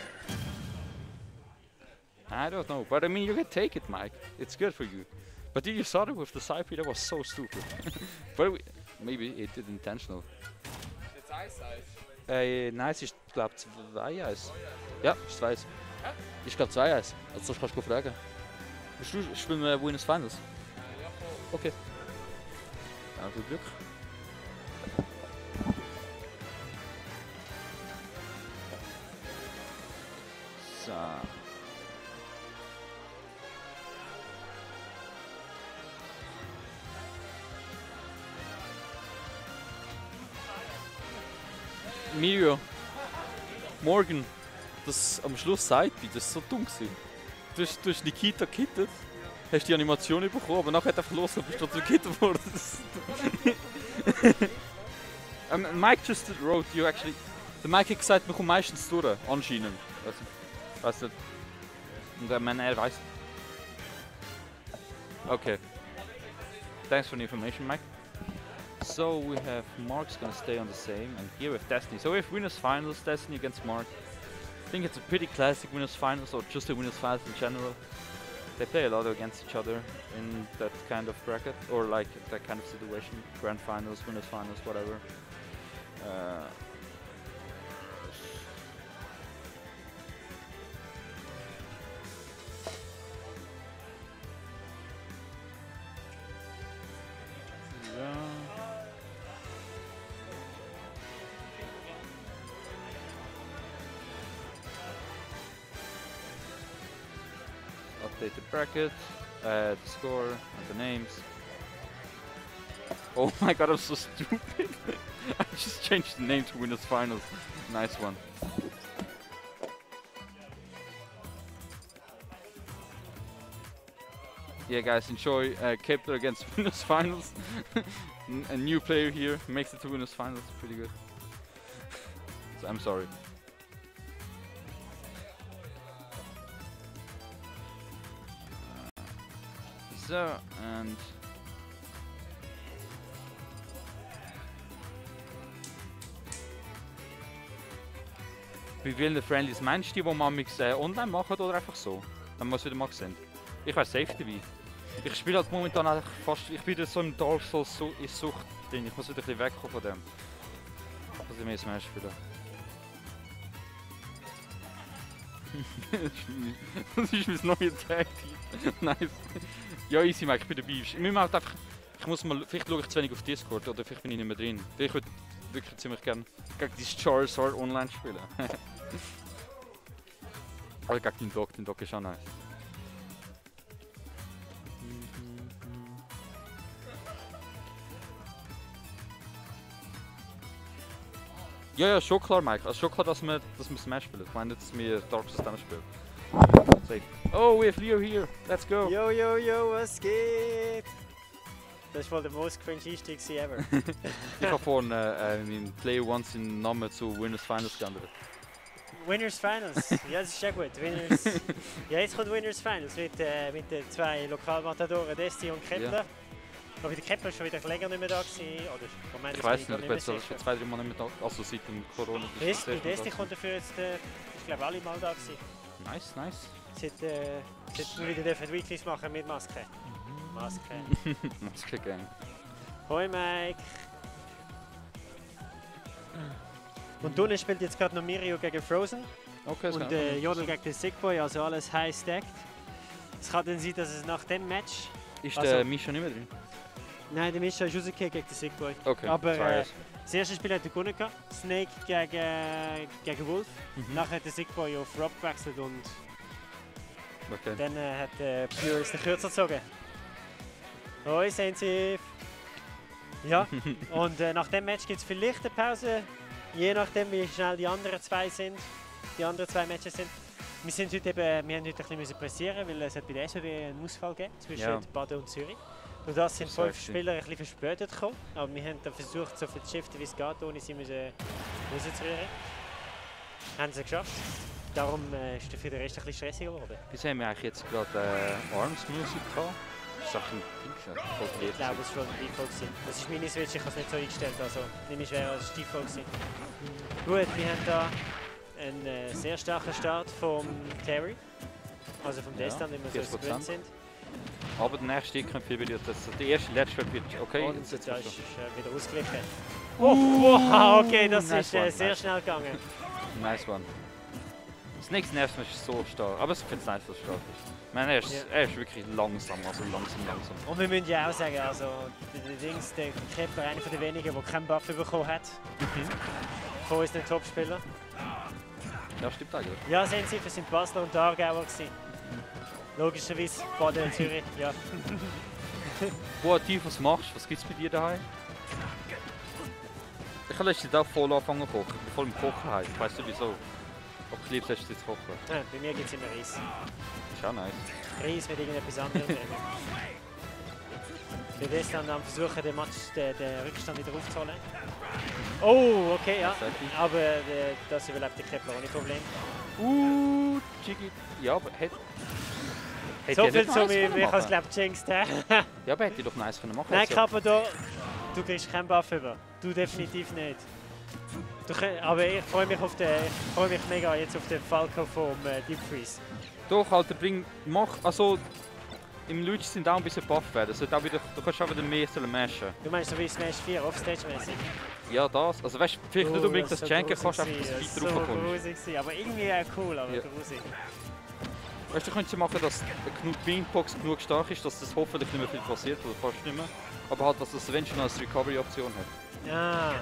I don't know, but I mean, you can take it, Mike. It's good for you. But you saw it with the side beat, that was so stupid. But we, maybe it did intentional. Jetzt Eis, Eis. Äh, nein, es ist, glaube ich, zwei Eis. Ja, ist zwei Eis. Hä? Ich glaube zwei Eis. Also das kannst du fragen. Willst du spielen wir Winners Finals? Ja, voll. Okay. Dann viel Glück. So. Mirio, Morgan, das am Schluss Sidebeat, das ist so dumm gewesen. Du hast, du hast Nikita gehittet, hast die Animation bekommen, aber nachher hat er einfach los und bist trotzdem gehittet worden. um, Mike just wrote you actually. Der Mike hat gesagt, man kommt meistens durch, anscheinend. Also, weißt du. Und der Mann, er weiß. Okay. Thanks for the information, Mike. So we have Mark's gonna stay on the same, and here we have Destiny. So we have Winners Finals, Destiny against Mark. I think it's a pretty classic Winners Finals, or just a Winners Finals in general. They play a lot against each other in that kind of bracket, or like that kind of situation. Grand Finals, Winners Finals, whatever. Uh, Update the bracket, add the score and the names. Oh my god, I'm so stupid. I just changed the name to Winners Finals. Nice one. Yeah guys, enjoy uh, Kepler against Winners Finals. A new player here makes it to Winners Finals, pretty good. So I'm sorry. So, and wie viele Friendlies meinst du, die man äh, online machen oder einfach so? Dann muss wieder mal sehen. Ich wäre safe dabei. Ich spiele halt momentan eigentlich fast, ich bin so im Dark Souls so in Sucht drin. Ich muss wieder ein bisschen wegkommen von dem. Muss ich mehr Smash spielen. Das ist mein neues Tag-Team. Nice. Ja, easy, Mike, ich bin dabei. Ich, halt einfach, ich muss mal, vielleicht schaue ich zu wenig auf Discord oder vielleicht bin ich nicht mehr drin. Ich würde wirklich ziemlich gerne gegen die Charizard online spielen. Aber gegen den Dog, den Dog ist auch nice. Ja, ja, schon klar, Mike. Also schon klar, dass wir, dass wir Smash spielen. Ich meine, dass wir Dark Souls spielen. Safe. Oh, we have Leo here. Let's go. Yo, yo, yo, was geht? Das war der most cringe Einstieg ever. Ich habe vorhin äh, meinen Player One seinen Namen zu Winners Finals geändert. Winners Finals. Ja, das ist ja gut. Winners. Ja, jetzt kommt Winners Finals mit, äh, mit den zwei Lokalmatadoren, Desti und Kepler. Ja. Aber der Kepler ist schon wieder länger nicht mehr da gewesen. Oder vom Ende Ich weiß bin nicht, ich mir bin jetzt sicher. schon zwei, drei Monate nicht mehr da. Also seit dem Corona. Desti, Desti kommt dafür jetzt, äh, ich glaube, alle mal da gewesen. Nice, nice. Seit, äh, seit wir wieder dürfen Weeklies machen mit Maske. Maske. Maske Gang. Hoi Mike. Und Dunne spielt jetzt gerade noch Mirio gegen Frozen. Okay, das Und kann äh, ich Jodel gegen den Sickboy, also alles high stacked. Es kann dann sein, dass es nach dem Match. Ist also- der Mischa nicht mehr drin? Nein, der Mischa ist rausgekommen gegen den Sickboy. Okay, Aber zwei äh, das erste Spiel hat er gewonnen gehabt. Snake gegen, gegen Wolf. Mhm. Nachher hat der Sickboy auf Rob gewechselt und Okay. dann äh, hat äh, Purist den Kürzer gezogen. Hoi Sensiv! Ja, und äh, nach dem Match gibt es vielleicht eine Pause, je nachdem wie schnell die anderen zwei sind, die anderen zwei Matches sind. Wir, sind heute eben, wir haben heute ein bisschen müssen pressieren, weil es hat bei der S W W einen Ausfall gegeben zwischen Ja. Baden und Zürich. Durch das sind Das fünf sagst du. Spieler ein bisschen verspätet gekommen, aber wir haben dann versucht, so viel zu shiften wie es geht, ohne sie müssen rauszurühren. Haben sie geschafft. Darum äh, ist für den Rest ein bisschen stressiger geworden. Wieso haben wir eigentlich jetzt gerade äh, Arms Music gehabt? Das ist doch ein Ding, voll Ich glaube, es war schon ein Default gewesen. Das ist meine Switch, ich habe es nicht so eingestellt, also nehme ich schwer, als es Default gewesen. Gut, wir haben hier einen äh, sehr starken Start vom Terry, also vom Ja, Destan, den wir so vierzig gewöhnt Prozent. sind. Aber der nächste Stück viel wird das. Der erste, letzte wird okay. Und Jetzt, jetzt jetzt ist ist äh, wieder ausgeglichen. Oh, wow, okay, das nice ist äh, one, sehr nice. schnell gegangen. Nice one. Das nächste Nerv ist so stark. Aber ich finde es nice, dass er stark ist. Ich meine, er ist, Ja. er ist wirklich langsam, also langsam, langsam. Und wir müssen ja auch sagen, also der, der Dings, der Kepler, einer der wenigen, der keinen Buff bekommen hat. Von unseren Topspielern. Ja, stimmt eigentlich. Ja, sehen Sie, wir sind Basler und Aargauer gewesen. Logischerweise Baden und Zürich, ja. Boah, Tief, was machst du? Was gibt's bei dir daheim? Ich habe letztens auch voll angefangen zu kochen. Ich bin voll im Kochen heim. Ich weiss nicht wieso. Aber ich liebe es jetzt zu kochen. Ja, bei mir gibt es immer Reis. Ist auch nice. Reis mit irgendetwas anderem drin. Wir werden dann am versuchen, den, Match, den, den Rückstand wieder aufzuholen. Oh, okay, ja. Tatsächlich. Aber äh, das überlebt der Kepler ohne Problem. Uh, Jiggy. Ja, aber hätte. Hätte So er viel nicht zu nice mir, können mich als machen. Glaube jinxed, hä? Ja, aber hätte ich doch nice können machen. Nein, Hätte Kappa, du, du kriegst keinen Buff über. Du definitiv nicht. Du, könnt- aber ich freue mich auf den, ich freue mich mega jetzt auf den Falco vom äh, Deep Freeze. Doch, Alter, bring. Mach. Also. Im Luigi sind auch ein bisschen buff werden. Also, auch wieder, du kannst auch wieder mehr sollen mashen. Du meinst so wie Smash vier, Offstage-mäßig? Ja, das. Also, weißt du, vielleicht nicht unbedingt das Janken, kannst du einfach, dass du das weit so raufkommst. grusig gewesen, aber irgendwie auch cool, aber Ja. grusig. Weißt du, du könntest ja machen, dass genug Wingbox genug stark ist, dass das hoffentlich nicht mehr viel passiert oder fast nicht mehr. Aber halt, dass das wenn schon als Recovery-Option hat. Ah.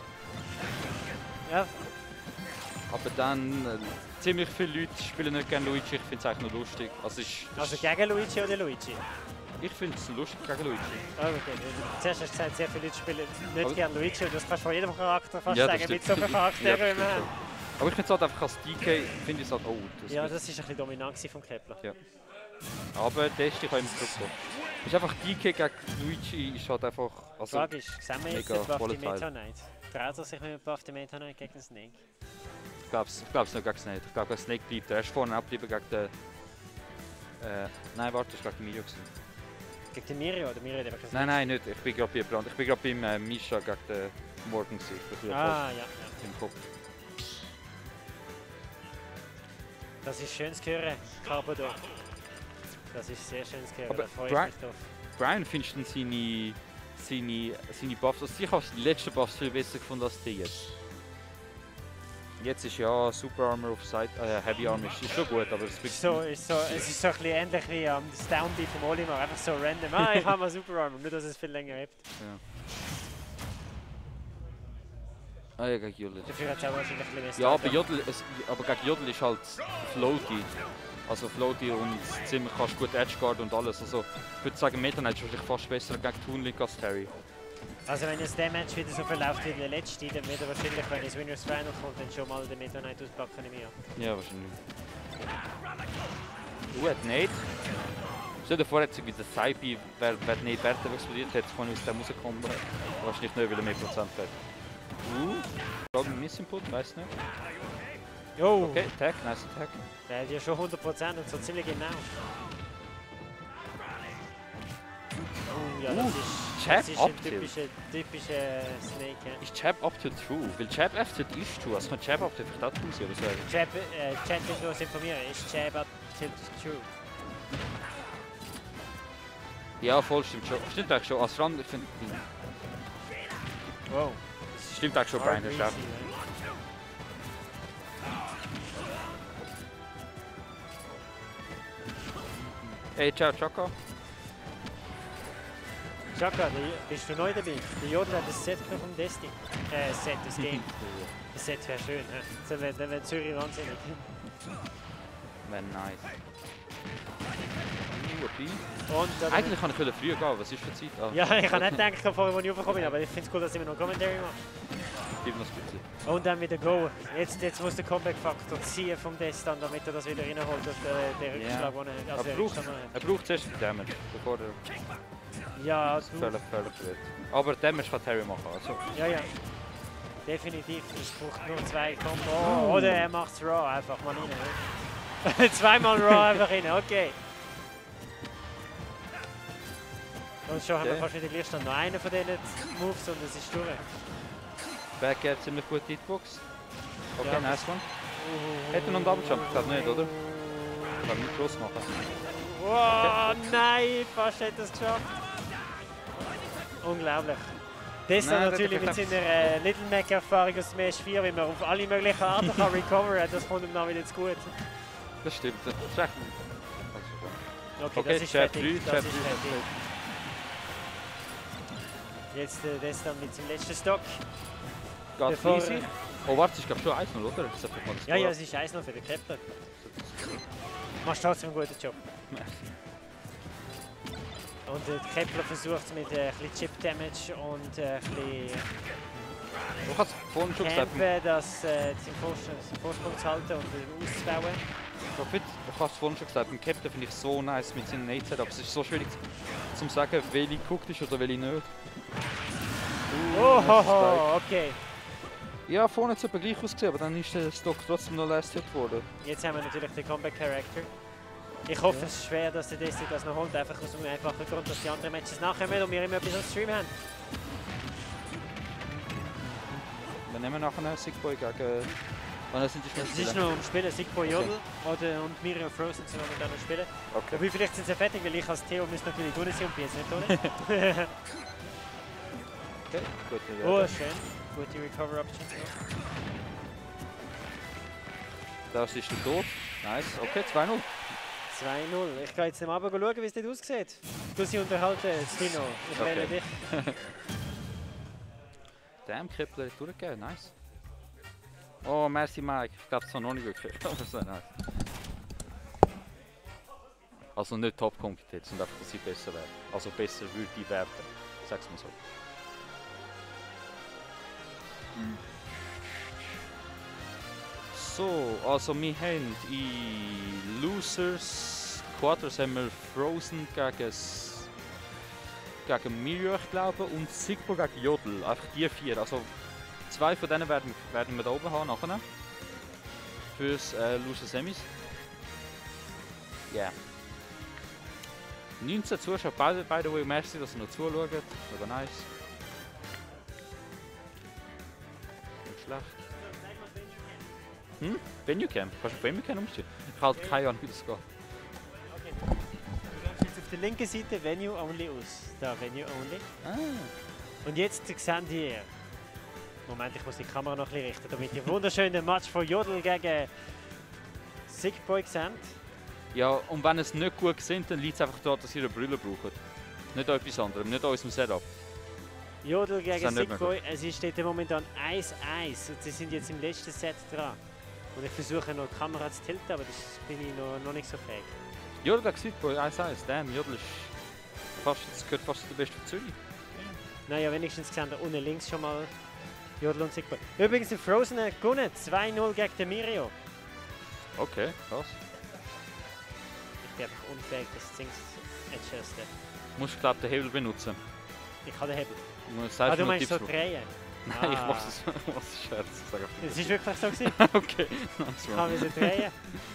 Ja, Aber dann, äh, ziemlich viele Leute spielen nicht gerne Luigi, ich finde es eigentlich noch lustig. Also, ist, also gegen Luigi oder Luigi? ich finde es lustig gegen Luigi. Oh, okay. Zuerst hast du gesagt, sehr viele Leute spielen nicht Aber- gerne Luigi und das kannst du von jedem Charakter fast Ja, das sagen, mit stimmt. so vielen Ja, Charakteren, das wie wir stimmt haben. Aber ich finde es halt einfach als D K, finde ich es halt, oh, das Ja, ist- das war ein bisschen dominant gewesen vom Kepler. Ja. Aber der ist ich immer zurückgekommen. Ist einfach D K gegen Luigi ist halt einfach. Die Also, Frage ist, sehen wir jetzt mega den Buff die volatile. Meta Knight? Traut er sich mit dem Buff die Meta Knight gegen den Snake? ich glaube es ich glaub's nicht gegen Snake. Ich glaube, Snake bleibt. Er ist vorne abgeblieben gegen den. Äh, nein, warte, das war gegen Mirio. gewesen. Gegen den Mirio oder Mirio hat eben Nein, nein, nicht. Ich bin gerade bei Brand. Ich bin gerade beim äh, Misha gegen den Morgan. gewesen. Ich bin Ah, ja, ja. im Kopf. Das ist schön zu hören, Carbodo. Das ist sehr schön zu hören, Aber da freue Bri- ich mich drauf. Brian findest du seine, seine, seine Buffs. Also ich habe die letzten Buffs viel besser gefunden als die jetzt. Jetzt ist ja Super Armor auf Side, äh, Heavy Armor ist, ist schon gut, aber es Ist so, ist so, es ist so ein bisschen ähnlich wie am das Downbeat vom Olimar, einfach so random. Ah, ich habe mal Super Armor, nur dass es viel länger hebt. Ah ja, gegen Jodel. Dafür hat es auch wahrscheinlich ein bisschen mehr Ja, aber, Start. Jodel, es, aber gegen Jodel ist halt floaty. Also floaty und ziemlich kannst gut Edgeguard und alles. Also ich würde sagen, Meta Knight ist wahrscheinlich fast besser gegen Toonlink als Terry. Also wenn jetzt der Match wieder so verläuft wie der letzte, dann wird er wahrscheinlich, wenn es Winners Final kommt, dann schon mal den Meta Knight auspacken im Jahr. Ja, wahrscheinlich. Uh, hat Nate. Stell dir vor, jetzt irgendwie der Saipi, wer, wer Nate Werte explodiert hat, kann aus dem rauskommen. Wahrscheinlich nicht, weil er mehr Prozent hat. Uh, Frage Missinput, weiß nicht. Oh, Okay, Attack, nice Attack. der hat ja schon hundert Prozent und so ziemlich genau. Oh ja, das Uh, ist, Jab das ist ein up tilt. typischer, typischer Snake. Ja. Ist Jab up to true? Weil Jab F tilt ist true, also kann Jab up tilt vielleicht auch true sein oder so. Jab, äh, Chat will uns informieren, ist Jab up tilt true? Ja, voll, stimmt schon. Stimmt eigentlich schon. Als Rand, ich finde... Wow. Stimmt eigentlich schon, Brian, der Jab. Hey, ciao, Choco. Chaka, bist du neu dabei? Der Jodel hat das Set noch vom Destiny. Äh, Set, das Game. Das Set wäre schön, hä? So, wenn, dann wäre Zürich wahnsinnig. Wäre nice. Uh, Und, dann Eigentlich kann ich wieder früher gehen, was ist für Zeit? Ah, ja, ich habe nicht gedacht, vorher, als ich raufgekommen bin, aber ich finde es cool, dass ich immer noch Commentary mache. Gib noch ein bisschen. Und dann wieder go. Jetzt, jetzt muss der Comeback-Faktor ziehen vom Destan, damit er das wieder reinholt, auf den, den Rückschlag, den er, also Er den braucht, Rückstand, den er er braucht zuerst den Damage, bevor er Ja, du, völlig, völlig wird. Aber Damage kann Terry machen, also. ja, ja. Definitiv, es braucht nur zwei Combo. Oh, oder er macht es Raw, einfach mal rein. Zweimal Raw einfach rein, okay. Und schon haben wir Okay. fast wieder Gleichstand. Noch einer von diesen Moves und es ist durch. Back Air ziemlich gute Hitbox. Okay, Ja. nice one. Hätte er noch einen Double Jump? Ich glaube nicht, oder? Ich kann nicht groß machen. Wow, nein, fast hätte er es geschafft. Unglaublich. Das Nein, dann das natürlich hat mit geklappt. seiner äh, Little Mac Erfahrung aus Smash vier, wie man auf alle möglichen Arten kann recoveren, das kommt ihm dann wieder zu gut. Das stimmt. Das ist echt... Okay, Okay, das ist Jab fertig. drei, Das Jab ist drei. fertig. Jetzt äh, das dann mit seinem letzten Stock. Geht Bevor- easy. Oh, warte, ich glaube schon eins null, oder? Das einfach mal das Ja, ja, Tor. es ist eins noch für den Kepler. Machst trotzdem einen guten Job. Und äh, der Kepler versucht mit äh, ein bisschen Chip Damage und äh, ein bisschen Du kannst vorhin schon gesagt, Campen, das äh, seinen Vorsprung, seinen Vorsprung zu halten und äh, auszubauen. ich finde, du hast vorhin schon gesagt, beim Captain finde ich so nice mit seinen Nate Setup. Es ist so schwierig zu sagen, welche guckt ist oder welche nicht. Oh, nice ho, Spike. ho, okay. Ja, vorne hat es etwa gleich ausgesehen, aber dann ist der Stock trotzdem noch last hit worden. Jetzt haben wir natürlich den Comeback Character. Ich hoffe, es ist schwer, dass der Destiny das noch holt, einfach aus dem einfachen Grund, dass die anderen Matches nachkommen und wir immer etwas am Stream haben. Wir nehmen nachher einen Sickboy gegen... Wann sind die Es ist Spiele? noch am Spielen, Sigbo Jodel oder, und Miriam Frozen sind momentan am Spielen. Okay. Wobei vielleicht sind sie fertig, weil ich als Theo müsste natürlich tun sein und bin jetzt nicht tun. Okay, gut. wir Oh, werden- schön. Gute Recover Option. Das ist der Tod. Nice. Okay, zwei null. zwei null. Ich gehe jetzt mal schauen, wie es dort aussieht. Du sie unterhalten, Stino. Ich Okay. wähle dich. Damn, Krippler hat durchgegeben. Nice. Oh, merci Mike. Ich glaube, es war noch nicht wirklich. Aber so nice. Also nicht Top-Kompetenz, und einfach, dass sie besser wäre. Also besser würde die werden. Sag's mal so. So, also wir haben in Losers Quarters haben wir Frozen gegen, S- gegen Mirror, ich glaube, und Sigbo gegen Jodel. Einfach die vier. Also zwei von denen werden, werden wir da oben haben nachher. Fürs äh, Loser Semis. Ja. Yeah. neunzehn Zuschauer, by, by the way, merci, dass ihr noch zuschaut. Mega nice. Nicht schlecht. Hm? Venuecam? Kannst du auf Venuecam umstellen? Ich halte keine Ahnung, wie das geht. Du läufst jetzt auf der linken Seite Venue Only aus. Da, Venue Only. Ah. Und jetzt seht ihr. Moment, ich muss die Kamera noch ein bisschen richten, damit ihr wunderschönen Match von Jodel gegen Sickboy seht. Ja, und wenn es nicht gut sind, dann liegt es einfach daran, dass ihr eine Brille braucht. Nicht an etwas anderem, nicht an unserem Setup. Jodel Das gegen ist nicht mehr Sickboy, es steht momentan eins eins und sie sind jetzt im letzten Set dran. Und ich versuche noch die Kamera zu tilten, aber das bin ich noch, noch nicht so fähig. Jodel gegen Sigboy, eins eins. Damn, Jodel ist fast, das gehört fast zu der besten von Zürich. Naja, wenigstens sehen wir unten links schon mal Jodel und Sickboy. Übrigens, der Frozen hat gewonnen, zwei null gegen den Mirio. Okay, krass. Ich bin einfach unfähig, das Ding zu adjusten. Du musst, glaube ich, den Hebel benutzen. Ich habe den Hebel. Du musst Ah, selbst du noch meinst so Tipps drehen? Nein, ich Ah. mach's es ich mach's es Scherz. Ich sag einfach Es ist wirklich so gewesen. okay, nice Ich kann one. mich so drehen.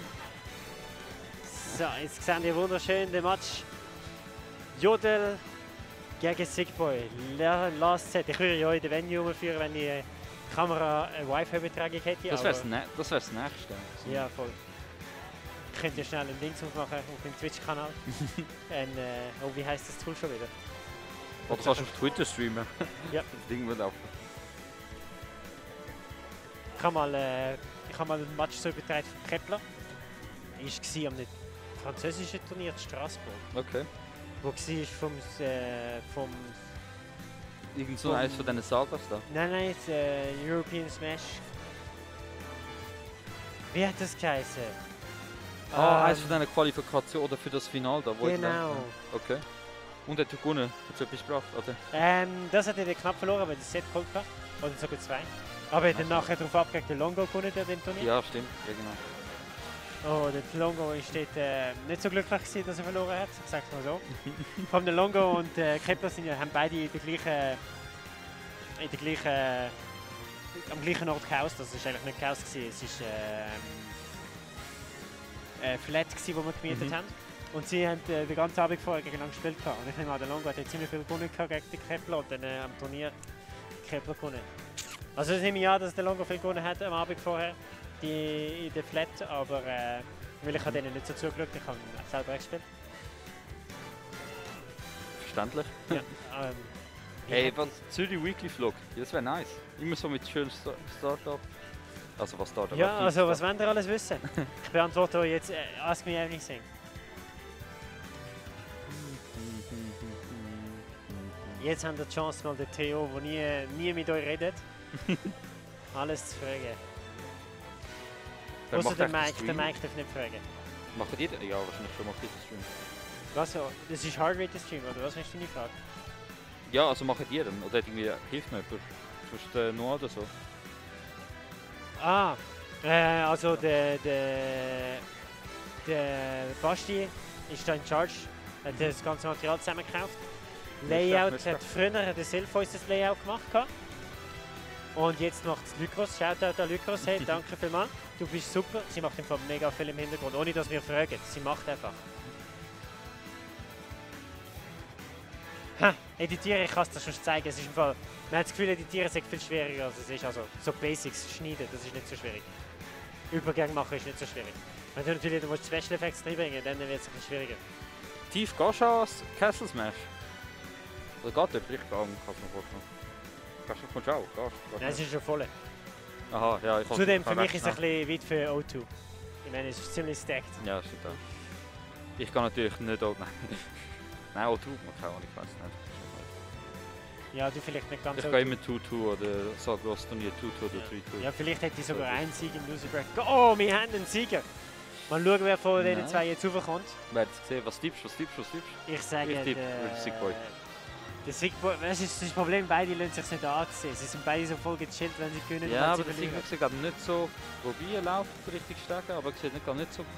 So, jetzt sehen wir wunderschön den Match. Jodel gegen Sigboy. La- Last Set. Ich würde ja in der Venue rumführen, wenn die Kamera eine Wi-Fi-Übertragung hätte. Das aber- wär's, ne das wär's nächste. So. Ja, voll. Ich könnte ja schnell einen Link aufmachen auf dem Twitch-Kanal. Ein, äh, oh, wie heisst das Tool schon wieder? Oder kannst du auf Twitter streamen. Ja. Das Ding wird laufen. Ich habe mal, äh, ich hab mal einen Match so übertragen von Kepler. Er war am französischen Turnier in Straßburg. Okay. Wo war vom, äh, vom... Irgend so Vom- eins von diesen Sagas da. Nein, nein, das, äh, European Smash. Wie hat das geheißen? Ah, Ähm, eins von diesen Qualifikationen oder für das Final da. Wo ich Genau. dann- Okay. Und hat er gewonnen? Hat es etwas gebracht? Oder? Ähm, das hat er knapp verloren, weil das Set geholt hat. Oder sogar zwei. Aber er hat dann nachher darauf abgelegt, den Longo gewonnen an dem Turnier. Ja, stimmt. Ja, genau. Oh, der Longo ist dort, äh, nicht so glücklich gewesen, dass er verloren hat, ich sag's mal so. Vor allem der Longo und äh, Kepler sind ja, haben beide in der gleichen, in der gleichen, am gleichen Ort gehaust. Das war eigentlich nicht gehaust gewesen, es war ähm, äh, Flat gewesen, wo wir gemietet Mhm. haben. Und sie haben äh, den ganzen Abend vorher gegeneinander gespielt gehabt. Und ich nehme an, der Longo hat jetzt ziemlich viel gewonnen gehabt gegen den Kepler und dann äh, am Turnier Kepler gewonnen. Also das nehme ich an, dass der Longo viel gewonnen hat am Abend vorher. Die in der Flat, aber äh, weil ich habe denen nicht so zugeschaut, ich habe selber auch gespielt. Verständlich. Ja, ähm, Hey, was Zürich Weekly Vlog? Ja, das wäre nice. Immer so mit schönem Sta- Startup. Also was Startup? ja, aktiv also was Startup. wollt ihr alles wissen? Ich beantworte euch jetzt, äh, ask me anything. Jetzt habt ihr die Chance, mal den Theo, der nie, nie mit euch redet, alles zu fragen. Wer Außer macht der echt den Mike, der Stream? Mike darf nicht fragen. Macht ihr den? Ja, wahrscheinlich schon macht ihr den Stream. Was, so? Das ist Hard-Rated Stream, oder was ist deine Frage? Ja, also macht ihr den? Oder hat irgendwie hilft mir jemand? Sonst äh, nur oder so? Ah, äh, also der, der, der Basti ist da in Charge, hat das ganze Material zusammengekauft. Layout Respekt, hat früher der Silphois das Layout gemacht. gehabt. Und jetzt macht es Lykros. Shoutout an Lykros. Hey, danke vielmals. Du bist super. Sie macht im Fall mega viel im Hintergrund, ohne dass wir fragen. Sie macht einfach. Ha, editieren, ich kann es dir schon zeigen. Es ist im Fall, man hat das Gefühl, editieren ist viel schwieriger als es ist. Also so Basics schneiden, das ist nicht so schwierig. Übergang machen ist nicht so schwierig. Wenn du natürlich du musst Special Effects reinbringen, dann wird es ein bisschen schwieriger. Tief, gehst du als Castle Smash? Oder geht der? Vielleicht gar nicht, kannst du mir vorstellen. Kannst du kommst du auch? Gehst, gehst Nein, es ist schon voll. Aha, ja, ich Zudem, für kann mich ist es ein wechseln. bisschen weit für O zwei. Ich meine, es ist ziemlich stacked. Ja, stimmt auch. Ich kann natürlich nicht auch. Nein. Nein, auch du, man kann auch nicht, ich weiß nicht. Ja, du vielleicht nicht ganz Ich O gehe zwei. immer zwei zwei oder so groß Turnier zwei zwei oder drei zwei. Ja, vielleicht hätte ich sogar So. einen Sieg im Loser Bracket. Oh, wir haben einen Sieger! Mal schauen, wer von Nein. diesen zwei jetzt raufkommt. Wer hat es gesehen? Was tippst du, was tippst du, was tippst Ich sage, Ich tippe der, für Sigboy. der Sigboy, weißt du, das ist das Problem, beide lassen sich nicht ansehen. Sie sind beide so voll gechillt, wenn sie gewinnen. du? Ja, wenn aber sie das Ding verlieren. sieht gerade nicht so, wobei er läuft richtig stark, aber sieht nicht, gar nicht so.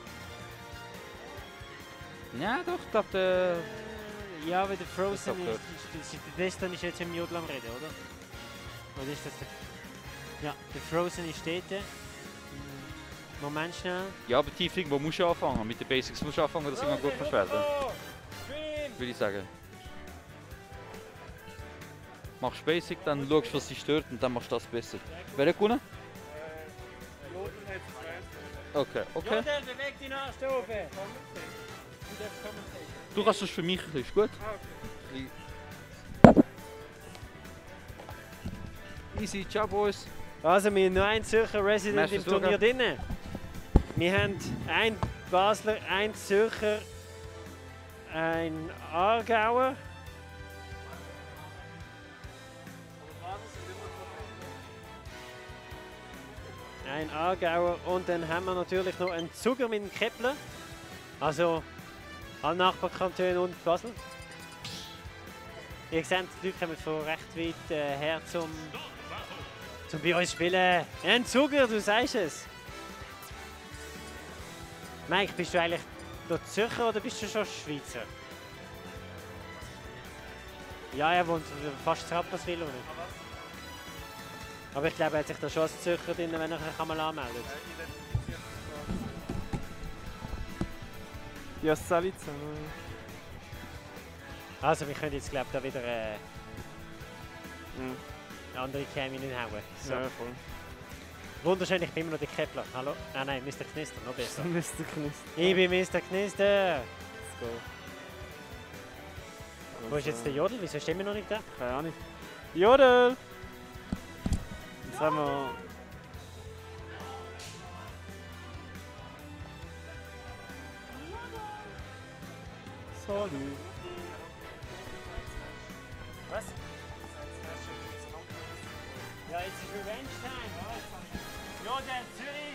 Ja, doch, ich glaube, der. Ja, aber der Frozen Das ist ist, doch ist, ist, der Destin ist jetzt im Jodel am Reden, oder? Oder ist das der? Ja, der Frozen ist dort. Hm, Moment schnell. Ja, aber tief irgendwo musst du anfangen. Mit den Basics musst du anfangen, dass irgendwann gut kannst werden. Würde ich sagen. Machst Basic, dann schaust, was dich stört und dann machst du das besser. Wer hat gewonnen? Okay, okay. Jodel, beweg dich nach da oben! Du kannst das für mich, ist gut? Easy, ciao Boys. Also, wir haben noch einen Zürcher Resident Möchtest im du Turnier schauen? drin. Wir haben einen Basler, einen Zürcher, einen Aargauer. Ein Aargauer und dann haben wir natürlich noch einen Zuger mit dem Kepler. Also alle Nachbarkantone und Basel. Ihr seht, die Leute kommen von recht weit äh, her zum, zum bei uns spielen. Ein Zuger, du sagst es. Mike, bist du eigentlich dort Zürcher oder bist du schon Schweizer? Ja, er wohnt fast in Rapperswil, oder? Aber ich glaube, er hat sich da schon als Zürcher drin, wenn er sich mal anmeldet. Ja, Salica. Also, wir können jetzt, glaube ich, da wieder äh, Mhm. andere Cam hinhauen. So. Ja, voll. Wunderschön, ich bin immer noch der Kepler. Hallo? Nein, nein, Mister Knister, noch besser. Mister Knister. Ich bin Mister Knister. Let's go. Wo ist jetzt der Jodel? Wieso stehen wir noch nicht da? Keine Ahnung. Jodel! Jetzt haben wir... Sorry. Was? Ja, jetzt ist Revenge Time. Jodel, Zürich!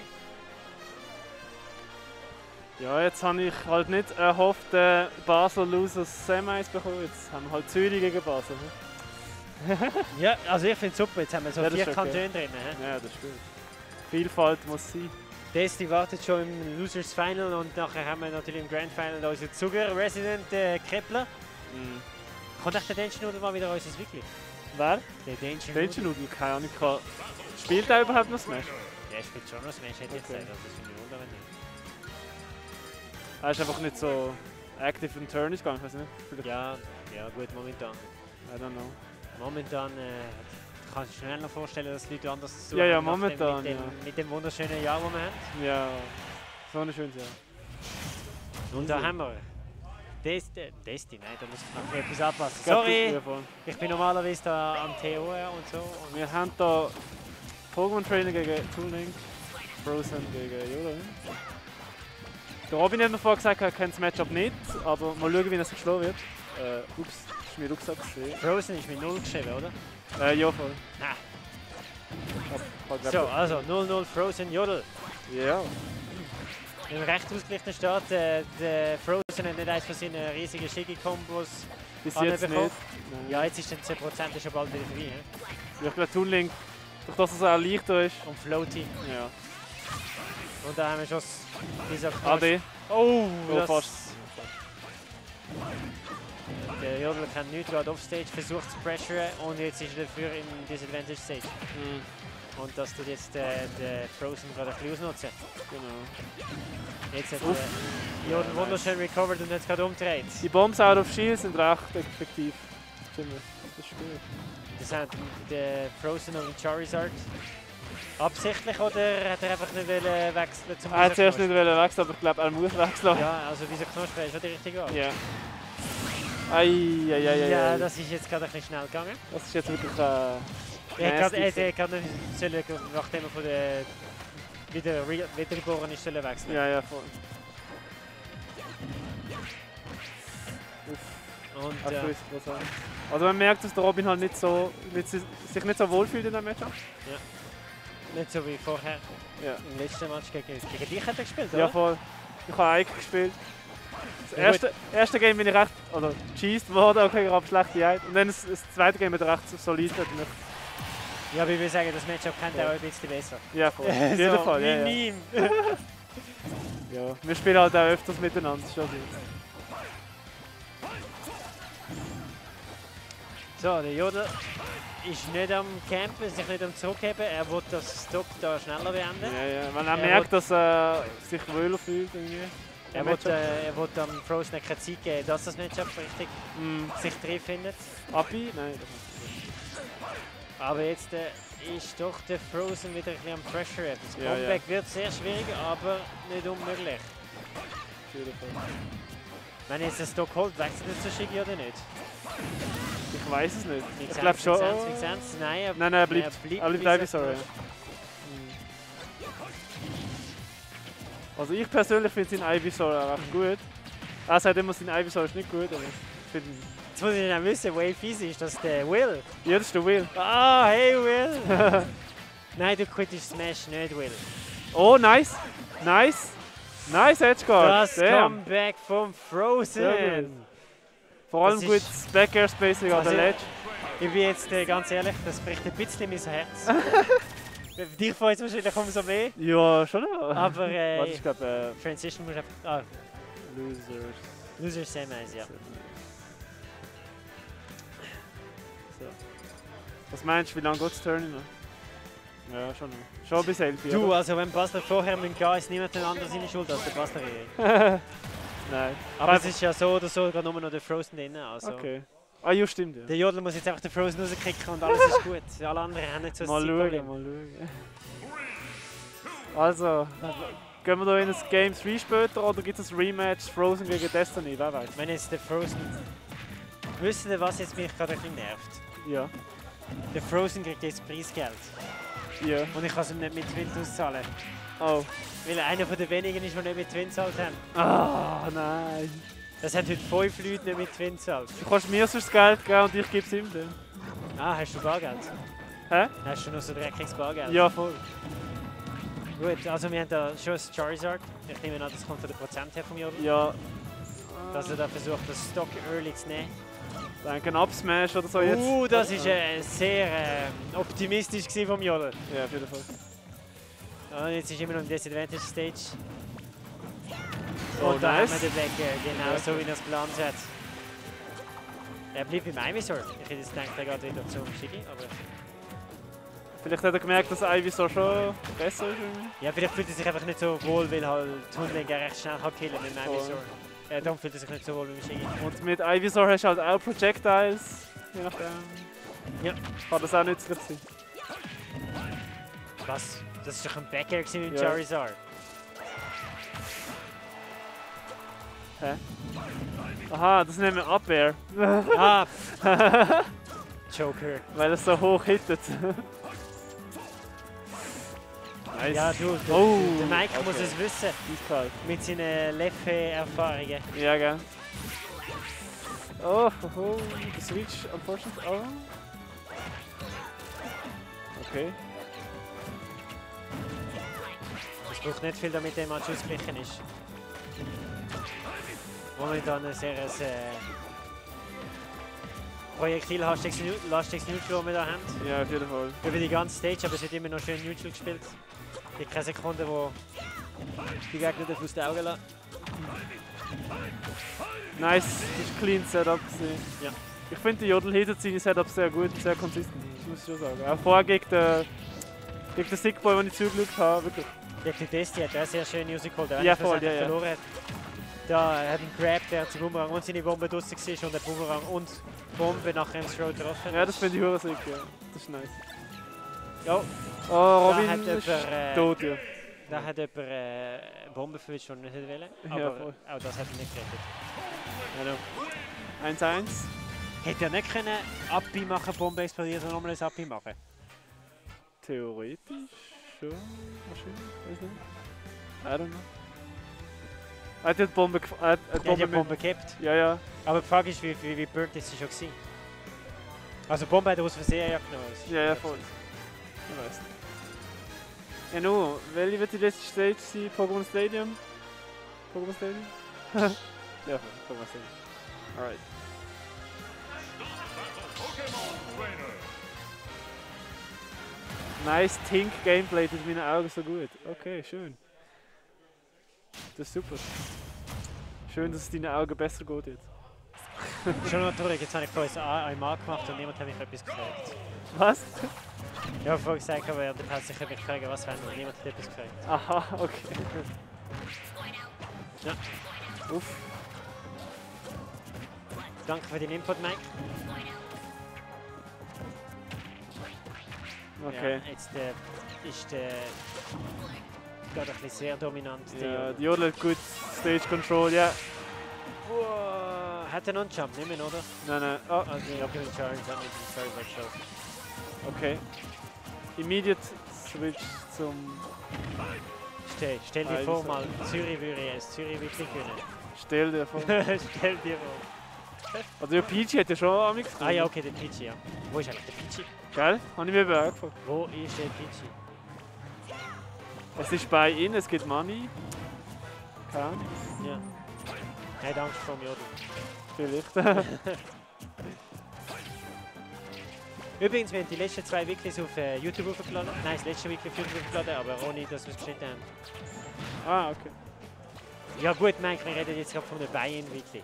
Ja, jetzt habe ich halt nicht erhofft, äh, Basel Losers Semis bekommen. Jetzt haben wir halt Zürich gegen Basel. Hm? Ja, also ich finde es super. Jetzt haben wir so Ja, das vier ist okay. Kantone drin. He? Ja, das stimmt. Vielfalt muss sein. Desti wartet schon im Losers Final und nachher haben wir natürlich im Grand Final da unseren Zuger Resident äh, Kepler. Mhm. Kommt echt der Danger Noodle mal wieder unseres wirklich? Wer? Der Danger Danger Noodle, keine Ahnung. Kann- Spielt er überhaupt noch Smash? Ja, spielt schon noch Smash, hätte ich Okay. gesagt. Also das finde ich wundern, wenn nicht. Er ist einfach nicht so active in Turnies gegangen, ich weiß nicht. Vielleicht, Ja, ja gut, momentan. I don't know. Momentan äh, kannst du dir schnell noch vorstellen, dass die Leute anders zu Ja, ja, haben nach dem- momentan, mit dem, ja. mit dem wunderschönen Jahr, das wir haben. Ja, so ein schönes Jahr. Und da haben wir Desti, Desti, nein, da muss ich noch etwas anpassen. Ich glaub, Sorry, ja, voll. ich bin normalerweise da am T O und so. Und Wir haben da Pokémon Trainer gegen Tool Link, Frozen gegen Yoda. Der Robin hat mir vorher gesagt, er kennt das Matchup nicht, aber mal schauen, wie er sich geschlagen wird. Äh, ups, das ist mein Rucksack gesehen. Frozen ist mit null geschrieben, oder? Äh, ja, voll. Ah. Hab- hab So, gedacht- also null null Frozen Jodel. Ja. Im recht ausgeglichenen Start. Äh, der Frozen hat nicht eins von seinen riesigen Shiggy-Kombos Bis jetzt nicht. anbekommen. Nein. Ja, jetzt ist dann zehn Prozent schon bald wieder vorbei. He? Ja, ich glaube, Tool Link, durch das es auch leichter ist. Und Floaty. Ja. Und da haben wir schon dieser A D. Oh, Oh, das fast. Der Jodel kann nichts, gerade offstage, versucht zu pressuren und jetzt ist er dafür im Disadvantage Stage. Mhm. Und das tut jetzt äh, der Frozen gerade ein bisschen ausnutzen. Genau. Jetzt hat Uff. der Jodel wunderschön recovered und jetzt gerade umgedreht. Die Bombs out of shield sind recht effektiv. Ziemlich. Das ist gut. Das sind der Frozen und Charizard. Absichtlich oder hat er einfach nicht wollen wechseln zum Er hat zuerst Wieso nicht wollen wechseln, aber ich glaube, er muss wechseln. Ja, also Wieso Knospe ist schon die richtige Art. Ja. Ei, ei, ei, ei, Ja, ei. das ist jetzt gerade ein bisschen schnell gegangen. Das ist jetzt wirklich äh, Er kann, nasty er, er kann nicht sollen, nachdem er von der wieder re- wiedergeboren ist, sollen wechseln. Ja, ja, voll. Und Ach, äh, so ist es was. Also man merkt, dass der Robin halt nicht so, nicht, si- sich nicht so wohl fühlt in dem Matchup. nicht so wie vorher Ja. im letzten Match gegen, gegen dich hat er gespielt, Ja, oder? voll. Ich habe Ike gespielt. Das Ja, erste, erste Game bin ich recht, oder cheesed worden, okay, ich habe schlechte Eye. Und dann das, das zweite Game bin ich recht solid. Hat mich, Ja, aber ich würde sagen, das Matchup kennt Ja. er auch ein bisschen besser. ja, voll. Auf jeden so, Fall. Ja, ja. minim. Ja. Wir spielen halt auch öfters miteinander. Das ist schon so. So, der Jodel ist nicht am Campen, sich nicht am Zurückheben. Er will das Stock da schneller beenden. Ja, ja. Man auch Er merkt, dass er sich wohler fühlt. Irgendwie. Er Im will, Matchup. äh, er will am Frozen keine Zeit geben, dass das Matchup richtig Mm, sich drin findet. Abi? Nein. das ist Aber jetzt äh, ist doch der Frozen wieder ein bisschen am Pressure. Das Ja, Comeback wird sehr schwierig, aber nicht unmöglich. nicht. Auf jeden Fall. Wenn jetzt der Stock holt, wechselt er zu Shiggy oder nicht? Ich weiß es nicht. Wie Ich gesagt, glaube schon. Vincenz, Vincenz, nein, er, Nein, nein, er bleibt, er bleibt, er bleibt wie Ivysaur, ja. gesagt, Also ich persönlich finde seinen Ivysaur recht gut. Er sagt immer, sein Ivysaur ist nicht gut, aber ich finde ihn... Jetzt muss ich dann wissen, Wave Easy, ist das der Will? Ja, das ist der Will. Ah, hey Will! Nein, du quittest Smash nicht, Will. Oh, nice! Nice! Nice Edgeguard! Das Damn. Comeback vom Sehr Frozen! gut. Vor allem Das gut ist- das Back-Air Spacing an der Also- Ledge. Ich bin jetzt äh, ganz ehrlich, das bricht ein bisschen mein Herz. Für dich freut es wahrscheinlich umso mehr, Ja, schon. Ja. aber äh, Warte, ich glaube, Transition muss einfach... Ah, äh, Losers. Loser Semis, ja. So. Was meinst du, wie lange geht das Turnier noch? Ja, schon. Schon bis elf. Du, also wenn Basler vorher gehen müssen, ist niemand anderes seine Schuld als der Basler. Nein. Aber es ist ja so oder so gerade nur noch der Frozen drin. Also. Okay. Ah, ja, stimmt. Ja. Der Jodler muss jetzt einfach den Frozen rauskicken und alles ist gut. Alle anderen haben nicht so ein Mal schauen, mal schauen. Also, gehen wir da in das Game drei später oder gibt es ein Rematch Frozen gegen Destiny? Wer weiß? Wenn jetzt der Frozen. Wisst ihr, was jetzt mich gerade ein bisschen nervt? Ja. Der Frozen kriegt jetzt Preisgeld. Ja. Und ich kann es ihm nicht mit Twin auszahlen. Oh. Weil er einer von den wenigen ist, die nicht mit Twin gezahlt haben. Ah, nein. Das haben heute fünf Leute nicht mit Twin gezahlt. Du kannst mir sonst das Geld geben und ich gebe es ihm dann. Ah, hast du Bargeld? Hä? Hast du noch so dreckiges Bargeld? Ja, voll. Gut, also wir haben da schon ein Charizard. Ich nehme an, das kommt von der Prozent her vom Jodel. Ja. Dass er da versucht, das Stock Early zu nehmen. Danke, ein Upsmash oder so jetzt. Uh, das war äh, sehr äh, optimistisch vom Jodel. Ja, auf jeden Fall. Und jetzt ist immer noch im Disadvantage Stage. Oh, Und da nice. haben wir den Becker, genau so wie er es geplant hat. Er bleibt beim Ivysaur. Ich hätte jetzt gedacht, er geht wieder zum Shiggy, aber... Vielleicht hat er gemerkt, dass Ivysaur schon besser ist. Ja, vielleicht fühlt er sich einfach nicht so wohl, weil halt Hundling recht schnell kann killen mit dem Oh. Ivysaur. Ja, darum fühlt er sich nicht so wohl mit dem Shiggy. Und mit Ivysaur hast du halt auch Projectiles. Je nachdem. Ja. Kann das auch nützlich sein. Was? Das war doch ein Becker mit dem Ja. Charizard. Hä? Aha, das nehmen wir Up Air. Ah! Joker. Weil es so hoch hittet. Nice. Ja, du, der, Oh, der Mike okay. muss es wissen. Eiskalt. Mit seinen Leffe-Erfahrungen. Ja, gell. Oh, oh, oh, the Switch, unfortunately. Oh. Okay. Es braucht nicht viel, damit der Match ausgeglichen ist. Momentan ein sehr ein, äh, projektillastiges Nu- lastiges Neutral, das wir hier haben. Ja, auf jeden Fall. Über die ganze Stage, aber es wird immer noch schön Neutral gespielt. Es gibt keine Sekunde, wo die Gegner aus den Augen lassen. Nice, das ist clean Setup gewesen. Ja. Ich finde, die Jodel hittet seine Setup sehr gut, sehr konsistent, das muss ich schon sagen. Auch vorher gegen den, gegen den Sickboy, den ich zugeschaut habe, wirklich. Gegen Desti hat er sehr schön rausgeholt, auch wenn Ja, er voll, schlussendlich ja, ja. verloren hat. Da hat ein Grab, der zum Boomerang und seine Bombe draussen war und der Boomerang und Bombe nachher im Throw getroffen. Ja, das finde ich hure sick, ja. Das ist nice. Ja, Oh, da Robin hat ist jemand, äh, tot, ja. da hat jemand äh, eine Bombe verwischt, die er nicht hätte wollen. Ja, Aber voll. auch das hat er nicht gerettet. Genau. eins eins. Hätte er nicht können Abbi machen, Bombe explodiert und nochmal ein Abbi machen? Theoretisch schon, wahrscheinlich, weiß nicht. I don't know. Er hat die Bombe gef- er hat Er die hat Bombe, ja mit- Bombe gehabt. Ja, ja. Aber die Frage ist, wie, wie, wie burnt ist sie schon gewesen? Also Bombe hat er aus Versehen ja genommen. das ist Ja, ja, gut. voll. Ich weiß. Ja, nu, welche wird die letzte Stage sein? Pokémon Stadium? Pokémon Stadium? Ja, Pokémon Stadium. Alright. Nice Tink Gameplay, das ist meinen Augen so gut. Okay, schön. Das ist super. Schön, dass es deinen Augen besser geht jetzt. Schon noch traurig, jetzt habe ich vorhin ein einmal gemacht und niemand hat mich etwas gefragt. Was? Ich habe vorhin gesagt, aber der hat sich mich gefragt, was wenn und niemand hat etwas gefragt. Aha, okay. Ja. Uff. Danke für den Input, Mike. Okay. Ja, jetzt äh, ist der gerade ein bisschen sehr dominant. der Ja, Jodel. die Jodel hat gut Stage Control, ja. Wow. Hat er noch einen Jump nehmen, oder? Nein, nein. Oh, Also ich habe den Charizard mit dem Charizard schon. okay. Immediate Switch zum Stell, stell dir Ah, vor, wieso? mal Zürich würde jetzt Zürich wirklich gewinnen. Stell dir vor. Stell dir vor. Also ja, Peachy hat ja schon amix Ah ja, okay, der Peachy, ja. Wo ist eigentlich der Peachy? Gell? Habe ich mir eben auch gefragt. Wo ist der Peachy? Es ist bei ihnen, es gibt Money. Keine Ahnung. Ja. Er hat Angst vor dem Jodel. Vielleicht. Übrigens, wir haben die letzten zwei Wikis auf äh, YouTube hochgeladen. Nein, das letzte Wiki auf YouTube hochgeladen, aber ohne, dass wir es geschnitten haben. Ah, okay. Ja gut, Mike, wir reden jetzt gerade von der Bein-Wiki.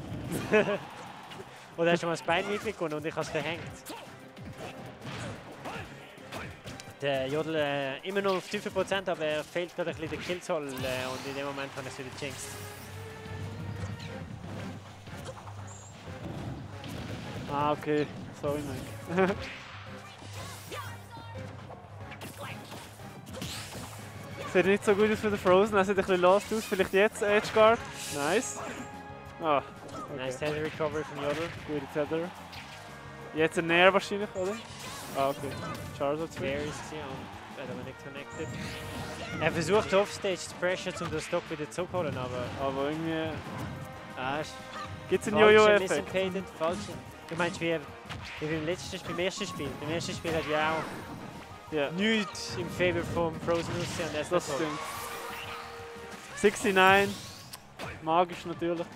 Oder hast du mal das Bein-Wiki gewonnen und ich habe es verhängt? der Jodel äh, immer noch auf fünf Prozent, aber er fehlt gerade ein bisschen der Killzoll äh, und in dem Moment kann er es wieder jinxed. Ah, okay. Sorry, Mike. Sieht nicht so gut aus für den Frozen, er sieht ein bisschen lost aus. Vielleicht jetzt Edgeguard. Nice. Ah, okay. Nice Tether Recovery von Jodel. Gute Tether. Jetzt ein Nair wahrscheinlich, oder? Ah, okay. Charizard Fair ist sie und er hat aber nicht connected. Er versucht offstage zu pressure, um den Stock wieder zurückholen, aber... Aber irgendwie... Ah, Gibt es einen falsche Jojo-Effekt? Misincated, falsche. Du meinst wie, wie beim letzten Spiel, beim ersten Spiel. Beim ersten Spiel hat ja auch Ja, nichts im Favor vom Frozen aussehen und er ist das nicht stimmt. neunundsechzig. Magisch natürlich.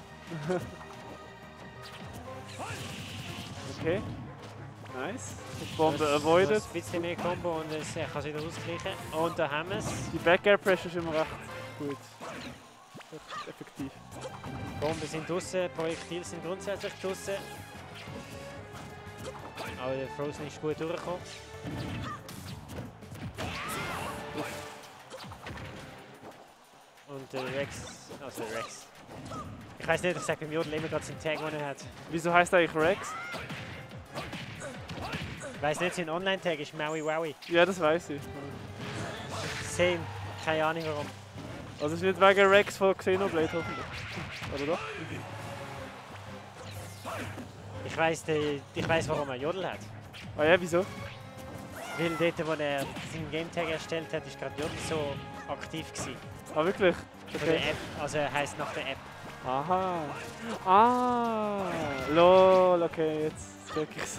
Okay. Nice. Die Bombe avoided. Ein bisschen mehr Combo und es, er kann es wieder ausgleichen. Und da haben wir es. Die Back-Air Pressure ist immer recht gut. Recht effektiv. Bomben sind draußen, Projektile sind grundsätzlich draußen. Aber der Frozen ist gut durchgekommen. Und der Rex, also der Rex. Ich weiß nicht, ich sage beim Jodel immer gerade seinen Tag, den er hat. Wieso heißt er eigentlich Rex? Ich weiß nicht, sein Online-Tag ist Maui Wowie. Ja, das weiß ich. Same, keine Ahnung warum. Also es ist nicht wegen Rex von Xenoblade hoffentlich. Oder doch? Ich weiß, ich weiß, warum er Jodel hat. Ah ja, wieso? Weil dort, wo er seinen Game-Tag erstellt hat, ist gerade Jodel so aktiv gewesen. Ah wirklich? Von der App, also er heisst nach der App. Aha. Ah. Lol, okay, jetzt check ich's.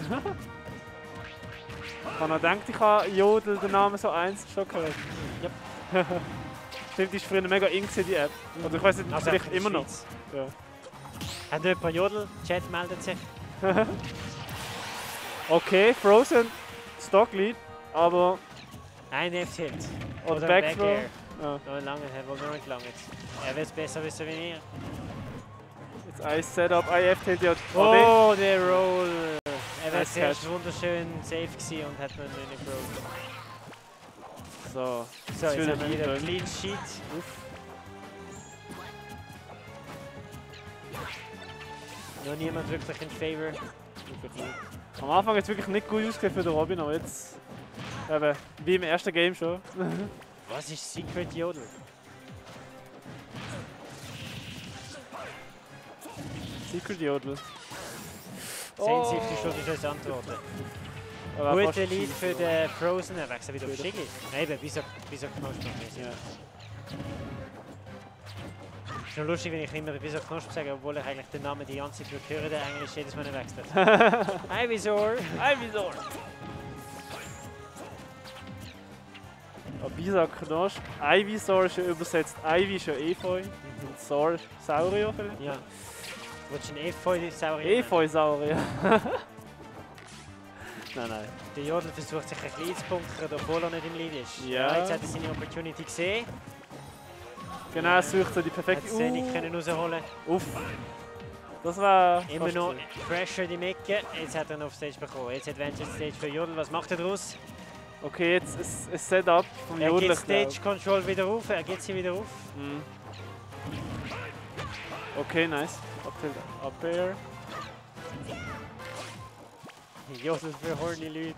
Ich habe noch gedacht, ich habe Jodel den Namen so eins schon gehört. Ja. Stimmt, die ist früher mega in gewesen, die App. Oder ich weiß nicht, Also vielleicht in der immer noch. Schweiz. Ja. Hat jemand Jodel? Chat meldet sich. Okay, Frozen, Stock Lead, aber... Ein F-Hit. Oder Oder Backthrow. Back Air. Ja. Noch lange, er will noch nicht lange. Er wird es besser wissen wie ihr. Jetzt ein Setup, ein F-Hit, ja. Oh, der Roll! Er wäre Nice zuerst catch. wunderschön safe gewesen und hat man nicht gebroken. So, So, jetzt schöner haben wir wieder Lead. Clean Sheet. Uff. Noch niemand wirklich in Favor. Am Anfang hat es wirklich nicht gut ausgesehen für den Robin, aber jetzt... Eben, wie im ersten Game schon. Was ist Secret Jodel? Secret Jodel. Sehen Sie, du schon die schöne Antworten. Aber Guter fast Lead scheiße, für ja. den Frozen, er wechselt wieder auf Shiggy. Eben, wieso, wieso Knospen? Ja. Es ist noch lustig, wenn ich immer wieso Knospen sage, obwohl ich eigentlich den Namen die ganze Zeit höre, der Englisch jedes Mal wechselt. Ivysaur! Ivysaur! Bisa Knosp. Ivysaur ist ja übersetzt. Ivy ist ja Efeu. Und Saur Saurier vielleicht? Ja. Willst du einen Efeu-Saurier? Efeu-Saurier. Nein, nein. Der Jodel versucht sich ein bisschen zu bunkern, obwohl er nicht im Lead ist. Ja. Jetzt hat er seine Opportunity gesehen. Genau, er sucht so die Hat perfekte... es nicht können rausholen. Uff. Das war... Immer noch Pressure in die Mecke. Jetzt hat er einen Offstage bekommen. Jetzt Advantage Stage für Jodel. Was macht er daraus? Okay, jetzt ist ein Setup vom Er Jodel. geht Stage Control wieder auf. Er geht sie wieder auf. Mhm. Okay, nice. Up, up air. Jodel für horny Leute.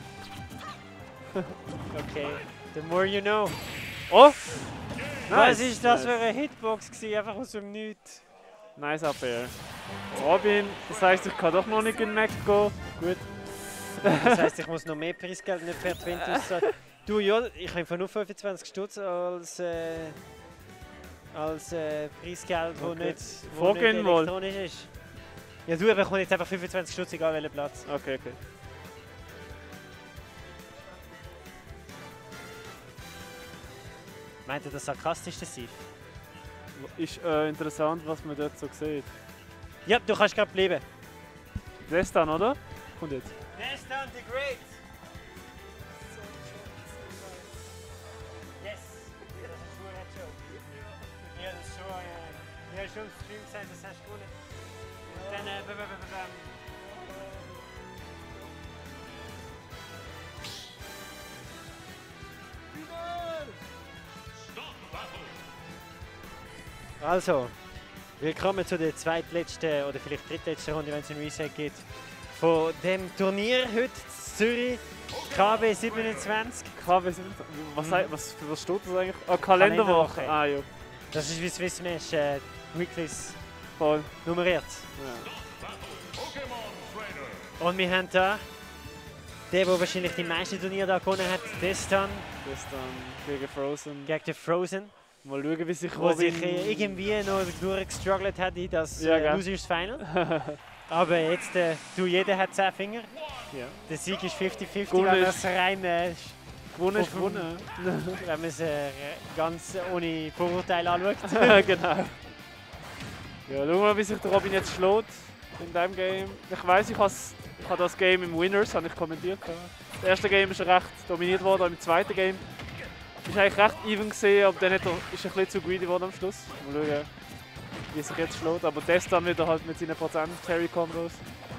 Okay, the more you know. Oh! Was ist das nice. für eine Hitbox gewesen? Einfach aus dem Nichts. Nice up air. Robin, das heisst, ich kann doch noch nicht in den Mac gehen. Gut. Das heisst, ich muss noch mehr Preisgeld nicht per Twint auszahlen. Du, ja, ich habe nur fünfundzwanzig Stutz als, äh, als äh, Preisgeld, das Okay. nicht, wo Vorgehen nicht wohl. elektronisch ist. Ja, du, aber ich komme jetzt einfach fünfundzwanzig Stutz, egal welchen Platz. Okay, okay. Meint ihr das sarkastischste Sief? Ist äh, interessant, was man dort so sieht. Ja, du kannst gerade bleiben. Das dann, oder? Kommt jetzt. Destan the Great! Yes! Das ist schon eine Show. Ja, das ist schon, äh, ja, schon im Stream gesagt, das hast du gewonnen. Und dann, äh, b- b- b- b- Also, willkommen zu der zweitletzten oder vielleicht drittletzten Runde, wenn es ein Reset gibt, von dem Turnier heute in Zürich, K B siebenundzwanzig. K B siebenundzwanzig? Was, mhm. was, für was steht das eigentlich? Ah, Kalenderwoche. Kalenderwoche. Ah, ja. Das ist wie Swiss Smash, äh, Weeklies Voll. nummeriert. Ja. Und wir haben da der, der wahrscheinlich die meisten Turniere da gewonnen hat, Destan. Destan gegen Frozen. Gegen den Frozen. Mal schauen, wie sich Wo Robin... sich äh, irgendwie noch durchgestruggelt hat in das Ja, äh, gell. Losers Final. Aber jetzt, äh, du, jeder hat zehn Finger. Ja. Der Sieg ist fünfzig fünfzig, Gewonnen wenn man ist- es rein, äh, Gewonnen ist auf dem- gewonnen. wenn man es äh, ganz ohne Vorurteil anschaut. Genau. Ja, schauen wir mal, wie sich der Robin jetzt schlägt in diesem Game. Ich weiss, ich habe ich habe das Game im Winners habe ich kommentiert. Das erste Game ist recht dominiert worden, im zweiten Game ist eigentlich recht even gesehen, aber dann hat er, ist er ein bisschen zu greedy geworden am Schluss. Mal schauen, wie sich jetzt schlägt. Aber Destan wieder halt mit seinen Prozent-Carry-Combos.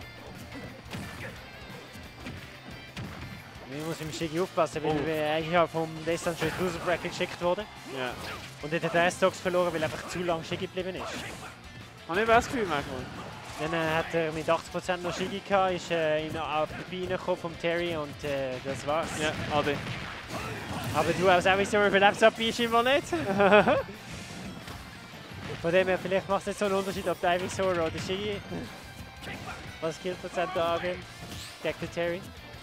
Man muss im Shiggy aufpassen, weil Oh. wir eigentlich ja vom Destan schon ins Loser Bracket geschickt wurde. Ja. Und dort hat er Stocks verloren, weil er einfach zu lange Shiggy geblieben ist. Habe ich das Gefühl manchmal. Dann äh, hat er mit achtzig Prozent noch Shiggy gehabt, ist äh, in auf die Beine gekommen vom Terry und äh, das war's. Ja, Adi. Aber du als Avisor überlebst ab scheinbar nicht. Von dem her, vielleicht macht es nicht so einen Unterschied, ob der Avisor oder Shiggy was Skillprozent da angeht. Gegen den Terry.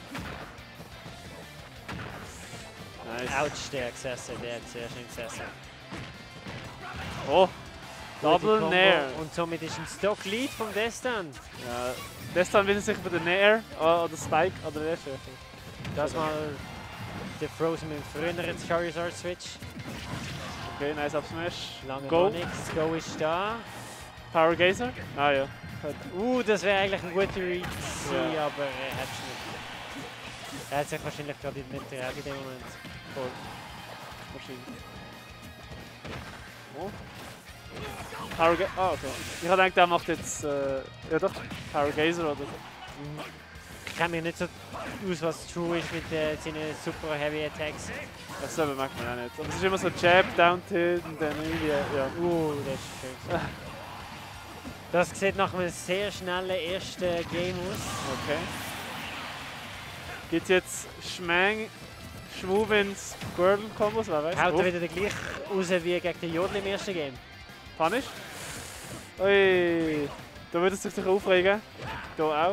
Nice. Autsch, der gesessen, der hat sehr schön gesessen. Oh, Gute Double Combo. Nair. Und somit ist ein Stock-Lead vom Destan. Ja, Destan will sich für den Nair äh, oder Spike oder der Chef. Das mal der Frozen mit dem früheren Charizard-Switch. Okay, nice up Smash. Lange Go. noch nichts. Go ist da. Power Gazer? Ah ja. Uh, das wäre eigentlich ein guter Read gewesen, Ja. aber er hat es nicht. Er hat sich wahrscheinlich gerade nicht getraut in dem Moment. Voll. Wahrscheinlich. Oh. Power Gazer. Ah, okay. Ich habe gedacht, der macht jetzt. Äh, ja doch. Power Gazer oder so. Ich kenne mich nicht so aus, was true ist mit äh, seinen super Heavy Attacks. Das selber merkt man auch nicht. Aber es ist immer so Jab, Down Tilt und dann irgendwie. Ja. Uh, das ist schön. Das sieht nach einem sehr schnellen ersten Game aus. Okay. Gibt es jetzt Schmeng, Schwuvins, Girdle-Kombos? Wer weiß? Haut Oh, er wieder gleich raus wie gegen den Jodel im ersten Game. Punish? Ui, da würde es sich sicher aufregen. Da auch.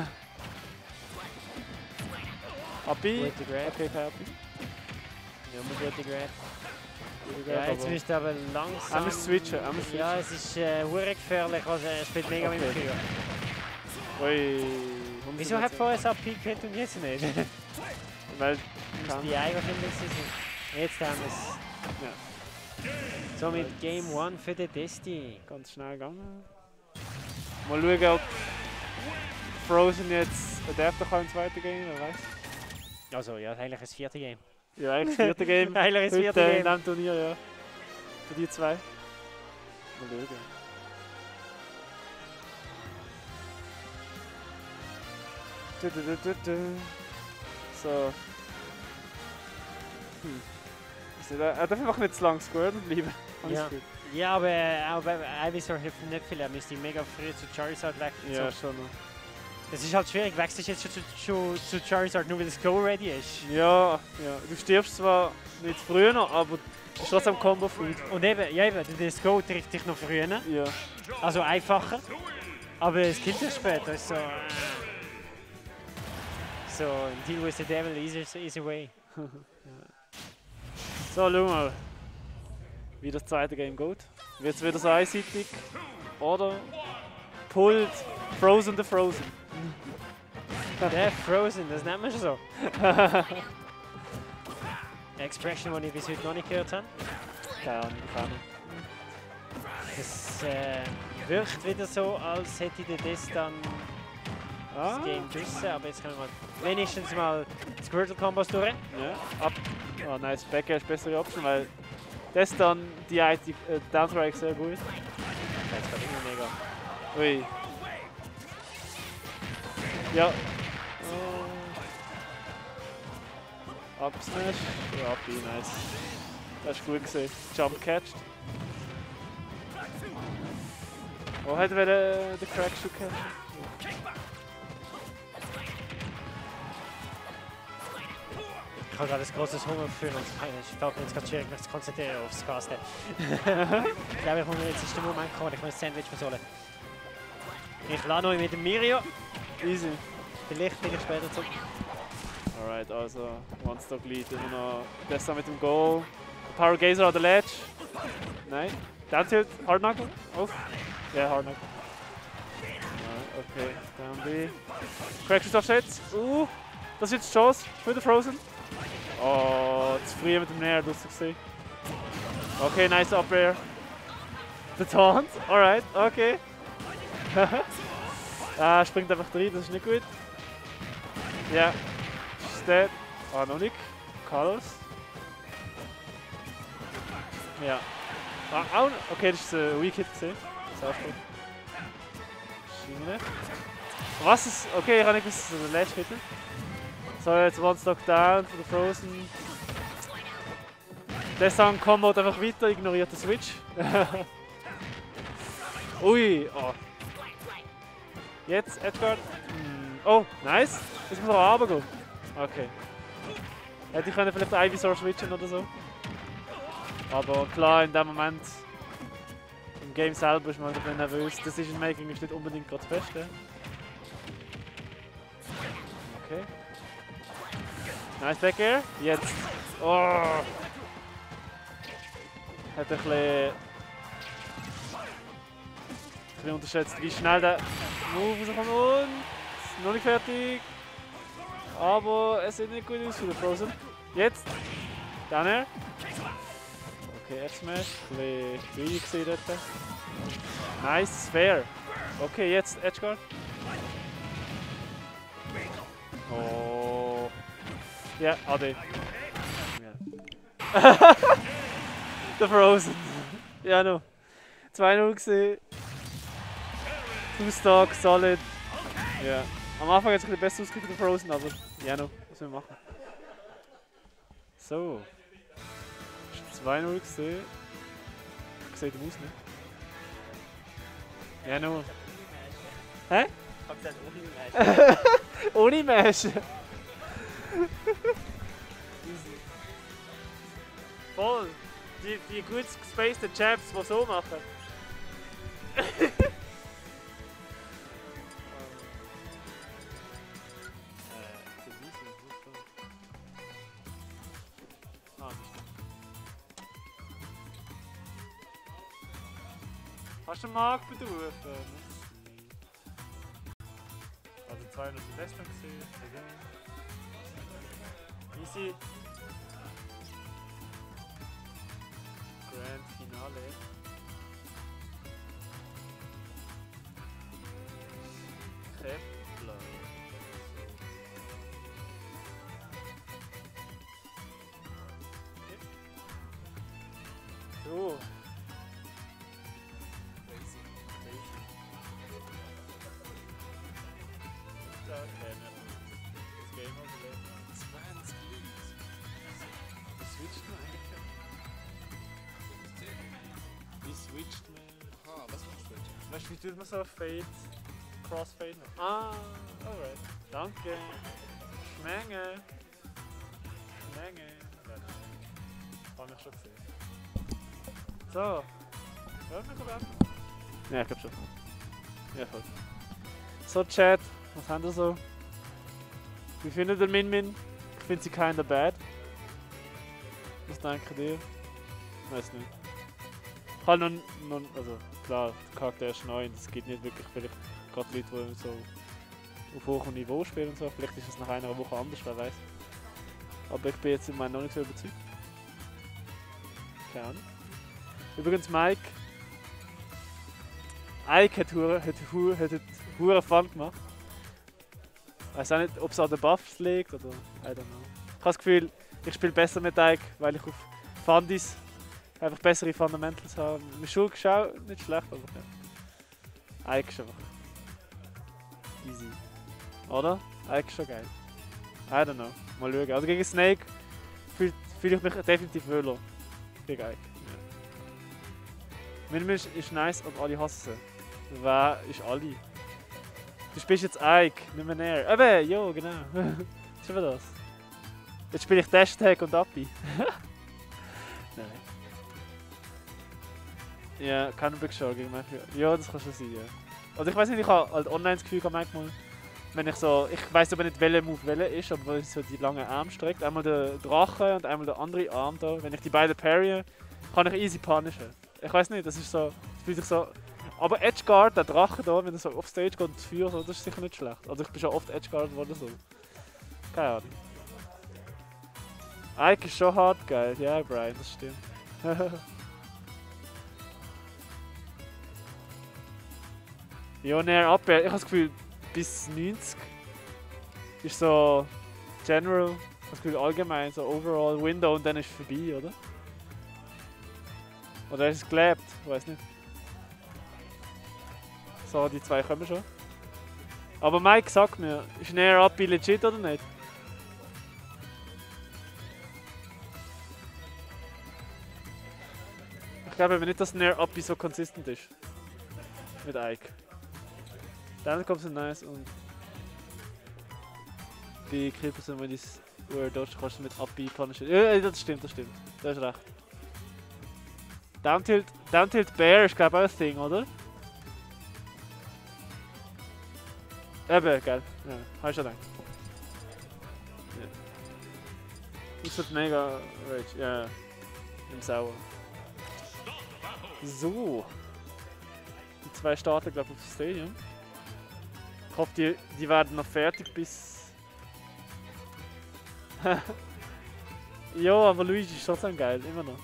Happy? Gute Grab. Okay, kein Happy. Ja, mal gute Grab. Gute Ja, Grab, jetzt aber- müsste er aber langsam... Er muss switchen, er muss switchen. Ja, es ist äh, hure gefährlich, also er spielt mega mit dem Okay. Feuer. Ui. Wieso hat vorher das Up gekillt und jetzt nicht? Weil. Muss die Ei wahrscheinlich sein. Jetzt haben wir es. Somit Game eins für den Desti. Ganz schnell gegangen. Mal schauen, ob Frozen jetzt Adapter kann im zweiten Game, wer weiß. Also ja, eigentlich das vierte Game. Ja, eigentlich das vierte Game. Eigentlich das Heute, vierte äh, Game. in diesem Turnier, ja. Für die zwei. Mal schauen. Du, du, du, du, du. So. Hm. Ist nicht- Er darf einfach nicht zu lang squirten bleiben. Alles Ja. gut. Ja, aber äh, auch bei Ivysaur hilft ihm nicht viel. Er müsste mega früh zu Charizard weg. Ja, So. schon noch. Es ist halt schwierig, wechselst du jetzt schon zu, zu, zu Charizard, nur weil das Go ready ist. Ja, ja. Du stirbst zwar nicht früher noch, aber du bist trotzdem Combo-Food. Und eben, ja eben, das Go trifft dich noch früher. Ja. Also einfacher. Aber es killt dich später. So, äh, so deal with the devil, easy, easy way. So, schauen wir mal, wie das zweite Game geht. Wird es wieder so einseitig? Oder pullt Frozen the Frozen? Der Frozen, das nennt man schon so. Eine Expression, die ich bis heute noch nicht gehört habe. Keine Ahnung, keine Ahnung. Es äh, wirkt wieder so, als hätte der das dann Ah, das Game draussen, aber jetzt können wir mal wenigstens mal Squirtle-Kombos durch. ja, ab. Oh, nice, Backer ist bessere Option, weil das dann die, die äh, Downstrike sehr gut. Jetzt gerade immer mega. Ui. Ja. Oh. Up Smash. Ja, up, nice. Das ist gut gesehen. Jump catched. Oh, hätte wir den, den Crack schon kennen. Ich habe gerade ein großes Hungergefühl und ich fällt mir jetzt gerade schwierig, mich zu konzentrieren aufs Casten. Ich glaube, ich muss jetzt ist der Moment kommen, ich muss ein Sandwich versohlen. Ich lade noch mit dem Mirio. Easy. Vielleicht bin ich später zurück. Alright, also One Stock Lead immer noch besser mit dem Goal. Power Gazer an der Ledge. Nein. Down Tilt, Hard Knuckle. Auf. Ja, yeah, Hard Knuckle. Alright, okay. Down B. Crack auf jetzt. Uh, das ist jetzt die Chance für den Frozen. Oh, zu früh mit dem Nair, du hast es gesehen. Okay, nice Up Air. Der Taunt. Alright, okay. Ah, springt einfach rein, das ist nicht gut. Ja. Dead. Ah, noch nicht. Carlos. Ja. Ah, auch, okay, das ist ein Weak Hit gesehen. Sehr gut. Schiene. Was ist. Okay, ich habe nicht gewusst, dass es ein Ledge Hit ist. So, jetzt One Stock Down für den Frozen. Der Song kommt einfach weiter, ignoriert den Switch. Ui, oh. Jetzt Edgar. Oh, nice. Jetzt muss er runtergehen. Okay. Hätte ich können vielleicht Ivysaur switchen oder so. Aber klar, in dem Moment, im Game selber ist man ein bisschen nervös. Decision Making ist nicht unbedingt gerade das Beste. Okay. Nice Back Air. Jetzt. Oh. Hat ein bisschen, ein bisschen unterschätzt, wie schnell der Move rauskommt und noch nicht fertig. Aber es sieht nicht gut aus für den Frozen. Jetzt. Down Air. Okay, F-Smash. Ein bisschen greedy gesehen dort. Nice, fair. Okay, jetzt Edgeguard. Oh. Ja, A D. Ja. Der Frozen. Ja, no. zwei null gesehen. Two Stock, solid. Ja. Am Anfang hat es ein bisschen besser ausgesehen für den Frozen, aber ja, no. Was wir machen. So. zwei null gesehen. Sieht aus, ne? Ja, no. Hä? Ich hab gesagt, ohne Mesh. Ohne Mesh. Voll. Die, die gut gespaceden Jabs, die so machen. Hast du den Markt bedauert? Also zwei null die Leistung gesehen. Easy. Grand Finale. Kepler. So. Switcht man. Aha, was für ein Switch? Weißt du, wie tut man so Fade? Crossfade noch? Ah, alright. Danke. Schmenge. Schmenge. Ja, nein. Hab ich schon gesehen. So. Hört mich gut an? Ja, ich glaub schon. Ja, voll. So, Chat. Was haben wir so? Wie findet ihr Min Min? Ich finde sie kinda bad. Was denkt ihr? Weiß nicht. Ich habe noch, noch, also klar, der Charakter ist neu und es gibt nicht wirklich vielleicht gerade Leute, die so auf hohem Niveau spielen und so. Vielleicht ist es nach einer Woche anders, wer weiß. Aber ich bin jetzt im Moment noch nicht so überzeugt. Keine Ahnung. Übrigens Mike. Ike hat hure hat hure hat hure Fun gemacht. Ich weiß auch nicht, ob es an den Buffs liegt oder I don't know. Ich habe das Gefühl, ich spiele besser mit Ike, weil ich auf Fundis einfach bessere Fundamentals haben. Mit Schulk ist auch nicht schlecht, aber ja. Ike ist einfach easy. Oder? Ike ist schon geil. I don't know. Mal schauen. Also gegen Snake fühle fühl ich mich definitiv wohler. Gegen Ike. Ja. Min Min ist nice, aber alle hassen sie. Wer ist Ali? Du spielst jetzt Ike, nicht mehr näher. Eben, ja, genau. Schon wir das. Jetzt spiele ich Dash Attack und Appi. Nein. Ja, keine Big Show gegen mich. Ja, das kann schon sein, ja. Also ich weiß nicht, ich habe halt online das Gefühl manchmal, wenn ich so, ich weiß aber nicht, welcher Move welcher ist, aber wenn ich so die langen Arme streckt, einmal der Drache und einmal der andere Arm da, wenn ich die beiden parryen, kann ich easy punishen. Ich weiß nicht, das ist so, das fühlt sich so. Aber Edgeguard, der Drache da, wenn er so auf Stage geht und das Feuer so, das ist sicher nicht schlecht. Also ich bin schon oft Edgeguard geworden so. Keine Ahnung. Ike ist schon hart geil, ja Brian, das stimmt. Ja, näher ab, ich habe das Gefühl, bis neunzig ist so general, ich habe das Gefühl allgemein, so overall Window und dann ist es vorbei, oder? Oder ist es gelebt? Ich weiß nicht. So, die zwei kommen schon. Aber Mike, sag mir, ist näher ab legit oder nicht? Ich glaube aber nicht, dass näher ab so konsistent ist. Mit Ike. Dann kommt es nice und bei Killperson, wenn ich es dodge, kannst du mit Abi punishen. Ja, das stimmt, das stimmt. Du hast recht. Down Tilt, Down Tilt Bear ist glaube ich auch ein Thing, oder? Eben, geil. Ja, hast du schon gedacht. Ja. Das wird mega rage, ja. Im Sauer. So. Die zwei starten glaube ich auf das Stadium. Ich hoffe, die, die werden noch fertig bis... Ja, aber Luigi ist trotzdem geil, immer noch.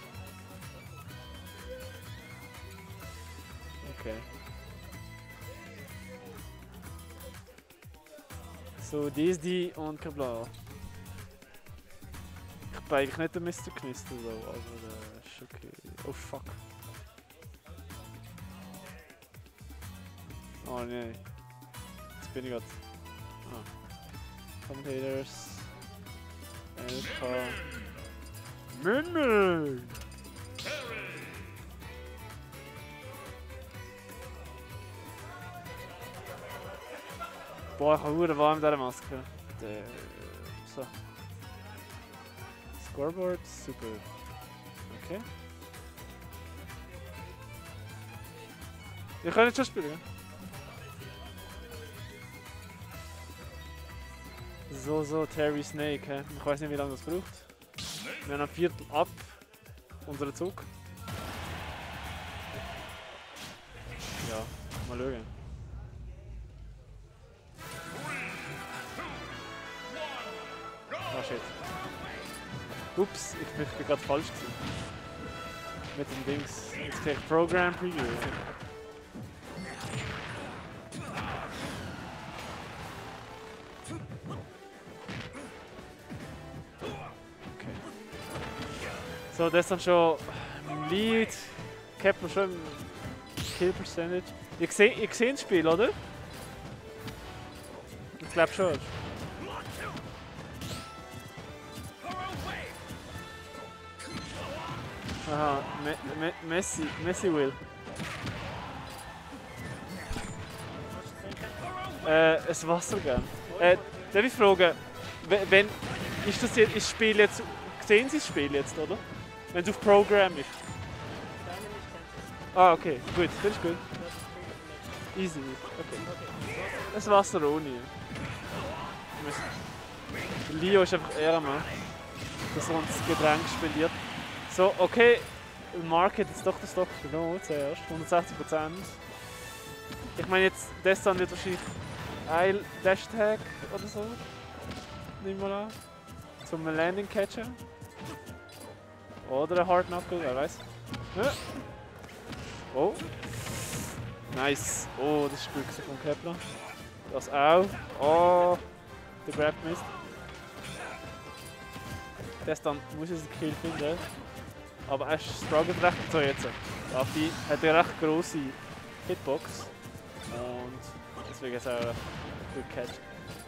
Okay. So, die ist die und Kabla. Ich bin eigentlich nicht der Mister Knister so, aber äh, ist okay. Oh fuck. Oh nee. Jetzt bin ich grad. Ah. Commentators. L K. Münmel! Boah, ich habe verdammt warm mit dieser Maske. De so. Scoreboard, super. Okay. Wir können jetzt schon spielen, ja? So, so, Terry Snake, hä? Ich weiß nicht, wie lange das braucht. Wir haben ein Viertel ab. Unseren Zug. Ja, mal schauen. Ah, shit. Ups, ich bin, ich bin gerade falsch gewesen. Mit dem Dings. Jetzt krieg ich Program Preview. So, das ist dann schon im Lead. Kepler schon im Kill Percentage. Ich sehe ich seh das Spiel, oder? Ich glaube schon. Aha, Me Me Messi, Messi will. Äh, ein Wasser gern. Äh, darf ich fragen, wenn, ist das, jetzt, ist das Spiel jetzt, sehen Sie das Spiel jetzt, oder? Wenn es auf Programm ist. Ah, okay, gut, das ist gut. Easy, okay. Das Wasser ohne. Leo ist einfach Ehrenmann, dass er uns Getränk spendiert. So, okay, Market jetzt doch das Stock genommen zuerst, hundertsechzig Prozent. Ich meine jetzt, das dann wird wahrscheinlich ein Dash Tag oder so. Nehmen wir an. Zum Landing Catcher. Oder ein Hard Knuckle, wer weiß. Ja. Oh. Nice. Oh, das ist gut von Kepler. Das auch. Oh. Der Grab misst. Das dann muss ich einen Kill finden. Aber er struggelt recht so jetzt. Afi hat eine recht grosse Hitbox. Und deswegen ist er auch ein gut Catch.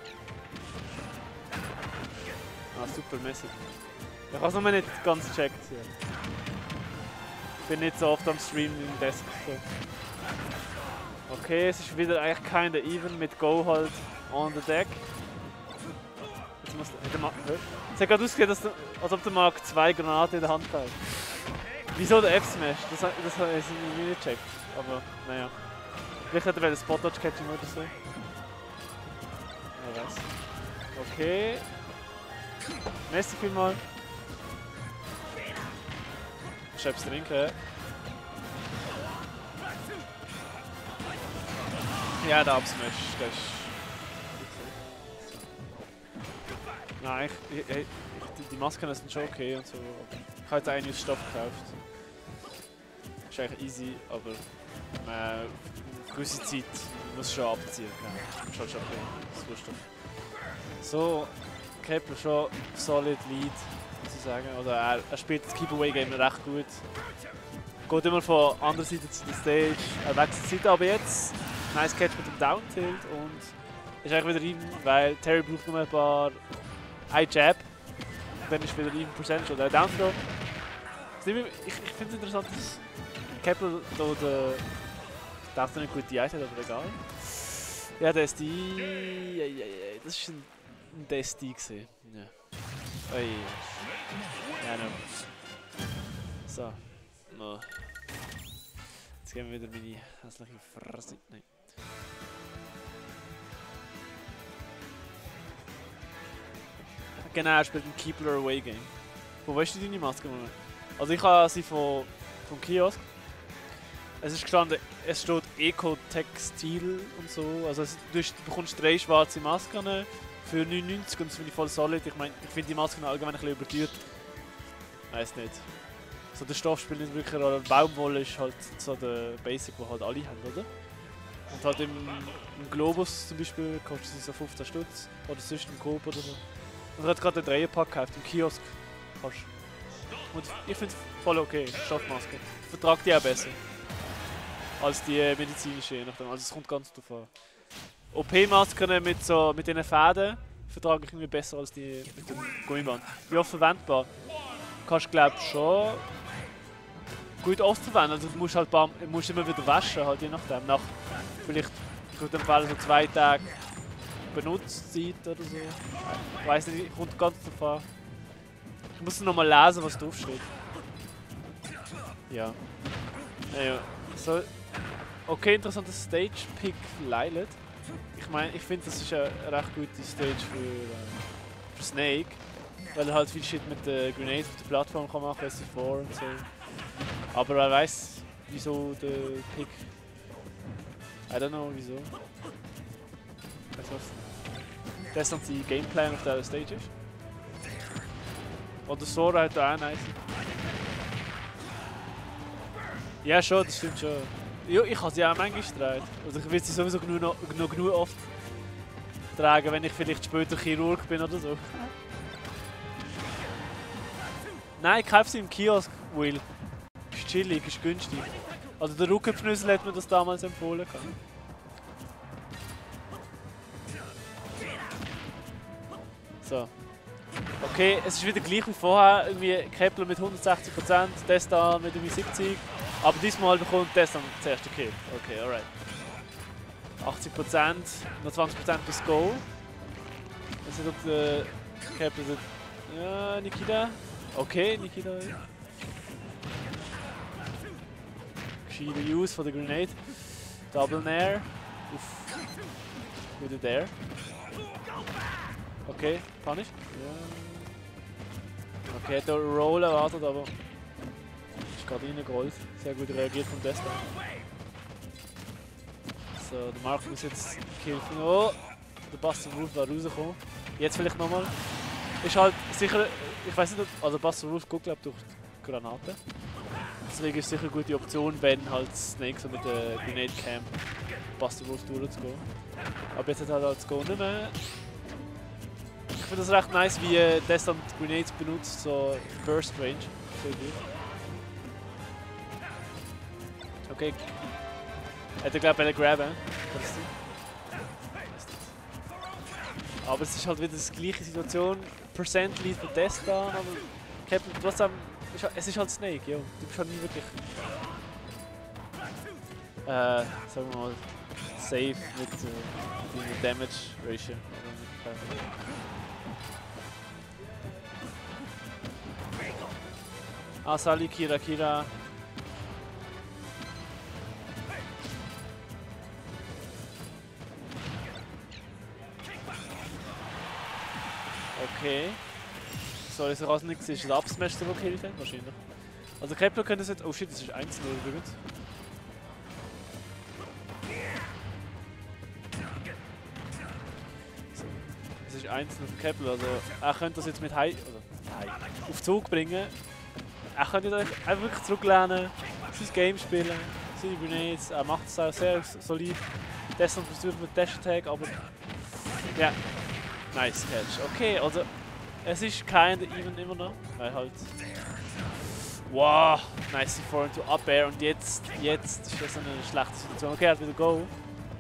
Ah, super mäßig. Ich habe es noch nicht ganz gecheckt. Ja. Ich bin nicht so oft am Stream im Desk. So. Okay, es ist wieder eigentlich kinda even mit Go halt on the deck. Jetzt muss der Mark. Es hat gerade ausgesehen, dass der, als ob der Mark zwei Granaten in der Hand hat. Wieso der F-Smash? Das, das habe ich nicht gecheckt. Aber naja. Vielleicht hätte er Spot-Dodge-Catching oder so. Wer weiß. Okay. Merci vielmal. Schreib's den Linke. Ja, der Up-Smash. Der ist. Nein, ich, ich, ich, die, die Masken sind schon okay und so. Ich habe jetzt einen aus Stoff gekauft. Ist eigentlich easy, aber man, auf gewisse Zeit muss schon abziehen. Genau. Ist halt schon okay. Das ist lustig. So, Kepler schon solid Lead, muss ich sagen. Oder er, er spielt das Keep-Away-Game recht gut. Geht immer von anderer Seite zu der Stage. Er wechselt die Seite, aber jetzt nice Catch mit dem Down-Tilt und ist eigentlich wieder even, weil Terry braucht nur ein paar ein Jab. Dann ist wieder even Percentage oder ein Down-Throw. Ich, ich finde es interessant, dass Kepler da der darf nicht gut die Eis hat, aber egal. Ja, der ist die. Ja, ja, ja, das ist ein, ein D S D gesehen. Ja. Oi. Ja, no. So. No. Jetzt geben wir wieder meine hässliche Fresse. Nein. Genau, er spielt ein Keepler Away Game. Wo weißt du deine Maske? Also ich habe sie von, vom Kiosk. Es ist gestanden, es steht Eco-Textil und so. Also es, du, du bekommst drei schwarze Masken für neunundneunzig und das finde ich voll solid. Ich meine, ich finde die Masken allgemein ein bisschen überteuert. Weiß nicht. So der Stoff spielt nicht wirklich eine Rolle. Baumwolle ist halt so der Basic, den halt alle haben, oder? Und halt im, im Globus zum Beispiel kostet sie so fünfzehn Stutz oder sonst im Coop oder so. Und er hat gerade einen Dreierpack gekauft im Kiosk. Kannst. Und ich finde es voll okay, Stoffmaske. Ich vertrage die auch besser als die medizinische, je nachdem. Also es kommt ganz drauf an. O P-Masken mit so mit diesen Fäden vertrage ich irgendwie besser als die mit dem Gummiband. Wie oft verwendbar? Kannst du glaube ich schon gut oft verwenden. Also du musst halt paar, musst immer wieder waschen, halt je nachdem. Nach vielleicht in dem Fall so zwei Tage Benutzzeit oder so. Ich weiß nicht, kommt ganz drauf an. Ich muss noch mal lesen, was draufsteht. Ja. Naja. So. Okay, interessantes Stage-Pick Lylat. Ich meine, ich finde, das ist eine recht gute Stage für, äh, für Snake. Weil er halt viel Shit mit der Grenade auf der Plattform kann machen, S C vier und so. Aber wer weiß, wieso der Pick. I don't know, wieso. Weißt du was? Das ist die Gameplan auf der Stage ist. Oder Sora hat da auch nice. Ja schon, das stimmt schon. Ja, ich habe sie auch manchmal getragen. Also ich will sie sowieso genug, noch, noch genug oft tragen, wenn ich vielleicht später Chirurg bin oder so. Nein, ich kaufe sie im Kiosk, Will. Ist chillig, ist günstig. Also der Rückenpfnüssel hat mir das damals empfohlen. So. Okay, es ist wieder gleich wie vorher. Irgendwie Kepler mit hundertsechzig Prozent, Destan mit irgendwie siebzig. Aber diesmal bekommt Destan zuerst den Kill. Okay, alright. achtzig Prozent, noch zwanzig Prozent bis Go. Ich weiß nicht, ob der Kepler sagt. Ja, Nikita. Okay, Nikita. Gescheiter Use von der Grenade. Double Nair. Uff. Wieder der. Okay, Punish. Ja. Okay, hat da Roll erwartet, aber ist gerade reingerollt. Sehr gut reagiert von Destan. So, der Mark muss jetzt killen. Oh, der Buster Wolf war rausgekommen. Jetzt vielleicht nochmal. Ist halt sicher, ich weiß nicht, also Buster Wolf geht glaube ich durch die Granate. Deswegen ist es sicher eine gute Option, wenn halt Snake so mit der Grenade Cam Buster Wolf durchzugehen. Aber jetzt hat er halt das Go nicht mehr. Ich finde das recht nice, wie äh, Destan Grenades benutzt, so Burst Range. Sehr gut. Okay. Hat er glaube ich grabben. Aber es ist halt wieder die gleiche Situation. Percent Lead für Destan, aber Captain trotzdem, es ist halt Snake, jo. Du bist halt nie wirklich. Äh, sagen wir mal. safe mit äh, der Damage Ratio. Asali, Kira, Kira. Okay. Sorry, dass ich also nicht gesehen, ist das Absmash der gekillt hat? Wahrscheinlich. Also Kepler könnte es jetzt... Oh shit, das ist eins null übrigens. Das ist eins null für Kepler, also er könnte das jetzt mit High... Also High... auf Zug bringen. Er könnte jetzt einfach wirklich zurücklehnen, sein Game spielen, seine Grenades, er macht es auch sehr solid. Deshalb versucht mit Dash Attack, aber... Ja. Nice Catch. Okay, also... Es ist kein even immer noch, weil halt... Wow, nice Foreign to Up Air und jetzt, jetzt ist das eine schlechte Situation. Okay, er hat wieder Go.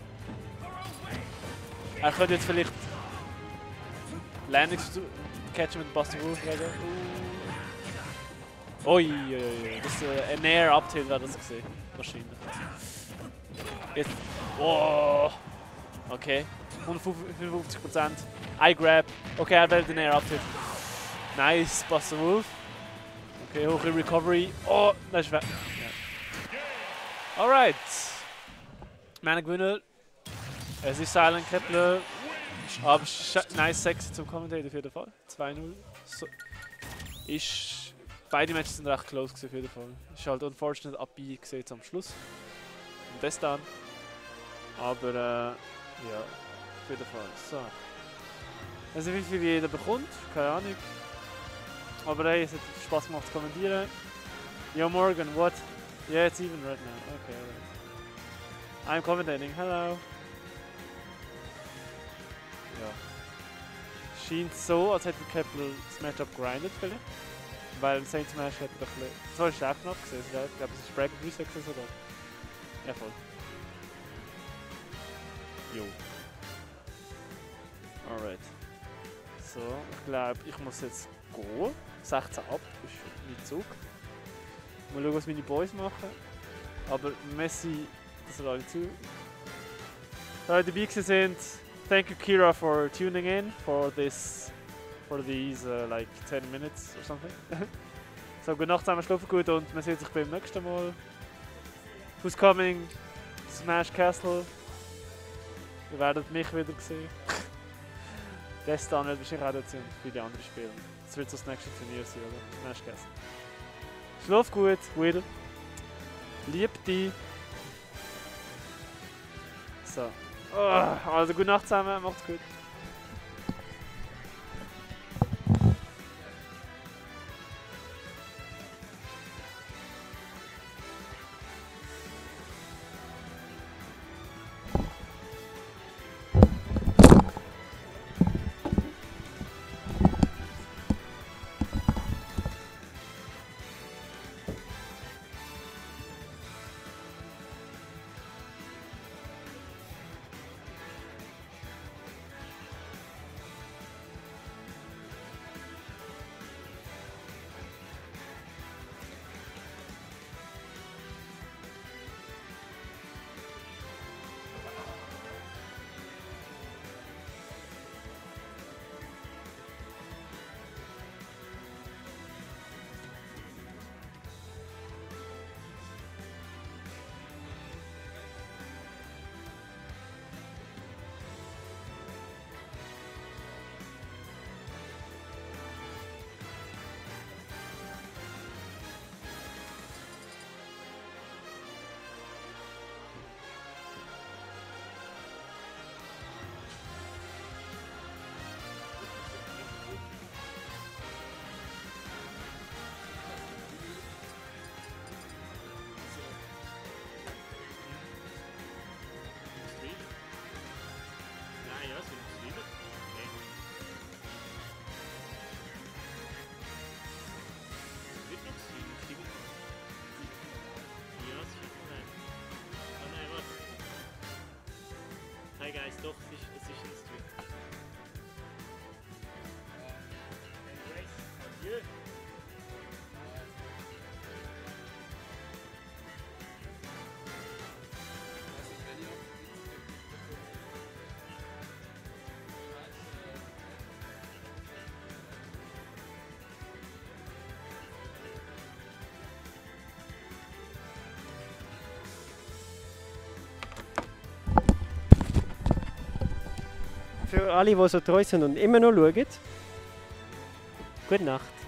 Er könnte jetzt vielleicht Landings catchen mit Buster Wolf gegen. Ui, ui, ui, das ist äh, ein Air Up-Tilt, wäre das gesehen. Wahrscheinlich. Jetzt. Oh. Okay. hundertfünfundfünfzig Prozent. I grab. Okay, er wählt den Air Up-Tilt. Nice, Buster Wolf. Okay, hohe Recovery. Oh, das ist weg. Ja. Alright. Meine Gewinner. Es ist Silent Kepler. Aber nice sexy zum Commentator auf jeden Fall. zwei null. So. Ist, beide Matches sind recht close auf jeden Fall. Ist halt unfortunate Abbiegen gesehen am Schluss. Und das dann. Aber äh, ja, auf jeden Fall. So. Also wie viel jeder bekommt, keine Ahnung. Aber hey, es hat Spaß gemacht zu kommentieren. Yo Morgan, what? Yeah, it's even right now. Okay, right. I'm commentating. Hello. Ja. Scheint so, als hätte Kepler das Matchup grindet vielleicht. Weil im Saint Smash hätte er doch ein bisschen... Das war stark noch gesehen. Ich glaube, es ist Bracket Reset sogar. Ja, voll. Jo. Alright. So, ich glaube, ich muss jetzt gehen. sechzehn ab ist mein Zug. Mal schauen, was meine Boys machen. Aber Messi, das alle zu. Da dabei gewesen sind, thank you Kira for tuning in for this, for these uh, like ten minutes or something. So, gute Nacht zusammen, schlafen gut und man sieht sich beim nächsten Mal. Who's coming? Smash Castle. Ihr werdet mich wieder sehen. Das dann wird wahrscheinlich auch dazu und viele andere Spiele. Das wird so das nächste Turnier sein, oder? Smash Castle. Schlaf gut, Will. Lieb dich. So. Oh, also gute Nacht zusammen, macht's gut. Für alle, die so treu sind und immer noch schauen, gute Nacht.